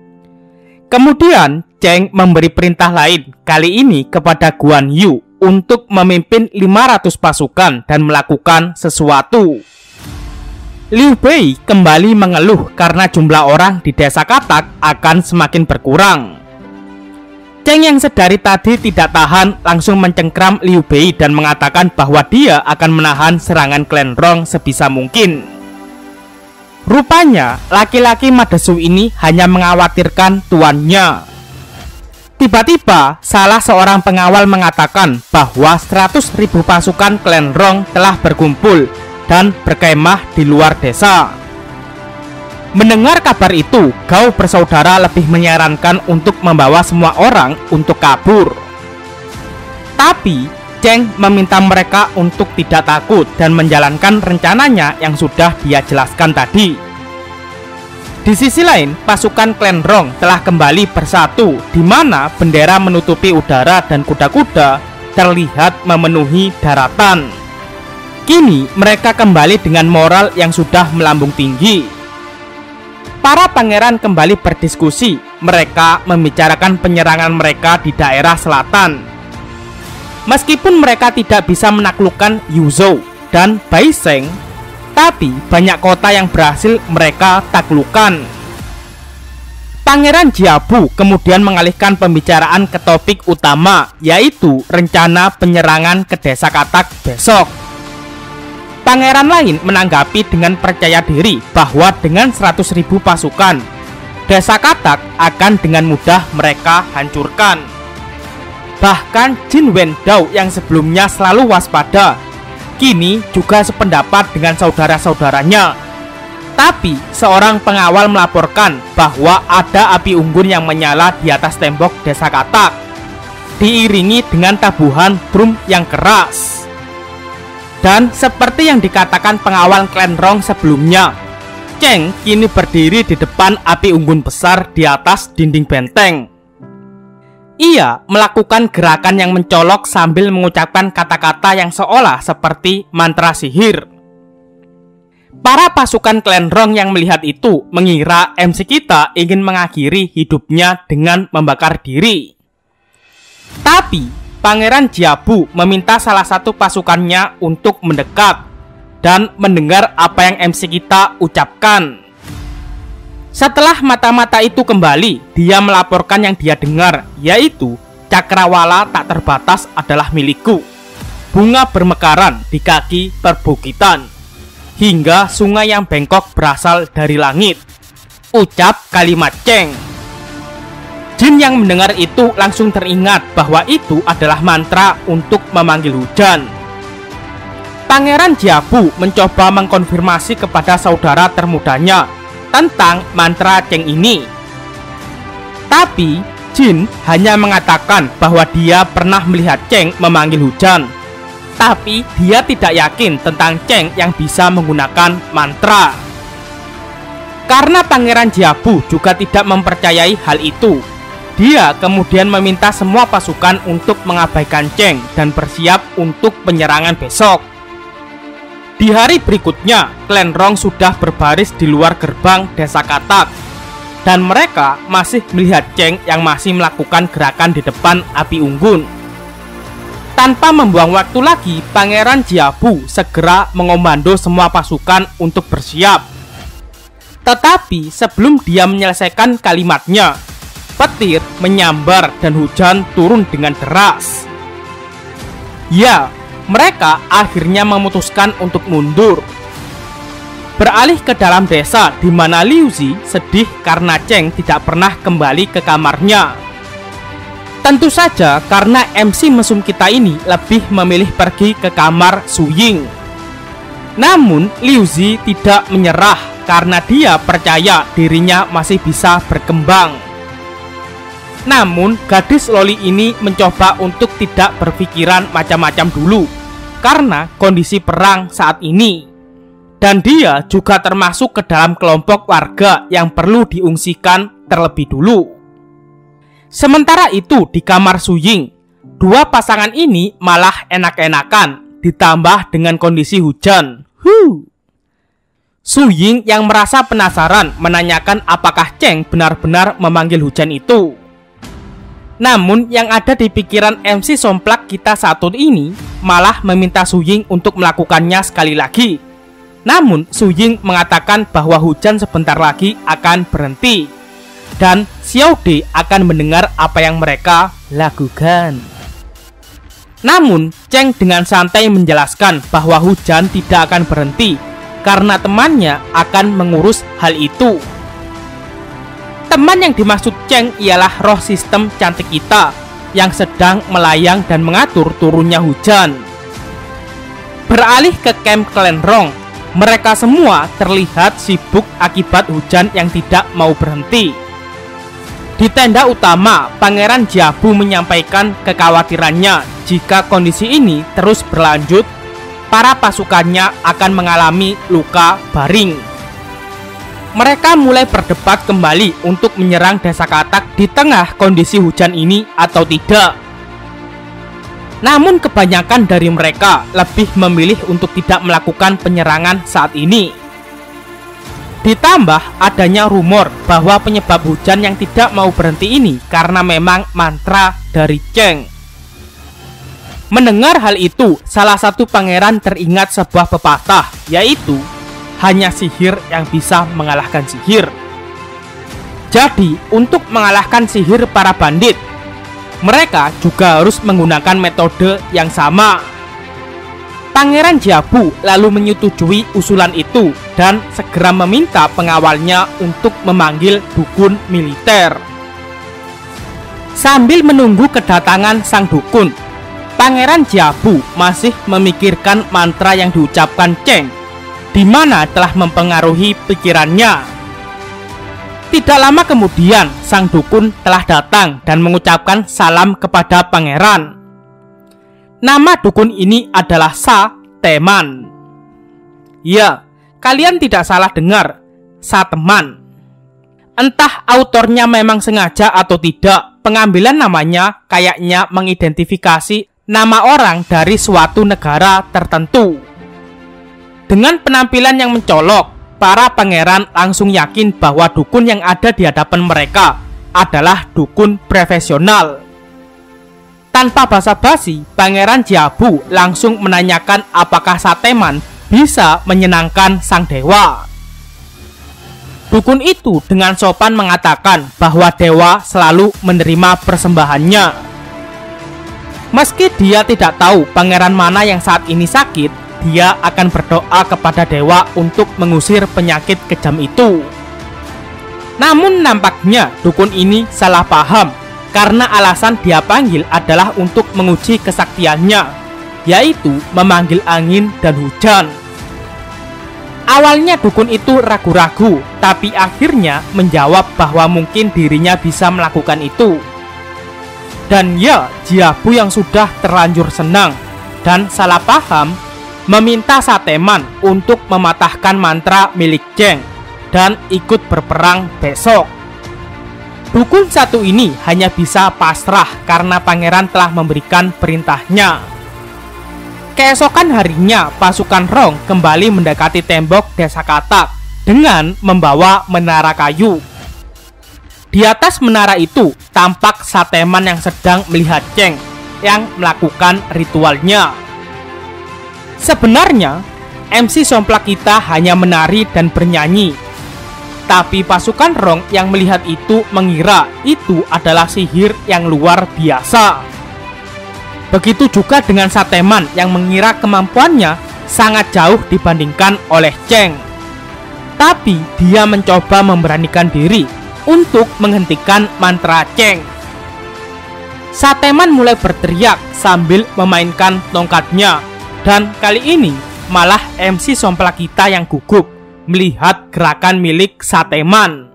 Kemudian Cheng memberi perintah lain, kali ini kepada Guan Yu, untuk memimpin lima ratus pasukan dan melakukan sesuatu. Liu Bei kembali mengeluh karena jumlah orang di desa Katak akan semakin berkurang. Cheng yang sedari tadi tidak tahan langsung mencengkram Liu Bei dan mengatakan bahwa dia akan menahan serangan klan Rong sebisa mungkin. Rupanya laki-laki Madesu ini hanya mengkhawatirkan tuannya. Tiba-tiba, salah seorang pengawal mengatakan bahwa seratus ribu pasukan klan Rong telah berkumpul dan berkemah di luar desa. Mendengar kabar itu, Gao bersaudara lebih menyarankan untuk membawa semua orang untuk kabur. Tapi, Cheng meminta mereka untuk tidak takut dan menjalankan rencananya yang sudah dia jelaskan tadi. Di sisi lain, pasukan klan Rong telah kembali bersatu, di mana bendera menutupi udara dan kuda-kuda terlihat memenuhi daratan. Kini mereka kembali dengan moral yang sudah melambung tinggi. Para pangeran kembali berdiskusi. Mereka membicarakan penyerangan mereka di daerah selatan. Meskipun mereka tidak bisa menaklukkan Yuzhou dan Baisheng, tapi banyak kota yang berhasil mereka taklukkan. Pangeran Jiabu kemudian mengalihkan pembicaraan ke topik utama, yaitu rencana penyerangan ke desa Katak besok. Pangeran lain menanggapi dengan percaya diri bahwa dengan seratus ribu pasukan, desa Katak akan dengan mudah mereka hancurkan. Bahkan Jin Wendao yang sebelumnya selalu waspada, kini juga sependapat dengan saudara-saudaranya. Tapi seorang pengawal melaporkan bahwa ada api unggun yang menyala di atas tembok desa Katak, diiringi dengan tabuhan drum yang keras. Dan seperti yang dikatakan pengawal klan Rong sebelumnya, Cheng kini berdiri di depan api unggun besar di atas dinding benteng. Ia melakukan gerakan yang mencolok sambil mengucapkan kata-kata yang seolah seperti mantra sihir. Para pasukan klan Rong yang melihat itu mengira M C kita ingin mengakhiri hidupnya dengan membakar diri. Tapi Pangeran Jiabu meminta salah satu pasukannya untuk mendekat dan mendengar apa yang M C kita ucapkan. Setelah mata-mata itu kembali, dia melaporkan yang dia dengar, yaitu cakrawala tak terbatas adalah milikku. Bunga bermekaran di kaki perbukitan, hingga sungai yang bengkok berasal dari langit. Ucap kalimat Cheng. Jin yang mendengar itu langsung teringat bahwa itu adalah mantra untuk memanggil hujan. Pangeran Jiabu mencoba mengkonfirmasi kepada saudara termudanya tentang mantra Cheng ini. Tapi Jin hanya mengatakan bahwa dia pernah melihat Cheng memanggil hujan. Tapi dia tidak yakin tentang Cheng yang bisa menggunakan mantra. Karena Pangeran Jiabu juga tidak mempercayai hal itu, dia kemudian meminta semua pasukan untuk mengabaikan Cheng dan bersiap untuk penyerangan besok. Di hari berikutnya, klan Rong sudah berbaris di luar gerbang desa Katak, dan mereka masih melihat Cheng yang masih melakukan gerakan di depan api unggun. Tanpa membuang waktu lagi, Pangeran Jiabu segera mengomando semua pasukan untuk bersiap. Tetapi sebelum dia menyelesaikan kalimatnya, petir menyambar dan hujan turun dengan deras. Ya, mereka akhirnya memutuskan untuk mundur, beralih ke dalam desa, di mana Liu Zi sedih karena Cheng tidak pernah kembali ke kamarnya. Tentu saja karena M C mesum kita ini lebih memilih pergi ke kamar Su Ying. Namun Liu Zi tidak menyerah karena dia percaya dirinya masih bisa berkembang. Namun, gadis loli ini mencoba untuk tidak berpikiran macam-macam dulu karena kondisi perang saat ini. Dan dia juga termasuk ke dalam kelompok warga yang perlu diungsikan terlebih dulu. Sementara itu, di kamar Su Ying, dua pasangan ini malah enak-enakan, ditambah dengan kondisi hujan. Huh. Su Ying yang merasa penasaran menanyakan apakah Cheng benar-benar memanggil hujan itu. Namun yang ada di pikiran M C somplak kita satu ini malah meminta Su Ying untuk melakukannya sekali lagi. Namun Su Ying mengatakan bahwa hujan sebentar lagi akan berhenti dan Xiao De akan mendengar apa yang mereka lakukan. Namun Cheng dengan santai menjelaskan bahwa hujan tidak akan berhenti karena temannya akan mengurus hal itu. Sateman yang dimaksud Cheng ialah roh sistem cantik kita yang sedang melayang dan mengatur turunnya hujan. Beralih ke camp Clenrong, mereka semua terlihat sibuk akibat hujan yang tidak mau berhenti. Di tenda utama, Pangeran Jiabu menyampaikan kekhawatirannya jika kondisi ini terus berlanjut, para pasukannya akan mengalami luka baring. Mereka mulai berdebat kembali untuk menyerang Desa Katak di tengah kondisi hujan ini atau tidak. Namun kebanyakan dari mereka lebih memilih untuk tidak melakukan penyerangan saat ini. Ditambah adanya rumor bahwa penyebab hujan yang tidak mau berhenti ini karena memang mantra dari Cheng. Mendengar hal itu, salah satu pangeran teringat sebuah pepatah, yaitu hanya sihir yang bisa mengalahkan sihir. Jadi, untuk mengalahkan sihir para bandit, mereka juga harus menggunakan metode yang sama. Pangeran Jiabu lalu menyetujui usulan itu dan segera meminta pengawalnya untuk memanggil dukun militer. Sambil menunggu kedatangan sang dukun, Pangeran Jiabu masih memikirkan mantra yang diucapkan Cheng, di mana telah mempengaruhi pikirannya. Tidak lama kemudian, sang dukun telah datang dan mengucapkan salam kepada pangeran. Nama dukun ini adalah Sateman. Ya, kalian tidak salah dengar, Sateman. Entah autornya memang sengaja atau tidak, pengambilan namanya kayaknya mengidentifikasi nama orang dari suatu negara tertentu. Dengan penampilan yang mencolok, para pangeran langsung yakin bahwa dukun yang ada di hadapan mereka adalah dukun profesional. Tanpa basa-basi, Pangeran Jiabu langsung menanyakan apakah Sateman bisa menyenangkan sang dewa. Dukun itu dengan sopan mengatakan bahwa dewa selalu menerima persembahannya. Meski dia tidak tahu pangeran mana yang saat ini sakit, dia akan berdoa kepada dewa untuk mengusir penyakit kejam itu. Namun nampaknya dukun ini salah paham, karena alasan dia panggil adalah untuk menguji kesaktiannya, yaitu memanggil angin dan hujan. Awalnya dukun itu ragu-ragu, tapi akhirnya menjawab bahwa mungkin dirinya bisa melakukan itu. Dan ya, Jiabu yang sudah terlanjur senang dan salah paham, meminta Sateman untuk mematahkan mantra milik Cheng dan ikut berperang besok. Dukun satu ini hanya bisa pasrah karena pangeran telah memberikan perintahnya. Keesokan harinya, pasukan Rong kembali mendekati tembok Desa Katak dengan membawa menara kayu. Di atas menara itu tampak Sateman yang sedang melihat Cheng yang melakukan ritualnya. Sebenarnya, M C Somplak kita hanya menari dan bernyanyi, tapi pasukan Rong yang melihat itu mengira itu adalah sihir yang luar biasa. Begitu juga dengan Sateman yang mengira kemampuannya sangat jauh dibandingkan oleh Cheng. Tapi dia mencoba memberanikan diri untuk menghentikan mantra Cheng. Sateman mulai berteriak sambil memainkan tongkatnya, dan kali ini malah M C Somplak kita yang gugup melihat gerakan milik Sateman,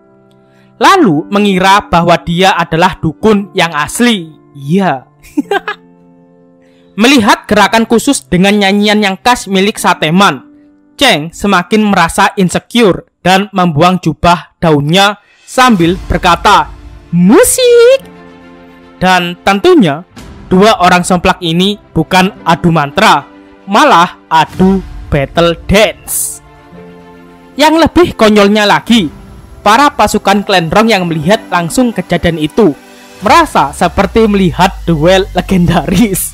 lalu mengira bahwa dia adalah dukun yang asli. Iya. Melihat gerakan khusus dengan nyanyian yang khas milik Sateman, Cheng semakin merasa insecure dan membuang jubah daunnya sambil berkata, "Musik!" Dan tentunya dua orang somplak ini bukan adu mantra, malah adu battle dance. Yang lebih konyolnya lagi, para pasukan Clenrong yang melihat langsung kejadian itu merasa seperti melihat duel legendaris.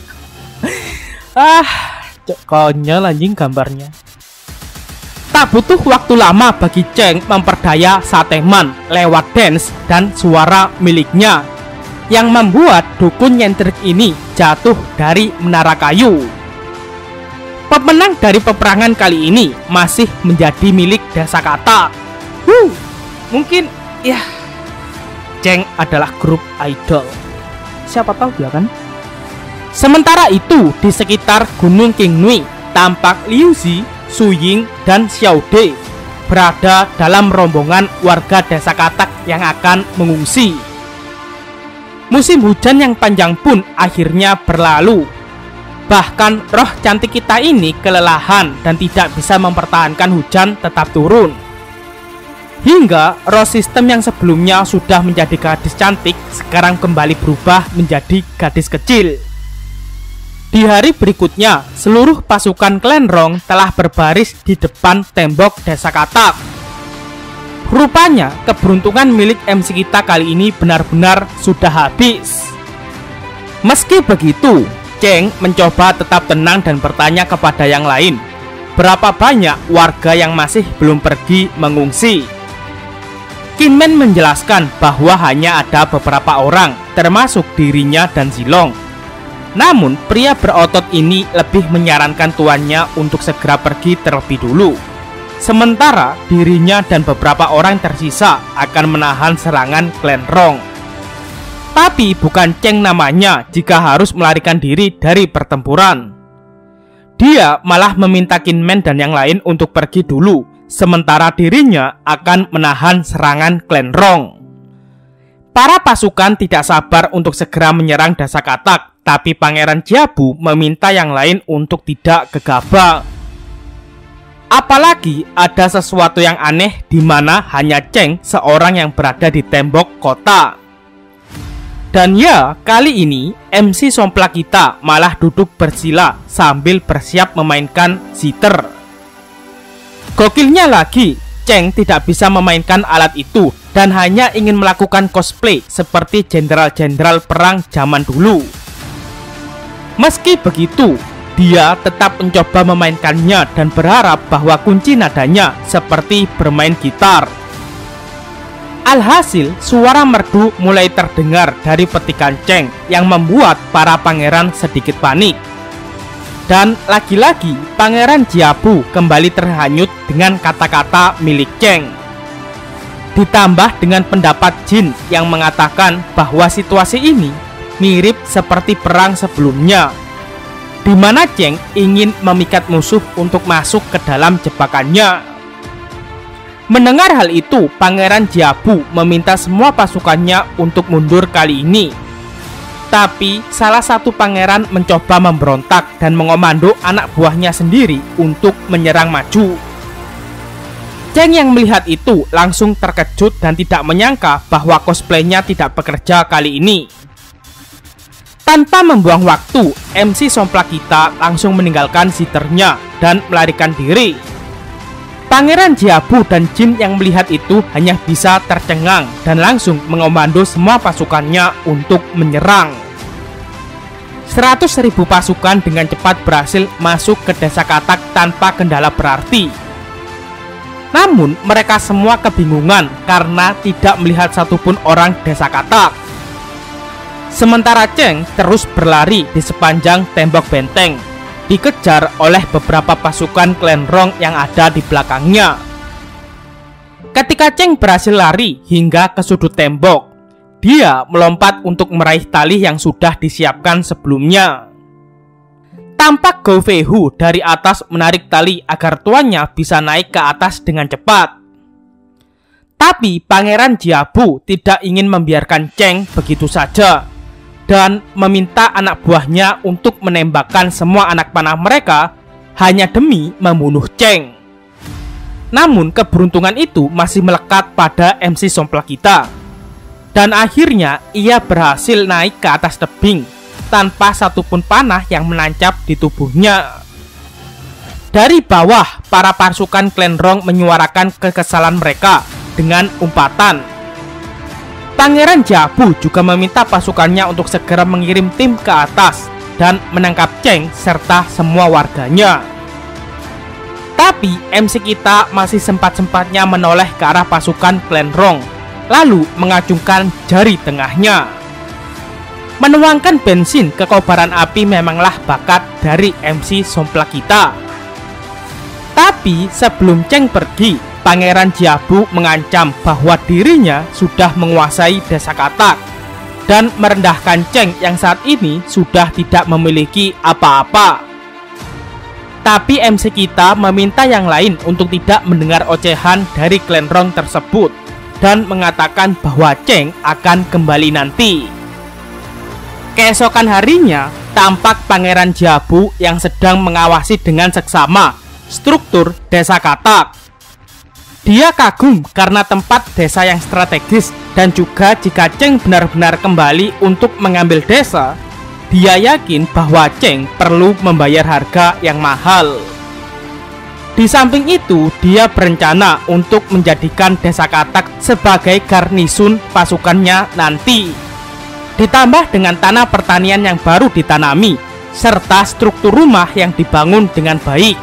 Ah, konyol anjing gambarnya. Tak butuh waktu lama bagi Cheng memperdaya Sateman lewat dance dan suara miliknya, yang membuat dukun nyentrik ini jatuh dari menara kayu. Pemenang dari peperangan kali ini masih menjadi milik Desa Katak. Huh, mungkin Ya, Cheng adalah grup idol. Siapa tahu ya kan? Sementara itu, di sekitar Gunung Qingnui, tampak Liu Zi, Su Ying, dan Xiao De berada dalam rombongan warga desa Katak yang akan mengungsi. Musim hujan yang panjang pun akhirnya berlalu. Bahkan roh cantik kita ini kelelahan dan tidak bisa mempertahankan hujan tetap turun. Hingga roh sistem yang sebelumnya sudah menjadi gadis cantik sekarang kembali berubah menjadi gadis kecil. Di hari berikutnya, seluruh pasukan klan Rong telah berbaris di depan tembok desa Katak. Rupanya, keberuntungan milik M C kita kali ini benar-benar sudah habis. Meski begitu, Cheng mencoba tetap tenang dan bertanya kepada yang lain, berapa banyak warga yang masih belum pergi mengungsi. Qin Men menjelaskan bahwa hanya ada beberapa orang, termasuk dirinya dan Zilong. Namun, pria berotot ini lebih menyarankan tuannya untuk segera pergi terlebih dulu. Sementara dirinya dan beberapa orang tersisa akan menahan serangan klan Rong. Tapi bukan Cheng namanya jika harus melarikan diri dari pertempuran. Dia malah meminta Qin Men dan yang lain untuk pergi dulu, sementara dirinya akan menahan serangan klan Rong. Para pasukan tidak sabar untuk segera menyerang desa Katak, tapi Pangeran Jiabu meminta yang lain untuk tidak gegabah. Apalagi ada sesuatu yang aneh di mana hanya Cheng seorang yang berada di tembok kota. Dan ya, kali ini M C somplak kita malah duduk bersila sambil bersiap memainkan zither. Gokilnya lagi, Cheng tidak bisa memainkan alat itu dan hanya ingin melakukan cosplay seperti jenderal-jenderal perang zaman dulu. Meski begitu, dia tetap mencoba memainkannya dan berharap bahwa kunci nadanya seperti bermain gitar. Alhasil, suara merdu mulai terdengar dari petikan Cheng yang membuat para pangeran sedikit panik. Dan lagi-lagi, Pangeran Jiabu kembali terhanyut dengan kata-kata milik Cheng. Ditambah dengan pendapat Jin yang mengatakan bahwa situasi ini mirip seperti perang sebelumnya, di mana Cheng ingin memikat musuh untuk masuk ke dalam jebakannya. Mendengar hal itu, Pangeran Jiabu meminta semua pasukannya untuk mundur kali ini. Tapi salah satu pangeran mencoba memberontak dan mengomando anak buahnya sendiri untuk menyerang maju. Cheng yang melihat itu langsung terkejut dan tidak menyangka bahwa cosplaynya tidak bekerja kali ini. Tanpa membuang waktu, M C somplak kita langsung meninggalkan zithernya dan melarikan diri. Pangeran Jiabu dan Jin yang melihat itu hanya bisa tercengang dan langsung mengomando semua pasukannya untuk menyerang. Seratus ribu pasukan dengan cepat berhasil masuk ke desa Katak tanpa kendala berarti. Namun mereka semua kebingungan karena tidak melihat satupun orang desa Katak. Sementara Cheng terus berlari di sepanjang tembok benteng, dikejar oleh beberapa pasukan klan Rong yang ada di belakangnya. Ketika Cheng berhasil lari hingga ke sudut tembok, dia melompat untuk meraih tali yang sudah disiapkan sebelumnya. Tampak Gou Feihu dari atas menarik tali agar tuannya bisa naik ke atas dengan cepat. Tapi Pangeran Jiabu tidak ingin membiarkan Cheng begitu saja dan meminta anak buahnya untuk menembakkan semua anak panah mereka hanya demi membunuh Cheng. Namun keberuntungan itu masih melekat pada M C somplak kita, dan akhirnya ia berhasil naik ke atas tebing tanpa satupun panah yang menancap di tubuhnya. Dari bawah, para pasukan klan Rong menyuarakan kekesalan mereka dengan umpatan. Pangeran Jiabu juga meminta pasukannya untuk segera mengirim tim ke atas dan menangkap Cheng serta semua warganya. Tapi M C kita masih sempat-sempatnya menoleh ke arah pasukan klan Rong, lalu mengacungkan jari tengahnya. Menuangkan bensin ke kobaran api memanglah bakat dari M C somplak kita. Tapi sebelum Cheng pergi, Pangeran Jiabu mengancam bahwa dirinya sudah menguasai desa Katak dan merendahkan Cheng yang saat ini sudah tidak memiliki apa-apa. Tapi M C kita meminta yang lain untuk tidak mendengar ocehan dari klan Rong tersebut dan mengatakan bahwa Cheng akan kembali nanti. Keesokan harinya, tampak Pangeran Jiabu yang sedang mengawasi dengan seksama struktur desa Katak. Dia kagum karena tempat desa yang strategis dan juga jika Cheng benar-benar kembali untuk mengambil desa, dia yakin bahwa Cheng perlu membayar harga yang mahal. Di samping itu, dia berencana untuk menjadikan desa Katak sebagai garnisun pasukannya nanti. Ditambah dengan tanah pertanian yang baru ditanami, serta struktur rumah yang dibangun dengan baik.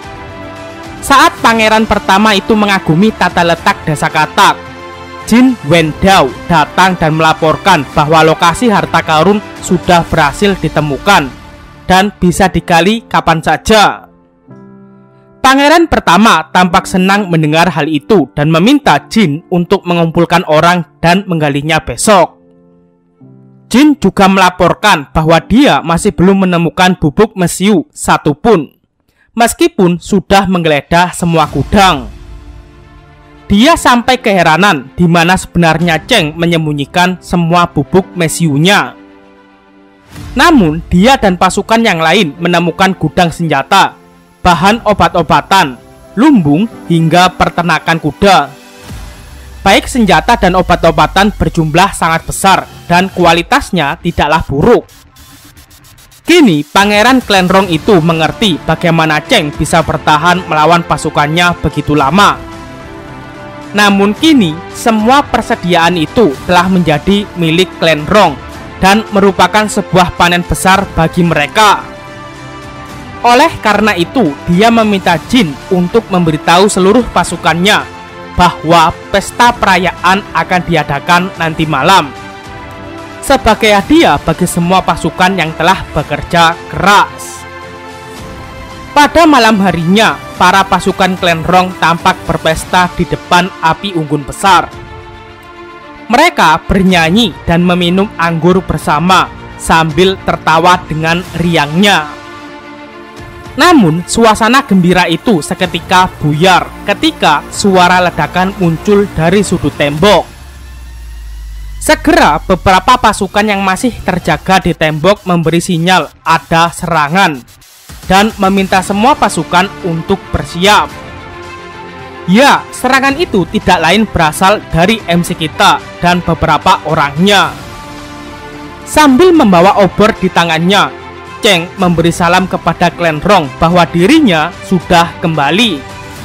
Saat pangeran pertama itu mengagumi tata letak desa Katak, Jin Wendao datang dan melaporkan bahwa lokasi harta karun sudah berhasil ditemukan dan bisa digali kapan saja. Pangeran pertama tampak senang mendengar hal itu dan meminta Jin untuk mengumpulkan orang dan menggalinya besok. Jin juga melaporkan bahwa dia masih belum menemukan bubuk mesiu satupun, meskipun sudah menggeledah semua gudang. Dia sampai keheranan di mana sebenarnya Cheng menyembunyikan semua bubuk mesiunya. Namun, dia dan pasukan yang lain menemukan gudang senjata, bahan obat-obatan, lumbung, hingga peternakan kuda. Baik senjata dan obat-obatan berjumlah sangat besar dan kualitasnya tidaklah buruk. Kini Pangeran Klan Rong itu mengerti bagaimana Cheng bisa bertahan melawan pasukannya begitu lama. Namun kini semua persediaan itu telah menjadi milik Klan Rong dan merupakan sebuah panen besar bagi mereka. Oleh karena itu, dia meminta Jin untuk memberitahu seluruh pasukannya bahwa pesta perayaan akan diadakan nanti malam sebagai hadiah bagi semua pasukan yang telah bekerja keras. Pada malam harinya, para pasukan Klan Rong tampak berpesta di depan api unggun besar. Mereka bernyanyi dan meminum anggur bersama sambil tertawa dengan riangnya. Namun, suasana gembira itu seketika buyar ketika suara ledakan muncul dari sudut tembok. Segera, beberapa pasukan yang masih terjaga di tembok memberi sinyal ada serangan dan meminta semua pasukan untuk bersiap. Ya, serangan itu tidak lain berasal dari M C kita dan beberapa orangnya. Sambil membawa obor di tangannya, Cheng memberi salam kepada Klan Rong bahwa dirinya sudah kembali.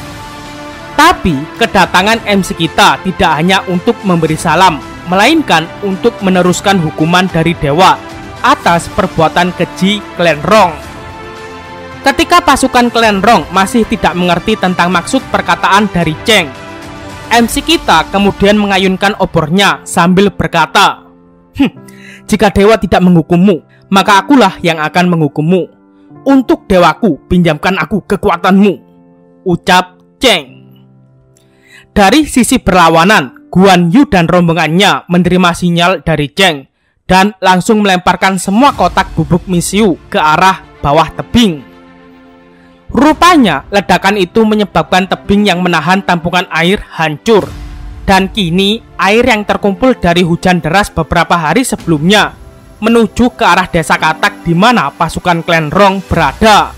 Tapi kedatangan M C kita tidak hanya untuk memberi salam, melainkan untuk meneruskan hukuman dari dewa atas perbuatan keji Klan Rong. Ketika pasukan Klan Rong masih tidak mengerti tentang maksud perkataan dari Cheng, M C kita kemudian mengayunkan obornya sambil berkata, "Hm, jika dewa tidak menghukummu, maka akulah yang akan menghukummu. Untuk dewaku, pinjamkan aku kekuatanmu," ucap Cheng. Dari sisi berlawanan, Guan Yu dan rombongannya menerima sinyal dari Cheng dan langsung melemparkan semua kotak bubuk mesiu ke arah bawah tebing. Rupanya, ledakan itu menyebabkan tebing yang menahan tampungan air hancur. Dan kini, air yang terkumpul dari hujan deras beberapa hari sebelumnya menuju ke arah desa Katak di mana pasukan Klan Rong berada.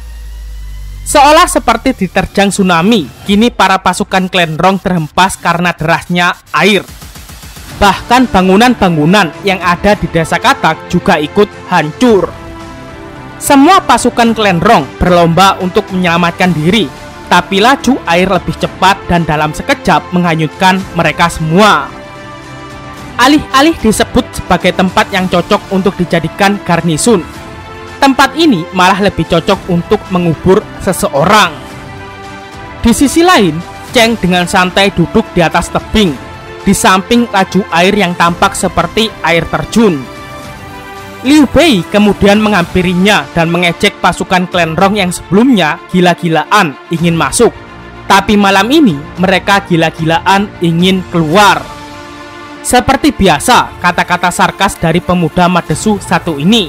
Seolah seperti diterjang tsunami, kini para pasukan Klan Rong terhempas karena derasnya air. Bahkan bangunan-bangunan yang ada di desa Katak juga ikut hancur. Semua pasukan Klan Rong berlomba untuk menyelamatkan diri, tapi laju air lebih cepat dan dalam sekejap menghanyutkan mereka semua. Alih-alih disebut sebagai tempat yang cocok untuk dijadikan garnisun, tempat ini malah lebih cocok untuk mengubur seseorang. Di sisi lain, Cheng dengan santai duduk di atas tebing, di samping laju air yang tampak seperti air terjun. Liu Bei kemudian menghampirinya dan mengejek pasukan Klan Rong yang sebelumnya gila-gilaan ingin masuk, Tapi malam ini mereka gila-gilaan ingin keluar. Seperti biasa, kata-kata sarkas dari pemuda Madesu satu ini.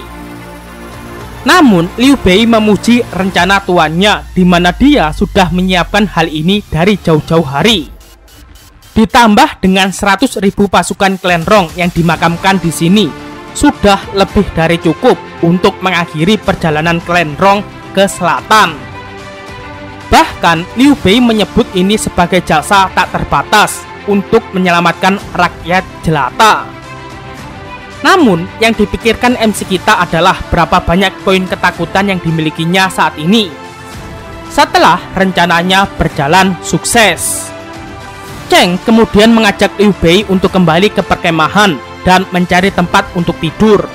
Namun Liu Bei memuji rencana tuannya, di mana dia sudah menyiapkan hal ini dari jauh-jauh hari. Ditambah dengan seratus ribu pasukan klan Rong yang dimakamkan di sini, sudah lebih dari cukup untuk mengakhiri perjalanan klan Rong ke selatan. Bahkan Liu Bei menyebut ini sebagai jasa tak terbatas untuk menyelamatkan rakyat jelata. Namun yang dipikirkan M C kita adalah berapa banyak poin ketakutan yang dimilikinya saat ini setelah rencananya berjalan sukses. Cheng kemudian mengajak Liu Bei untuk kembali ke perkemahan dan mencari tempat untuk tidur.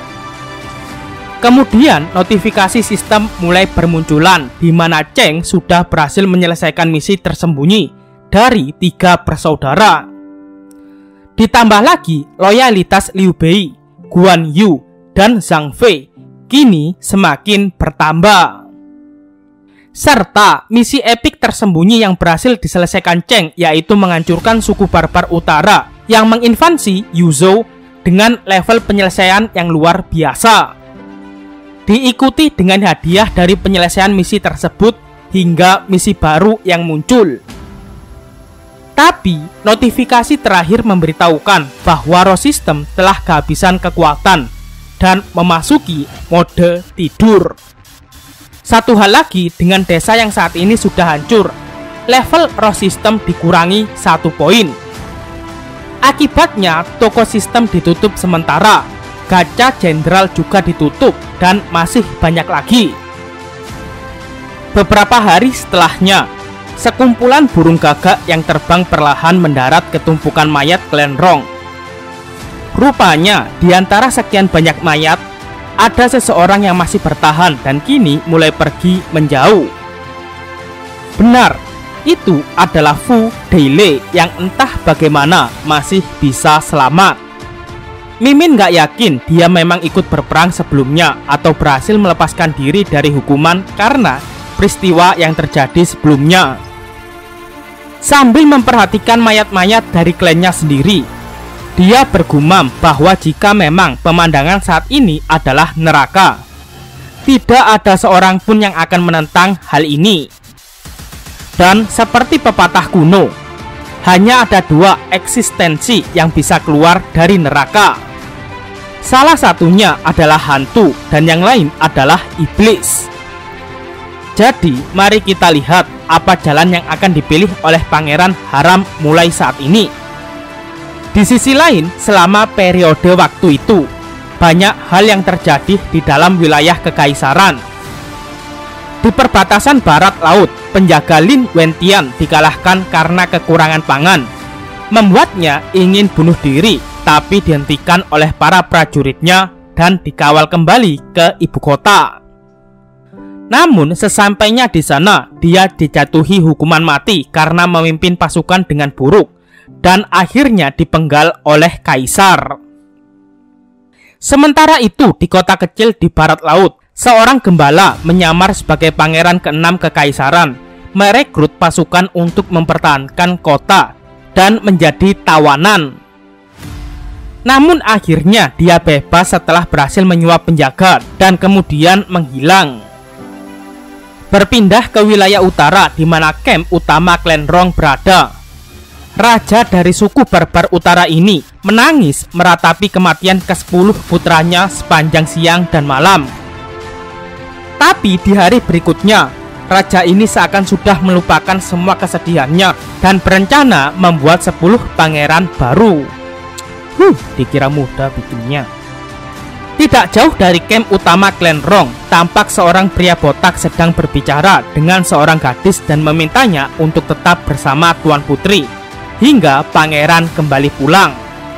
Kemudian notifikasi sistem mulai bermunculan, di mana Cheng sudah berhasil menyelesaikan misi tersembunyi dari tiga bersaudara. Ditambah lagi loyalitas Liu Bei, Guan Yu, dan Zhang Fei kini semakin bertambah. Serta misi epik tersembunyi yang berhasil diselesaikan Cheng, yaitu menghancurkan suku barbar utara yang menginvasi Yuzhou dengan level penyelesaian yang luar biasa. Diikuti dengan hadiah dari penyelesaian misi tersebut hingga misi baru yang muncul. Tapi notifikasi terakhir memberitahukan bahwa Raw System telah kehabisan kekuatan dan memasuki mode tidur. Satu hal lagi, dengan desa yang saat ini sudah hancur, level Raw System dikurangi satu poin. Akibatnya toko sistem ditutup sementara, gacha jenderal juga ditutup, dan masih banyak lagi. Beberapa hari setelahnya, sekumpulan burung gagak yang terbang perlahan mendarat ke tumpukan mayat klan Rong. Rupanya, di antara sekian banyak mayat, ada seseorang yang masih bertahan dan kini mulai pergi menjauh. Benar, itu adalah Fu Deilei yang entah bagaimana masih bisa selamat. Mimin gak yakin dia memang ikut berperang sebelumnya atau berhasil melepaskan diri dari hukuman karena peristiwa yang terjadi sebelumnya. Sambil memperhatikan mayat-mayat dari klannya sendiri, dia bergumam bahwa jika memang pemandangan saat ini adalah neraka, tidak ada seorang pun yang akan menentang hal ini. Dan seperti pepatah kuno, hanya ada dua eksistensi yang bisa keluar dari neraka. Salah satunya adalah hantu dan yang lain adalah iblis. Jadi mari kita lihat apa jalan yang akan dipilih oleh Pangeran Haram mulai saat ini. Di sisi lain, selama periode waktu itu, banyak hal yang terjadi di dalam wilayah kekaisaran. Di perbatasan barat laut, penjaga Lin Wentian dikalahkan karena kekurangan pangan, membuatnya ingin bunuh diri, tapi dihentikan oleh para prajuritnya dan dikawal kembali ke ibu kota. Namun sesampainya di sana, dia dijatuhi hukuman mati karena memimpin pasukan dengan buruk dan akhirnya dipenggal oleh kaisar. Sementara itu, di kota kecil di barat laut, seorang gembala menyamar sebagai pangeran keenam kekaisaran, merekrut pasukan untuk mempertahankan kota dan menjadi tawanan. Namun akhirnya dia bebas setelah berhasil menyuap penjaga dan kemudian menghilang. Berpindah ke wilayah utara di mana camp utama klan Rong berada. Raja dari suku barbar utara ini menangis meratapi kematian kesepuluh putranya sepanjang siang dan malam. Tapi di hari berikutnya, raja ini seakan sudah melupakan semua kesedihannya dan berencana membuat sepuluh pangeran baru. Huh, dikira mudah bikinnya. Tidak jauh dari camp utama klan Rong, tampak seorang pria botak sedang berbicara dengan seorang gadis dan memintanya untuk tetap bersama Tuan Putri hingga pangeran kembali pulang.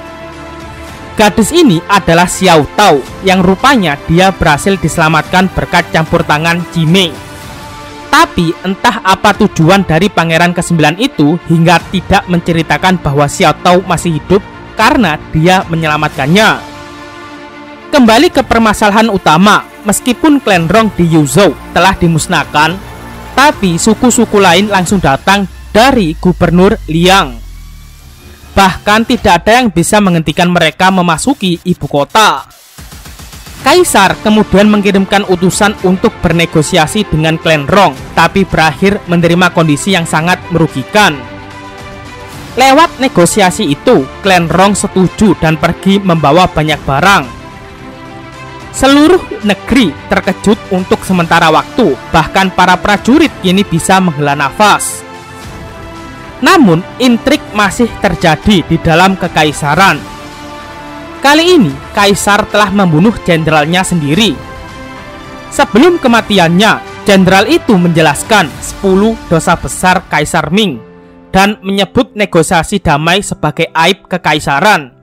Gadis ini adalah Xiao Tao yang rupanya dia berhasil diselamatkan berkat campur tangan Jime. Tapi entah apa tujuan dari pangeran kesembilan itu hingga tidak menceritakan bahwa Xiao Tao masih hidup karena dia menyelamatkannya. Kembali ke permasalahan utama, meskipun klan Rong di Yuzhou telah dimusnahkan, tapi suku-suku lain langsung datang dari Gubernur Liang. Bahkan tidak ada yang bisa menghentikan mereka memasuki ibu kota. Kaisar kemudian mengirimkan utusan untuk bernegosiasi dengan klan Rong, tapi berakhir menerima kondisi yang sangat merugikan. Lewat negosiasi itu, klan Rong setuju dan pergi membawa banyak barang. Seluruh negeri terkejut untuk sementara waktu, bahkan para prajurit kini bisa menghela nafas. Namun, intrik masih terjadi di dalam kekaisaran. Kali ini, kaisar telah membunuh jenderalnya sendiri. Sebelum kematiannya, jenderal itu menjelaskan sepuluh dosa besar Kaisar Ming dan menyebut negosiasi damai sebagai aib kekaisaran.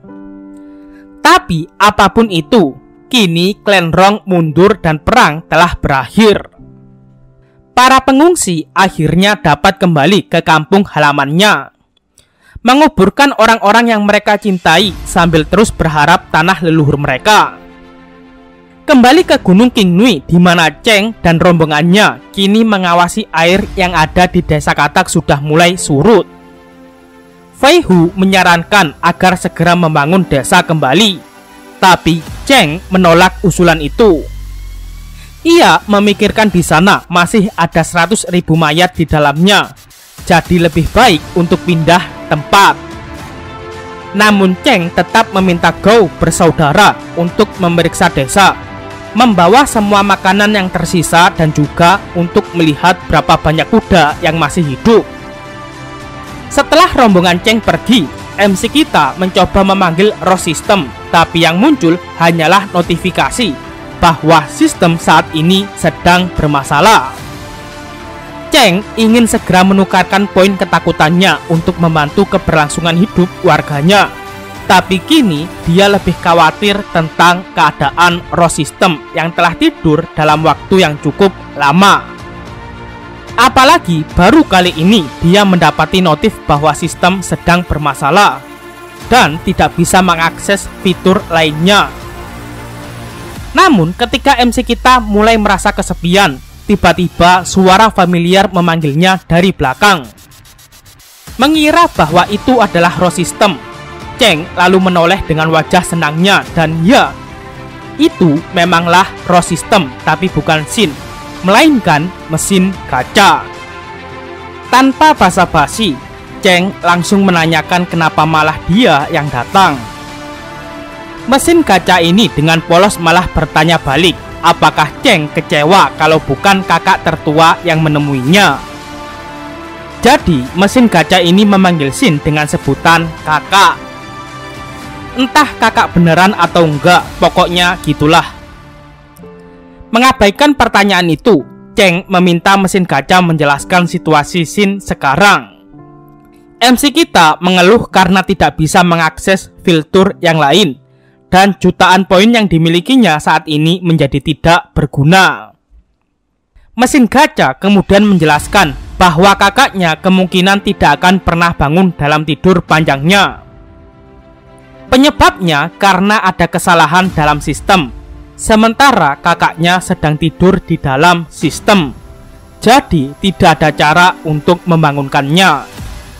Tapi, apapun itu, kini klan Rong mundur dan perang telah berakhir. Para pengungsi akhirnya dapat kembali ke kampung halamannya, menguburkan orang-orang yang mereka cintai sambil terus berharap tanah leluhur mereka. Kembali ke Gunung Qingnui di mana Cheng dan rombongannya kini mengawasi air yang ada di desa Katak sudah mulai surut. Fei Hu menyarankan agar segera membangun desa kembali, tapi Cheng menolak usulan itu. Ia memikirkan di sana masih ada seratus ribu mayat di dalamnya, jadi lebih baik untuk pindah tempat. Namun Cheng tetap meminta Gou bersaudara untuk memeriksa desa, membawa semua makanan yang tersisa dan juga untuk melihat berapa banyak kuda yang masih hidup. Setelah rombongan Cheng pergi, M C kita mencoba memanggil roh sistem, tapi yang muncul hanyalah notifikasi bahwa sistem saat ini sedang bermasalah. Cheng ingin segera menukarkan poin ketakutannya untuk membantu keberlangsungan hidup warganya, tapi kini dia lebih khawatir tentang keadaan roh sistem yang telah tidur dalam waktu yang cukup lama. Apalagi baru kali ini dia mendapati notif bahwa sistem sedang bermasalah dan tidak bisa mengakses fitur lainnya. Namun ketika M C kita mulai merasa kesepian, tiba-tiba suara familiar memanggilnya dari belakang. Mengira bahwa itu adalah roh sistem, Cheng lalu menoleh dengan wajah senangnya dan ya, itu memanglah roh sistem tapi bukan Xin, melainkan mesin kaca. Tanpa basa-basi, Cheng langsung menanyakan kenapa malah dia yang datang. Mesin kaca ini dengan polos malah bertanya balik, apakah Cheng kecewa kalau bukan kakak tertua yang menemuinya. Jadi, mesin kaca ini memanggil Xin dengan sebutan kakak. Entah kakak beneran atau enggak, pokoknya gitulah. Mengabaikan pertanyaan itu, Cheng meminta mesin kaca menjelaskan situasi Xin sekarang. M C kita mengeluh karena tidak bisa mengakses fitur yang lain, dan jutaan poin yang dimilikinya saat ini menjadi tidak berguna. Mesin kaca kemudian menjelaskan bahwa kakaknya kemungkinan tidak akan pernah bangun dalam tidur panjangnya. Penyebabnya karena ada kesalahan dalam sistem, sementara kakaknya sedang tidur di dalam sistem. Jadi tidak ada cara untuk membangunkannya.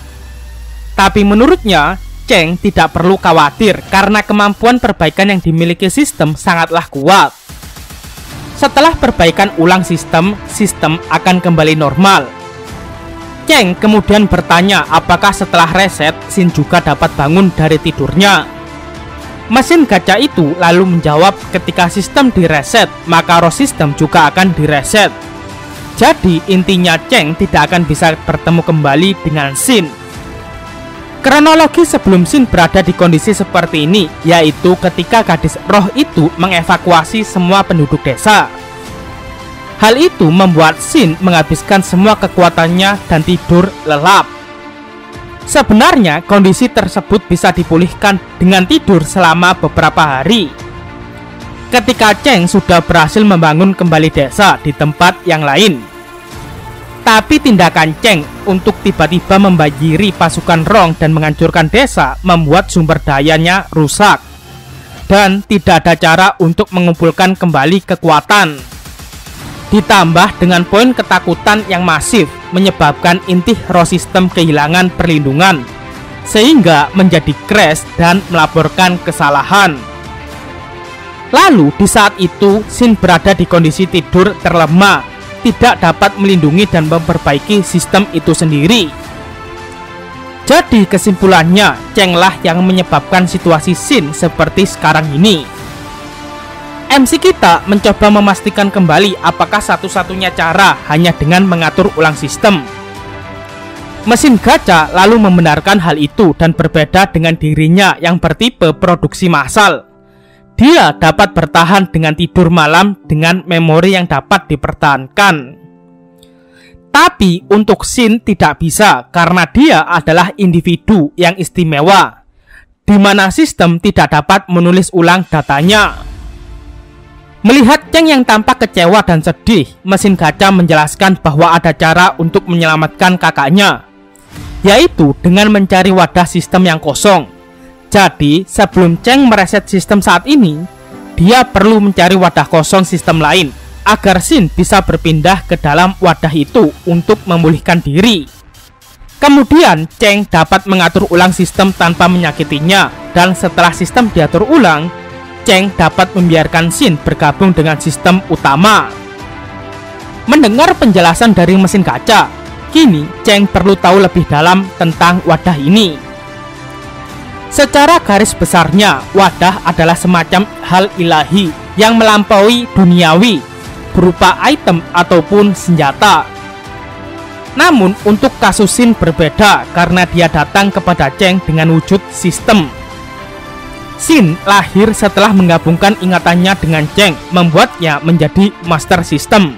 Tapi menurutnya, Cheng tidak perlu khawatir karena kemampuan perbaikan yang dimiliki sistem sangatlah kuat. Setelah perbaikan ulang sistem, sistem akan kembali normal. Cheng kemudian bertanya apakah setelah reset, Xin juga dapat bangun dari tidurnya. Mesin kaca itu lalu menjawab ketika sistem direset, maka roh sistem juga akan direset. Jadi intinya Cheng tidak akan bisa bertemu kembali dengan Xin. Kronologi sebelum Xin berada di kondisi seperti ini, yaitu ketika gadis roh itu mengevakuasi semua penduduk desa. Hal itu membuat Xin menghabiskan semua kekuatannya dan tidur lelap. Sebenarnya kondisi tersebut bisa dipulihkan dengan tidur selama beberapa hari. Ketika Cheng sudah berhasil membangun kembali desa di tempat yang lain. Tapi tindakan Cheng untuk tiba-tiba membanjiri pasukan Rong dan menghancurkan desa membuat sumber dayanya rusak. Dan tidak ada cara untuk mengumpulkan kembali kekuatan. ditambah dengan poin ketakutan yang masif menyebabkan inti raw system kehilangan perlindungan sehingga menjadi crash dan melaporkan kesalahan. Lalu di saat itu Shin berada di kondisi tidur terlemah, tidak dapat melindungi dan memperbaiki sistem itu sendiri. Jadi kesimpulannya, Cheng lah yang menyebabkan situasi Shin seperti sekarang ini. M C kita mencoba memastikan kembali apakah satu-satunya cara hanya dengan mengatur ulang sistem. Mesin gacha lalu membenarkan hal itu dan berbeda dengan dirinya yang bertipe produksi massal. Dia dapat bertahan dengan tidur malam dengan memori yang dapat dipertahankan. Tapi untuk Shin tidak bisa karena dia adalah individu yang istimewa, di mana sistem tidak dapat menulis ulang datanya. Melihat Cheng yang tampak kecewa dan sedih, mesin gacha menjelaskan bahwa ada cara untuk menyelamatkan kakaknya, yaitu dengan mencari wadah sistem yang kosong. Jadi, sebelum Cheng mereset sistem saat ini, dia perlu mencari wadah kosong sistem lain agar Shin bisa berpindah ke dalam wadah itu untuk memulihkan diri. Kemudian, Cheng dapat mengatur ulang sistem tanpa menyakitinya, dan setelah sistem diatur ulang, Cheng dapat membiarkan Shin bergabung dengan sistem utama. Mendengar penjelasan dari mesin gacha, kini Cheng perlu tahu lebih dalam tentang wadah ini. Secara garis besarnya, wadah adalah semacam hal ilahi yang melampaui duniawi, berupa item ataupun senjata. Namun untuk kasus Shin berbeda karena dia datang kepada Cheng dengan wujud sistem. Shin lahir setelah menggabungkan ingatannya dengan Cheng, membuatnya menjadi Master System.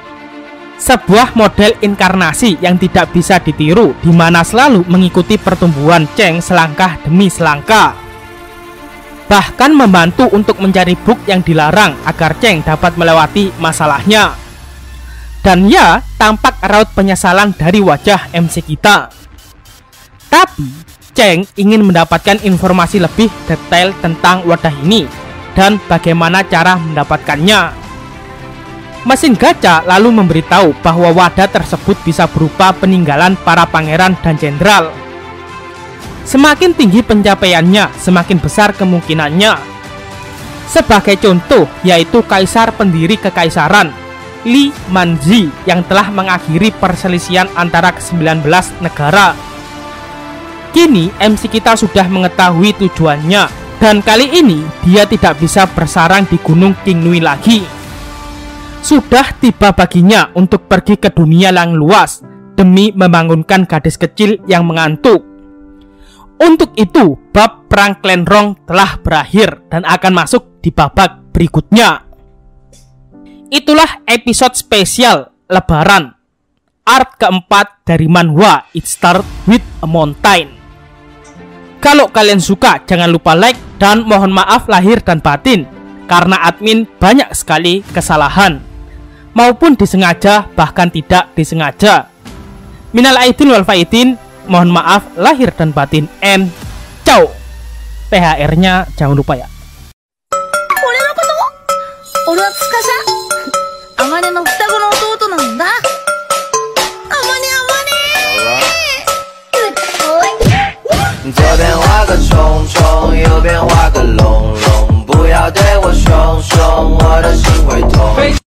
Sebuah model inkarnasi yang tidak bisa ditiru, di mana selalu mengikuti pertumbuhan Cheng selangkah demi selangkah. Bahkan membantu untuk mencari bug yang dilarang agar Cheng dapat melewati masalahnya. Dan ya, tampak raut penyesalan dari wajah M C kita. Tapi, Cheng ingin mendapatkan informasi lebih detail tentang wadah ini dan bagaimana cara mendapatkannya. Mesin gacha lalu memberitahu bahwa wadah tersebut bisa berupa peninggalan para pangeran dan jenderal. Semakin tinggi pencapaiannya, semakin besar kemungkinannya. Sebagai contoh, yaitu kaisar pendiri kekaisaran, Li Manzi, yang telah mengakhiri perselisihan antara ke sembilan belas negara. Kini M C kita sudah mengetahui tujuannya, dan kali ini dia tidak bisa bersarang di Gunung Qingnui lagi. Sudah tiba baginya untuk pergi ke dunia yang luas demi membangunkan gadis kecil yang mengantuk. Untuk itu, bab perang Clan Rong telah berakhir dan akan masuk di babak berikutnya. Itulah episode spesial Lebaran, art keempat dari manhwa It Starts with a Mountain. Kalau kalian suka, jangan lupa like dan mohon maaf lahir dan batin karena admin banyak sekali kesalahan, maupun disengaja bahkan tidak disengaja. Minal aidin wal faidin, mohon maaf lahir dan batin, and ciao. T H R-nya jangan lupa ya.